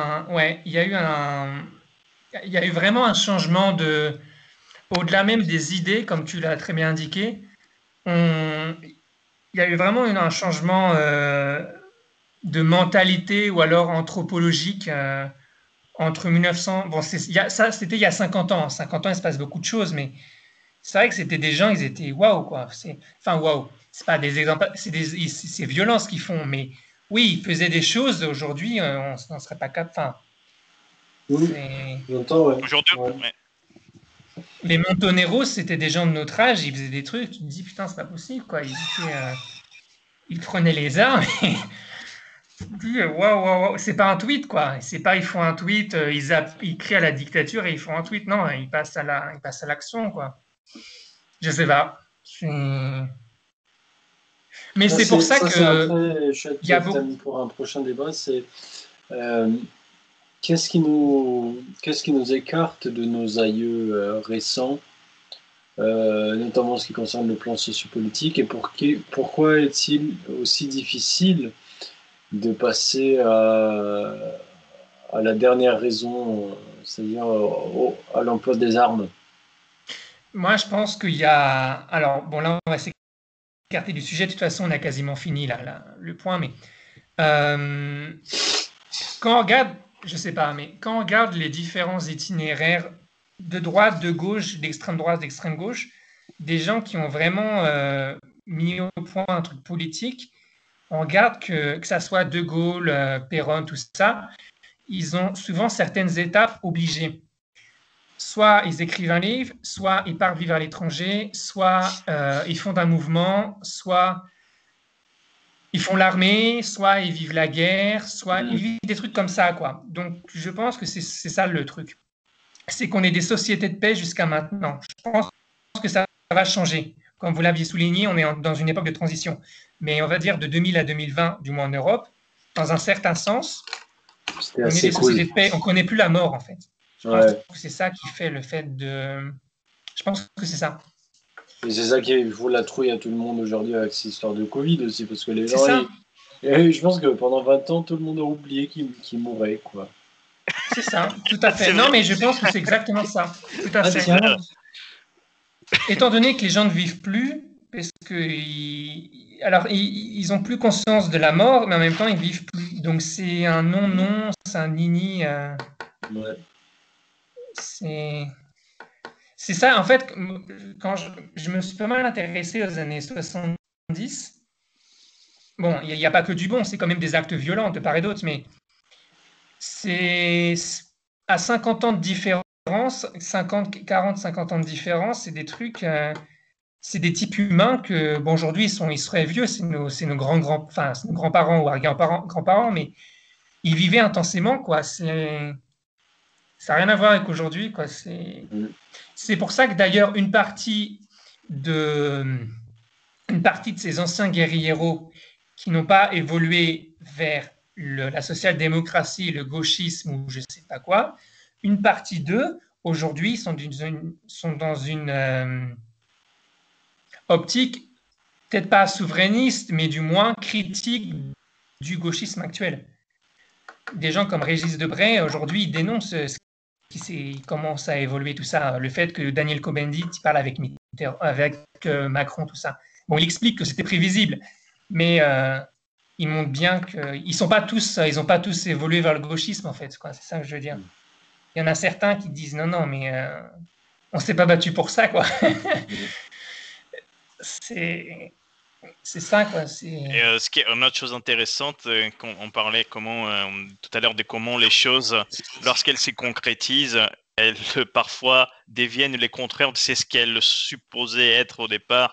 eu vraiment un changement au-delà même des idées, comme tu l'as très bien indiqué. Il y a eu vraiment un changement de mentalité ou alors anthropologique entre 1900. Bon, c'était il y a 50 ans. 50 ans, il se passe beaucoup de choses, mais c'est vrai que c'était des gens, ils étaient waouh, quoi. Waouh. C'est pas des exemples, c'est violent ce qu'ils font, mais oui, ils faisaient des choses. Aujourd'hui, on n'en serait pas capable. Aujourd'hui, les Montoneros, c'était des gens de notre âge, ils faisaient des trucs, tu te dis, putain, c'est pas possible, quoi. Ils prenaient les armes et tu te dis, waouh, c'est pas un tweet, quoi. C'est pas, ils font un tweet, ils crient à la dictature et ils font un tweet. Non, ils passent à l'action, quoi. Je sais pas. Mais c'est pour ça que. C'est un très chouette thème pour un prochain débat. C'est qu'est-ce qui nous écarte de nos aïeux récents, notamment en ce qui concerne le plan sociopolitique, et pourquoi est-il aussi difficile de passer à la dernière raison, c'est-à-dire à l'emploi des armes? Moi, je pense qu'il y a. Alors, bon, là, on va s'écarter du sujet. De toute façon, on a quasiment fini là, le point. Mais quand on regarde, je sais pas, mais quand on regarde les différents itinéraires de droite, de gauche, d'extrême droite, d'extrême gauche, des gens qui ont vraiment mis au point un truc politique, on regarde que ça soit De Gaulle, Péron, tout ça, ils ont souvent certaines étapes obligées. Soit ils écrivent un livre, soit ils partent vivre à l'étranger, soit ils font un mouvement, soit ils font l'armée, soit ils vivent la guerre, soit ils vivent des trucs comme ça, quoi. Donc, je pense que c'est ça le truc. C'est qu'on est des sociétés de paix jusqu'à maintenant. Je pense que ça va changer. Comme vous l'aviez souligné, on est dans une époque de transition. Mais on va dire de 2000 à 2020, du moins en Europe, dans un certain sens, on est des sociétés de paix. On ne connaît plus la mort, en fait. Je pense que c'est ça qui fait le fait de... Je pense que c'est ça. Et c'est ça qui fout la trouille à tout le monde aujourd'hui avec cette histoire de Covid aussi, parce que les gens, je pense que pendant 20 ans, tout le monde a oublié qu'ils mourraient, quoi. C'est ça, tout à fait. Non, mais je pense que c'est exactement ça. Tout à fait. Étant donné que les gens ne vivent plus, parce que ils ont plus conscience de la mort, mais en même temps, ils vivent plus. Donc, c'est un non-non, c'est un nini. C'est ça, en fait, quand je me suis pas mal intéressé aux années 70, bon, il n'y a pas que du bon, c'est quand même des actes violents de part et d'autre, mais c'est à 50 ans de différence, 40-50 ans de différence, c'est des trucs, c'est des types humains que, bon, aujourd'hui, ils seraient vieux, c'est nos grands-parents ou grands-parents, mais ils vivaient intensément, quoi. Ça n'a rien à voir avec aujourd'hui, quoi. C'est pour ça que d'ailleurs une partie de ces anciens guérilleros qui n'ont pas évolué vers la social-démocratie, le gauchisme ou je ne sais pas quoi, une partie d'eux aujourd'hui sont dans une optique peut-être pas souverainiste, mais du moins critique du gauchisme actuel. Des gens comme Régis Debray aujourd'hui ils dénoncent qui commence à évoluer tout ça, le fait que Daniel Cohn-Bendit parle avec Macron, tout ça. Bon, il explique que c'était prévisible, mais il montre bien qu'ils n'ont pas tous évolué vers le gauchisme, en fait. C'est ça que je veux dire. Il y en a certains qui disent non, mais on ne s'est pas battu pour ça, quoi. C'est ça, quoi. Et, ce qui est une autre chose intéressante, quand on parlait tout à l'heure de comment les choses, lorsqu'elles se concrétisent, elles parfois deviennent les contraires de ce qu'elles supposaient être au départ.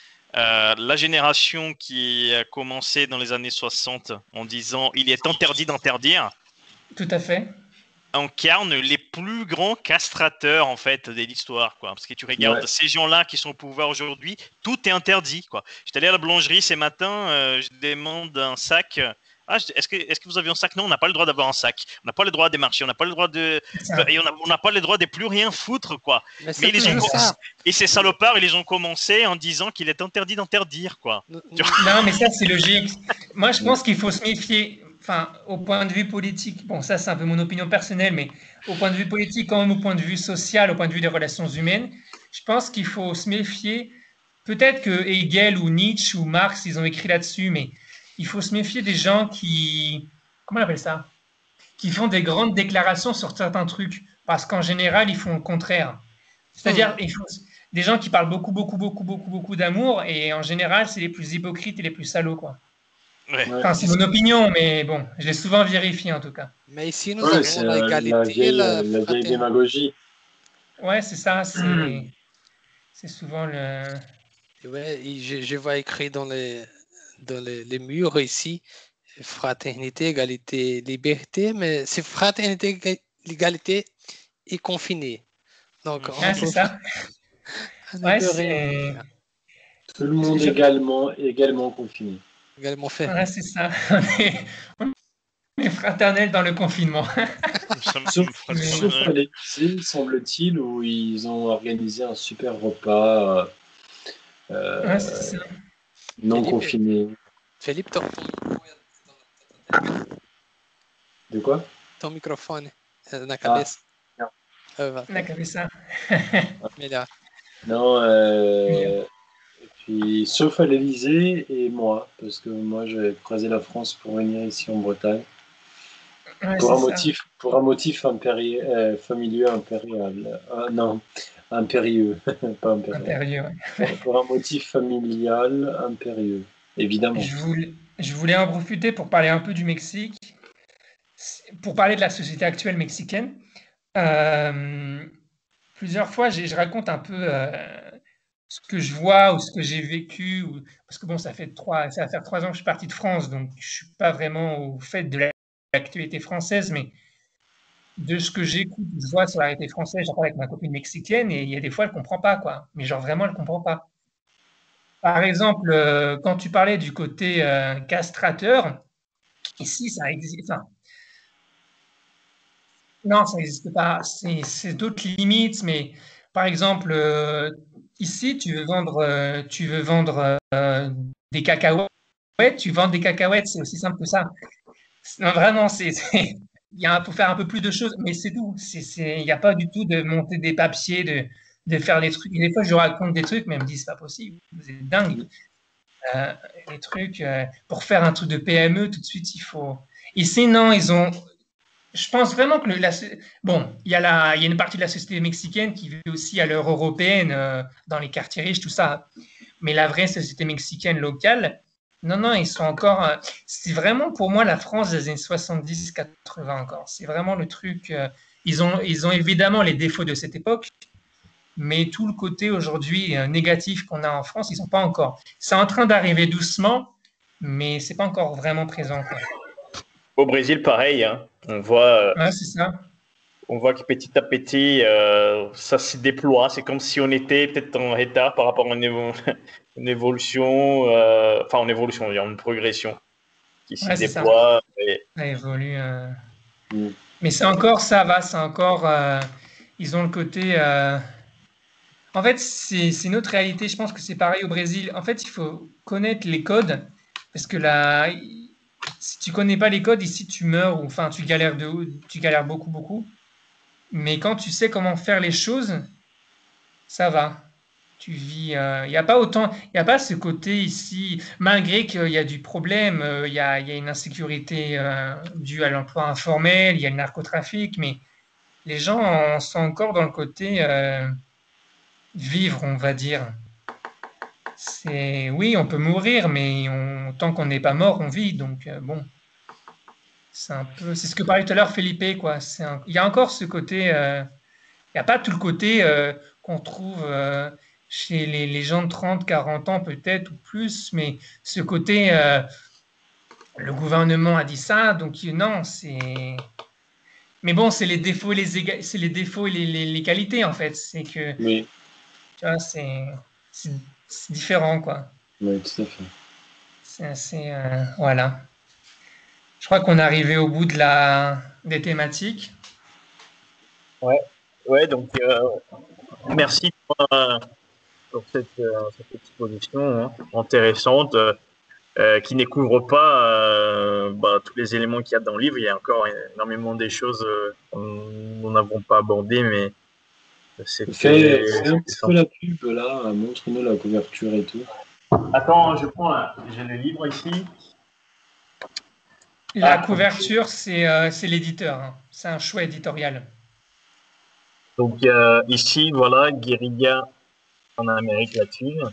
La génération qui a commencé dans les années 60 en disant il est interdit d'interdire Tout à fait. incarne les plus grands castrateurs en fait de l'histoire, quoi. Parce que tu regardes ces gens-là qui sont au pouvoir aujourd'hui, tout est interdit, quoi. J'étais allé à la boulangerie ce matin, je demande un sac. Est-ce que vous avez un sac? Non, on n'a pas le droit d'avoir un sac. On n'a pas le droit de marcher. On n'a pas le droit et on n'a pas le droit de plus rien foutre, quoi. Mais et ces salopards, ils ont commencé en disant qu'il est interdit d'interdire, quoi. Non, mais ça, c'est logique. Moi, je pense qu'il faut se méfier. Enfin, au point de vue politique, bon, ça, c'est un peu mon opinion personnelle, mais au point de vue politique, quand même au point de vue social, au point de vue des relations humaines, je pense qu'il faut se méfier. Peut-être que Hegel ou Nietzsche ou Marx, ils ont écrit là-dessus, mais il faut se méfier des gens qui, comment on appelle ça, qui font des grandes déclarations sur certains trucs, parce qu'en général, ils font le contraire. C'est-à-dire, des gens qui parlent beaucoup d'amour, et en général, c'est les plus hypocrites et les plus salauds, quoi. Ouais. Enfin, c'est mon opinion, mais bon, je l'ai souvent vérifié en tout cas. Mais ici, nous avons l'égalité, la vieille démagogie. Ouais, c'est ça, c'est souvent le... Ouais, je vois écrit dans les murs ici, fraternité, égalité, liberté, mais c'est fraternité, égalité et confiné. Donc, c'est ça. Ouais, c'est... Tout le monde également confiné. Également fait. Ouais, c'est ça. On est fraternels dans le confinement. Sauf à l'Élysée, semble-t-il, où ils ont organisé un super repas Ouais, c'est ça. non confiné. Philippe, De quoi? Ton microphone na cabeça. Na cabeça. Melhor. Non, et puis sauf à l'Élysée et moi, parce que moi j'ai croisé la France pour venir ici en Bretagne. Ouais, pour un motif familier impérial. Non, impérieux, pas impérial. Impérieux, ouais. Pour un motif familial impérieux, évidemment. Je voulais en profiter pour parler un peu du Mexique, pour parler de la société actuelle mexicaine. Plusieurs fois, je raconte un peu ce que je vois ou ce que j'ai vécu, parce que bon, ça va faire 3 ans que je suis parti de France, donc je suis pas vraiment au fait de l'actualité française, mais de ce que j'écoute, je vois sur la réalité française, j'en parle avec ma copine mexicaine, et il y a des fois, elle comprend pas, quoi. Mais genre vraiment, elle comprend pas. Par exemple, quand tu parlais du côté castrateur, ici, ça existe. Enfin, non, ça n'existe pas. C'est d'autres limites, mais par exemple, ici, tu veux vendre des cacahuètes, tu vends des cacahuètes, c'est aussi simple que ça. Non, vraiment, faut faire un peu plus de choses, mais c'est tout. Il n'y a pas du tout de monter des papiers, de faire des trucs. Et des fois, je raconte des trucs, mais elle me dit, c'est pas possible, vous êtes dingue. Les trucs, pour faire un truc de PME, tout de suite, il faut. Ici, non, je pense vraiment que bon, il y a une partie de la société mexicaine qui vit aussi à l'heure européenne, dans les quartiers riches, tout ça. Mais la vraie société mexicaine locale, non, ils sont encore. C'est vraiment pour moi la France des années 70-80 encore. C'est vraiment le truc. Ils ont évidemment les défauts de cette époque, mais tout le côté aujourd'hui négatif qu'on a en France, ils sont pas encore. C'est en train d'arriver doucement, mais c'est pas encore vraiment présent, quoi. Au Brésil, pareil, hein. On voit c'est ça. On voit que petit à petit, ça se déploie. C'est comme si on était peut-être en retard par rapport à une évolution, il y a une progression qui se déploie. Ça évolue. Mais c'est encore, ça va, c'est encore. Ils ont le côté. En fait, c'est une autre réalité. Je pense que c'est pareil au Brésil. En fait, il faut connaître les codes, parce que là, si tu connais pas les codes, ici, tu meurs, ou enfin, tu galères beaucoup. Mais quand tu sais comment faire les choses, ça va. Tu vis. Il n'y a pas ce côté ici, malgré qu'il y a du problème, il y a une insécurité due à l'emploi informel, il y a le narcotrafic, mais les gens sont encore dans le côté vivre, on va dire. Oui, on peut mourir, mais tant qu'on n'est pas mort, on vit. Donc, bon, c'est ce que parlait tout à l'heure Felipe, quoi. Il y a encore ce côté, il n'y a pas tout le côté qu'on trouve chez les gens de 30, 40 ans peut-être ou plus, mais ce côté, le gouvernement a dit ça, donc non, c'est. Mais bon, c'est les défauts et c'est les défauts et les qualités en fait. C'est que, Oui, tu vois, c'est différent, quoi. oui, tout à fait. C'est assez, voilà. Je crois qu'on est arrivé au bout des thématiques. Ouais, donc merci pour cette exposition hein, intéressante qui ne couvre pas tous les éléments qu'il y a dans le livre. Il y a encore énormément des choses que nous n'avons pas abordées, mais Fais c'était un petit peu la pub là, montre-nous la couverture et tout. Attends, j'ai le livre ici. La couverture, c'est l'éditeur, hein. C'est un choix éditorial. Donc ici, voilà, guérilla en Amérique latine,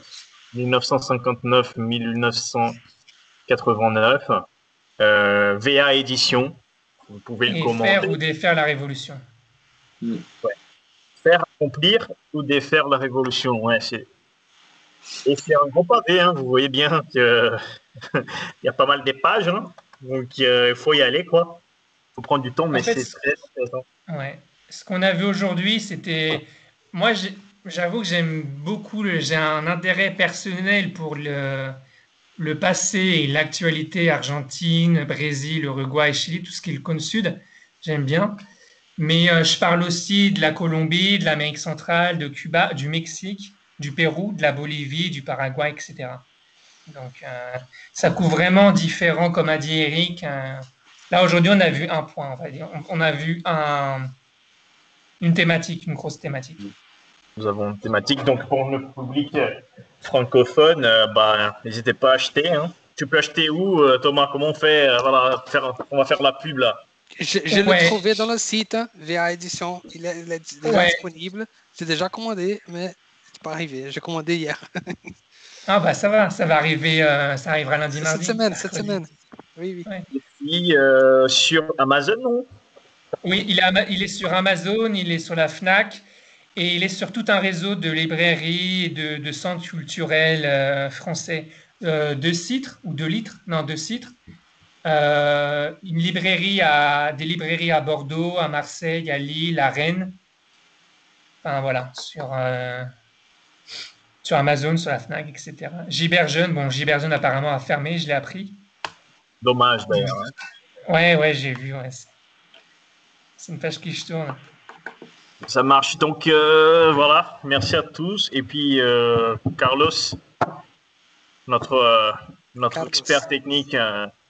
1959-1989, VA édition, vous pouvez le Et commander. faire ou défaire la révolution. Ouais. Faire accomplir ou défaire la révolution, ouais, et c'est un gros pavé, hein, vous voyez bien qu'il y a pas mal de pages, hein, donc il faut y aller, quoi. Il faut prendre du temps, mais En fait, c'est très intéressant. ouais. Ce qu'on a vu aujourd'hui, c'était. Moi, j'avoue que j'aime beaucoup. J'ai un intérêt personnel pour le passé et l'actualité argentine, Brésil, Uruguay, Chili, tout ce qui est le cône sud. J'aime bien. Mais je parle aussi de la Colombie, de l'Amérique centrale, de Cuba, du Mexique, du Pérou, de la Bolivie, du Paraguay, etc. Donc, ça couvre vraiment différent, comme a dit Eric. Là, aujourd'hui, on a vu un point, on va dire. On a vu une thématique, une grosse thématique. Nous avons une thématique. Donc, pour le public francophone, n'hésitez pas à acheter. Hein. Tu peux acheter où, Thomas? Comment on fait on va faire la pub là. Je l'ai trouvé dans le site VA Édition. Il est déjà disponible. C'est déjà commandé, mais c'est pas arrivé. J'ai commandé hier. Ah bah ça va arriver, ça arrivera lundi, mardi. Cette semaine. Oui. Ouais. Et puis sur Amazon, non? Oui, il est sur Amazon, il est sur la Fnac et il est sur tout un réseau de librairies et de centres culturels français. De Citre ou de Litre, non, de Citre. Des librairies à Bordeaux, à Marseille, à Lille, à Rennes. Enfin voilà, sur Amazon, sur la Fnac, etc. Giberjeune apparemment a fermé, je l'ai appris. Dommage d'ailleurs. Hein. Ouais, j'ai vu. Ouais. C'est une page qui je tourne. Ça marche. Donc voilà, merci à tous. Et puis Carlos, notre expert technique.